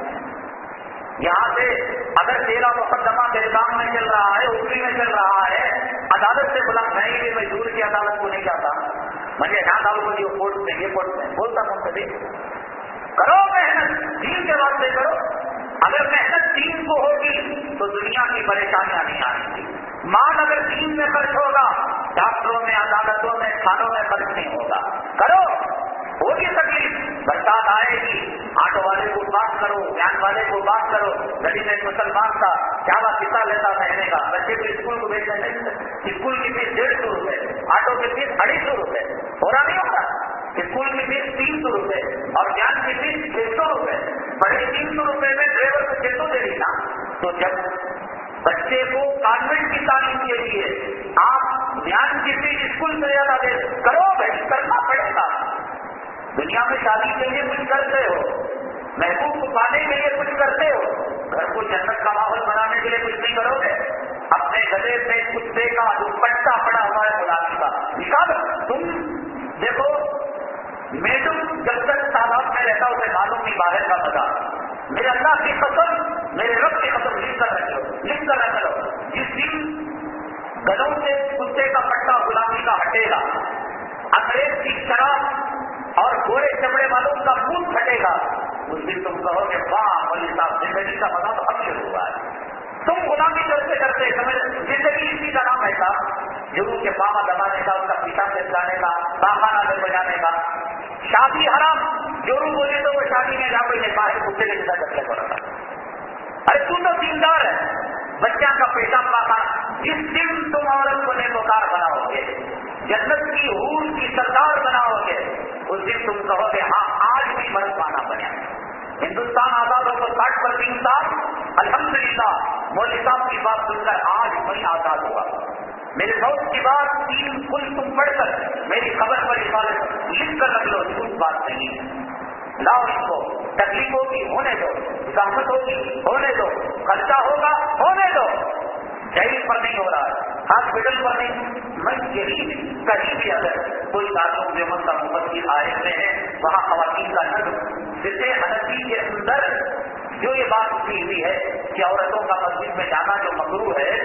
یہاں سے اگر تیرا مقدمہ بہتام میں چل رہا ہے, اوپری میں چل رہا ہے, عدالت سے بلا میں یہ میں دور کی عدالت کو نہیں جاتا, مجھے یہاں ڈالو کو یہ کورٹ میں یہ کورٹ میں بولتا کون سے دیکھ کرو محنت دین کے واسطے کرو. اگر محنت دین کو ہوگی تو دنیا کی پریشانیاں نہیں آئیں گی. مال اگر دین میں خرچ ہوگا, ڈاکٹروں میں, عدالتوں میں, کھانوں میں خرچ نہیں ہوگا. کرو, ہوگی تکلیف, برسات آئے گی, آٹو والے کو بات کرو, وین والے کو بات کرو. گلی میں مسلمان کا کیا وہ کتا لیتا مہینے کا, بچے کو اسکول کو بھیجنے نہیں, اسکول کی فیس ڈیڑھ سو روپئے, آٹو کی فیس اڑھائی سو روپئے, ہو رہا نہیں ہوتا. اسکول کی فیس تین سو روپئے اور وین کی فیس چھ سو روپئے. بڑے تین سو روپئے میں ڈرائیور کو چھ سو دے دی نا. تو جب بچے کو کانوینٹ کی تعلیم کے لیے آپ وین کی فیس اسکول سے زیادہ دے کرو, بھائی کرنا پڑے گا. دنیا میں شادی کے لیے کچھ کرتے ہو, محبوب کو پانے کے لیے کچھ کرتے ہو, گھر کو جنت کا ماحول بنانے کے لیے کچھ نہیں کرو گے. اپنے گلے میں کتے کا دوپٹہ پڑا ہوا ہے غلامی کا نکالو. تم دیکھو, میڈم جب تک تالاب میں رہتا اسے معلوم نہیں باہر کا مزہ. میرے اللہ کی قسم, میرے رب کی قسم لکھ کر رکھو, لکھ کر رکھ لو. جس دن گلوں سے کتے کا پٹا غلامی کا ہٹے گا, انگریز کی شراب اور گورے چمڑے والوں کا خون پھٹے گا, اس دن تم کہو گے واہ مولوی صاحب زندگی کا مزہ تو اب شروع ہوا ہے. تم غلامی کرتے کرتے سمجھ زندگی اسی کا نام ہے تھا, جرو کے پاما دبانے کا, اس کا پیچھا سے جانے کا, پاخانہ میں بجانے کا. شادی حرام, جورو بولے تو وہ شادی میں جا کوئی نہیں, باہر کتے کے جیسا چکلے پڑا تھا. ارے تم تو دیندار ہے, بچہ کا پیشہ پاخانہ. جس دن تم عورت کو نیکوکار بناؤ گے, جنت کی حور کی سردار بناؤ گے, اس دن تم کہو گے ہاں آج بھی مرد مانا بنے. ہندوستان آزاد ہو تو ساٹھ پر تین سال الحمدللہ مولوی صاحب کی بات سن کر آج میں آزاد ہوا. میرے دوست کی بات تین کل تم پڑھ کر میری خبر پر عبادت لکھ کر رکھ لو, جھوٹ بات نہیں ہے. لاؤ اس کو, تکلیف ہوگی ہونے دو, زحمت ہوگی ہونے دو, خرچہ ہوگا ہونے دو. جیل پر نہیں ہو رہا ہے, ہاسپٹل پر نہیں. میں یہی کہیں بھی اگر کوئی تعلق دیوبند کا مفتی آئے میں ہے, وہاں خواتین کا نظم جسے حنفی کے اندر جو یہ بات کی ہوئی ہے کہ عورتوں کا مسجد میں جانا جو مکروہ ہے,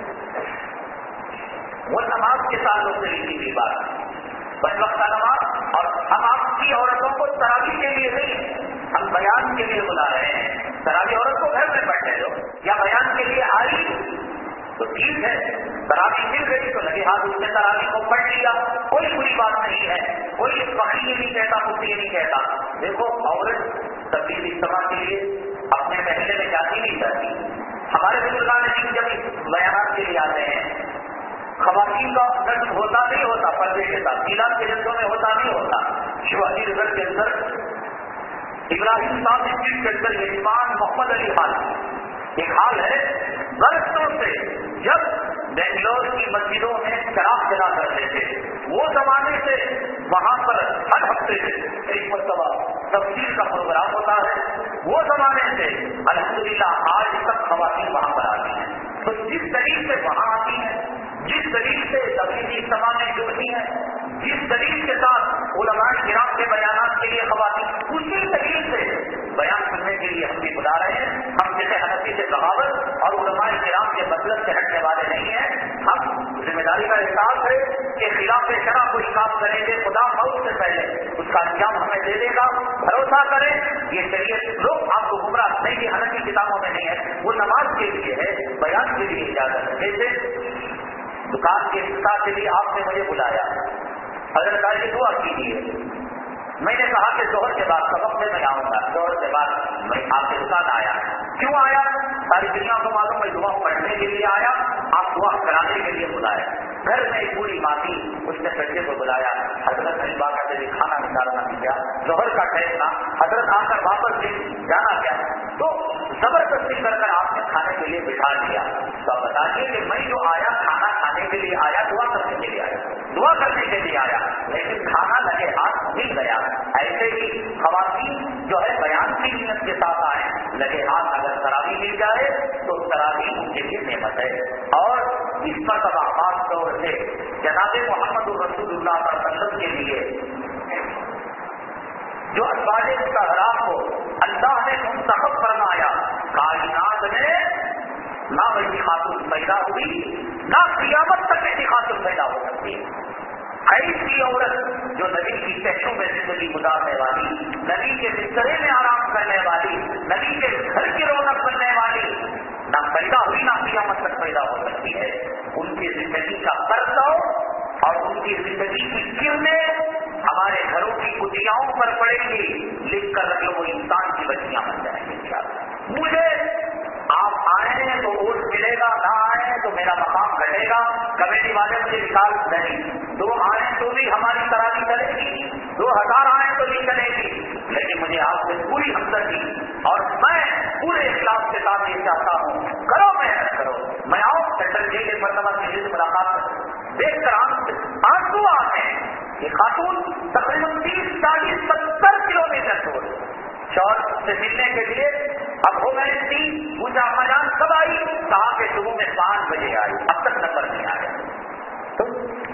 وہ نماز کے تعلق سے لکھی ہوئی بات. بس وقت نماز, اور ہم آپ کی عورتوں کو تراویح کے لیے نہیں, ہم بیان کے لیے بلا رہے ہیں. تراویح عورت کو گھر میں پڑھنے دو, یا بیان کے لیے آئی تو ٹھیک ہے, تراویح مل گئی تو لگے ہاتھ اس نے تراویح کو پڑھ لیا, کوئی بری بات نہیں ہے. کوئی فقیر یہ نہیں کہتا, مفتی یہ نہیں کہتا. دیکھو عورت تبدیل اجتماع کے لیے اپنے محلے میں جاتی نہیں جاتی. ہمارے بزرگان نے جب بیانات کے لیے آتے ہیں, خواتین کا نظم ہوتا نہیں ہوتا پردے کے ساتھ, میلاد کے جلسوں میں ہوتا نہیں ہوتا. شیواجی نگر کے اندر ابراہیم صاحب اسٹریٹ کے اندر یجمان محمد علی خان ایک حال ہے, برسوں سے جب بنگلور کی مسجدوں میں شراب چلا کرتے تھے, وہ زمانے سے وہاں پر ہر ہفتے ایک مرتبہ تفسیر کا پروگرام ہوتا ہے. وہ زمانے سے الحمدللہ آج تک خواتین وہاں پر آتی ہیں. تو جس دلیل سے وہاں آتی ہیں, جس دلیل سے تبلیغی اجتماع میں جڑتی ہیں, جس دلیل کے ساتھ علماء کرام کے بیانات کے لیے خواتین, اسی دلیل سے بیان سننے کے لیے ہم بھی بلا رہے ہیں. ہم جیسے حنفی سے بغاوت اور علماء کرام کے مطلب سے ہٹنے والے نہیں ہیں. ہم ذمہ ذمہ داری کا احساس ہے کہ خلاف شرع کوئی کام کریں گے خدا موت سے پہلے اس کا انجام ہمیں دے دے گا، بھروسہ کریں یہ شریعت لوگ آپ کو گمراہ نہیں، یہ حنفی کتابوں میں نہیں ہے، وہ نماز کے لیے ہے، بیان کے لیے اجازت ہے۔ جیسے دکان کے افتتاح کے لیے آپ نے مجھے بلایا، حضرت عائشہ دعا کیجیے، میں نے کہا کہ ظہر کے بعد سبق سے میں آؤں گا، ظہر کے بعد میں آپ کے ساتھ آیا، کیوں آیا؟ ساری دنیا کو معلوم میں دعا پڑھنے کے لیے آیا، آپ دعا کرانے کے لیے بلایا، گھر میں پوری ماتی اس نے بچے کو بلایا، حضرت علی باقا سے بھی کھانا نکالنا بھی کیا، ظہر کا ٹائم تھا، حضرت آ کر واپس بھی جانا کیا، تو زبردستی کر کر آپ نے کھانے کے لیے بٹھا دیا۔ تو آپ بتائیے کہ میں جو آیا کھانا کھانے کے لیے آیا، دعا کرنے کے لیے آیا، دعا کرنے کے لیے آیا، لیکن کھانا لگے ہاتھ مل گیا۔ ایسے ہی خواتین جو ہے بیان کی نیت کے ساتھ آئے، لگے ہاتھ اگر تراویح مل جائے تو تراویح ان کے لیے نعمت ہے۔ اور اس مرتبہ خاص طور سے جناب محمد رسول اللہ صلی اللہ علیہ وسلم کے لیے جو ازواج مطہرات کو اللہ نے منتخب فرمایا، کائنات میں نہ وہی خاتون پیدا ہوئی، نہ قیامت تک ایسی خاتون پیدا ہو سکتی ہے۔ ایسی عورت جو نبی کی چہروں میں زندگی گزارنے والی، نبی کے بسترے میں آرام کرنے والی، نبی کے گھر کی رونق بننے والی نہ پیدا ہوئی نہ قیامت تک پیدا ہو سکتی ہے۔ ان کی زندگی کا پرتو اور ان کی زندگی کی کرنیں ہمارے گھروں کی کٹیاؤں پر پڑے گی، لکھ کر رکھ لو وہ انسان کی بچیاں بن جائیں گے انشاءاللہ۔ مجھے آپ آئے ہیں تو ووٹ ملے گا، نہ آئے تو میرا مقام گھٹے گا، کمیٹی والے مجھے نکال نہیں، دو آئے تو بھی ہماری تراویح چلے گی، دو ہزار آئے تو نہیں چلے گی، لیکن مجھے آپ سے پوری ہمدردی اور میں پورے اخلاص کے ساتھ یہ چاہتا ہوں، کرو محنت کرو، میں آؤں سینٹرل جیل ایک مرتبہ سے ملاقات دیکھ کر آنسو آتے ہیں۔ یہ خاتون تقریباً تیس چالیس ستر کلو میٹر دور شوہر سے ملنے کے لیے اب ہو گئے تین، پوچھا اما جان کب آئی؟ کہا کہ صبح میں پانچ بجے آئی، اب تک نمبر نہیں آیا۔ تو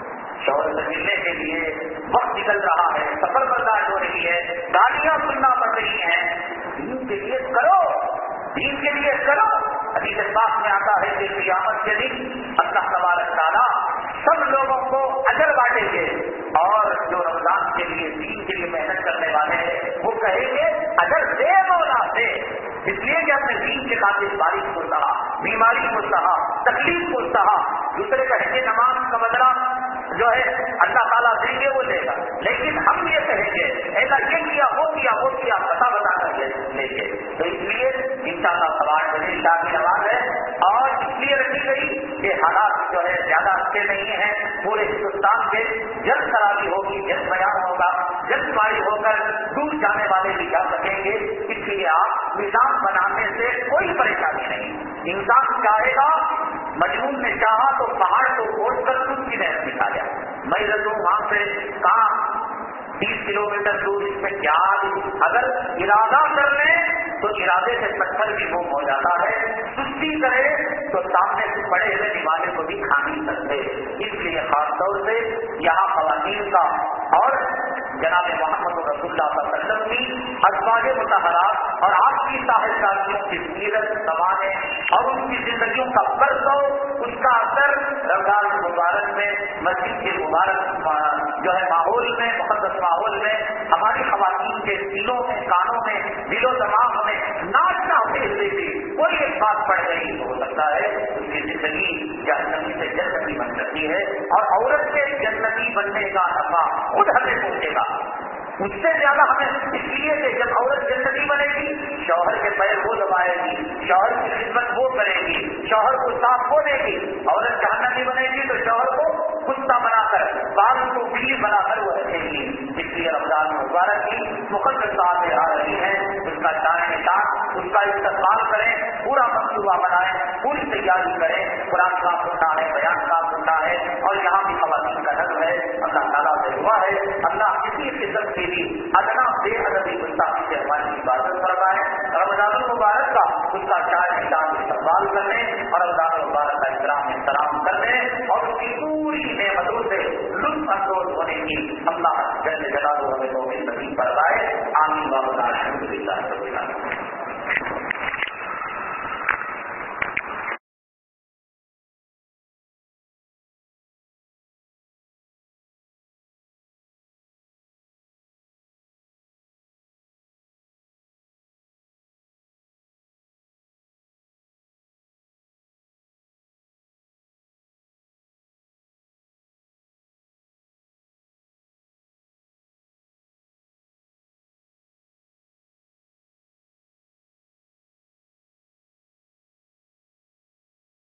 شوہر سے ملنے کے لیے وقت نکل رہا ہے، سفر برداشت ہو رہی ہے، گالیاں سننا پڑ رہی ہیں، دین کے لیے کرو، دین کے لیے کرو۔ حدیث پاک میں آتا ہے کہ قیامت کے دن اللہ تبارک تعالیٰ سب لوگوں کو اجر بانٹیں گے، اور جو رمضان کے لیے دین کے لیے محنت کرنے والے ہیں وہ کہیں گے اجر دے مولا دے، اس لیے کہ اپنے دین کے خاطر بارش کو سہا، بیماری کو سہا، تکلیف کو سہا، دوسرے کہیں گے نماز کا بدلہ جو ہے اللہ تعالیٰ دیں گے وہ لے گا، لیکن ہم یہ کہیں گے ایسا یہ کیا وہ کیا وہ کیا پتا بتا کر لے کے۔ تو اس لیے انشاءاللہ سوال بنے اللہ کی نماز ہے، اور اس لیے رکھی گئی کہ حالات جو ہے زیادہ اچھے نہیں ہیں، پورے ہندوستان کے جلد تراویح ہوگی، جلد بیان ہوگا، جلد ماری ہو کر دور جانے والے بھی جا سکیں گے، اس لیے آپ نظام بنانے سے کوئی پریشانی نہیں۔ انسان چاہے گا، مجنون نے چاہا تو پہاڑ کو کھود کر خود کی نہر نکالا، میں رسوں وہاں سے کہاں تیس کلو میٹر دور، اس میں کیا اگر ارادہ کر لیں تو ارادے سے پتھر بھی گم ہو جاتا ہے، سستی کرے تو سامنے سے پڑے ہوئے دیوانے کو بھی کھا نہیں سکتے۔ اس لیے خاص طور سے یہاں خواتین کا اور جناب محمد رسول اللہ صلی اللہ علیہ وسلم کی ازواج مطہرات اور آپ کی صاحبزادیوں کی سیرت سوانے اور ان کی زندگیوں کا برسو، اس کا اثر رمضان مبارک میں مسجد کے مبارک جو ہے ماحول میں، مقدس ماحول میں ہماری خواتین کے دلوں میں، کانوں میں، دل و دماغ میں ناچنا ہوتے ہوئے بھی کوئی ایک بات پڑ گئی ہو سکتا ہے اس کی زندگی جہنمی سے جنتی بن سکتی ہے، اور عورت کے جنتی بننے کا نفع خود ہمیں پہنچے گا، اس سے زیادہ ہمیں اس لیے کہ جب عورت جنتی بنے گی شوہر کے پیر وہ دبائے گی، شوہر کی خدمت وہ کرے گی، شوہر کو صاف وہ دے گی، عورت جہنمی بنے گی تو شوہر کو کتا بنا کر، بال کو بلی بنا کر وہ رکھے گی۔ اس لیے رمضان مبارک کی مقدس ساتھ آ رہی ہے، اس کا شان نشان، اس کا استقبال کریں، پورا منصوبہ بنائیں، پوری تیاری کریں، قرآن کا سننا ہے، بیان کا سننا ہے، اور یہاں بھی خواتین کا حق ہے۔ اللہ تعالیٰ سے دعا ہے اللہ کسی قسم کی بھی ادنا بے ادبی گستاخی سے ہماری حفاظت فرمائے، رمضان المبارک کا اس کا شان نشان استقبال کرنے اور رمضان المبارک کا احترام احترام کرنے اور اس کی پوری نعمتوں سے لطف اندوز ہونے کی اللہ جل جلالہ ہمیں توفیق نصیب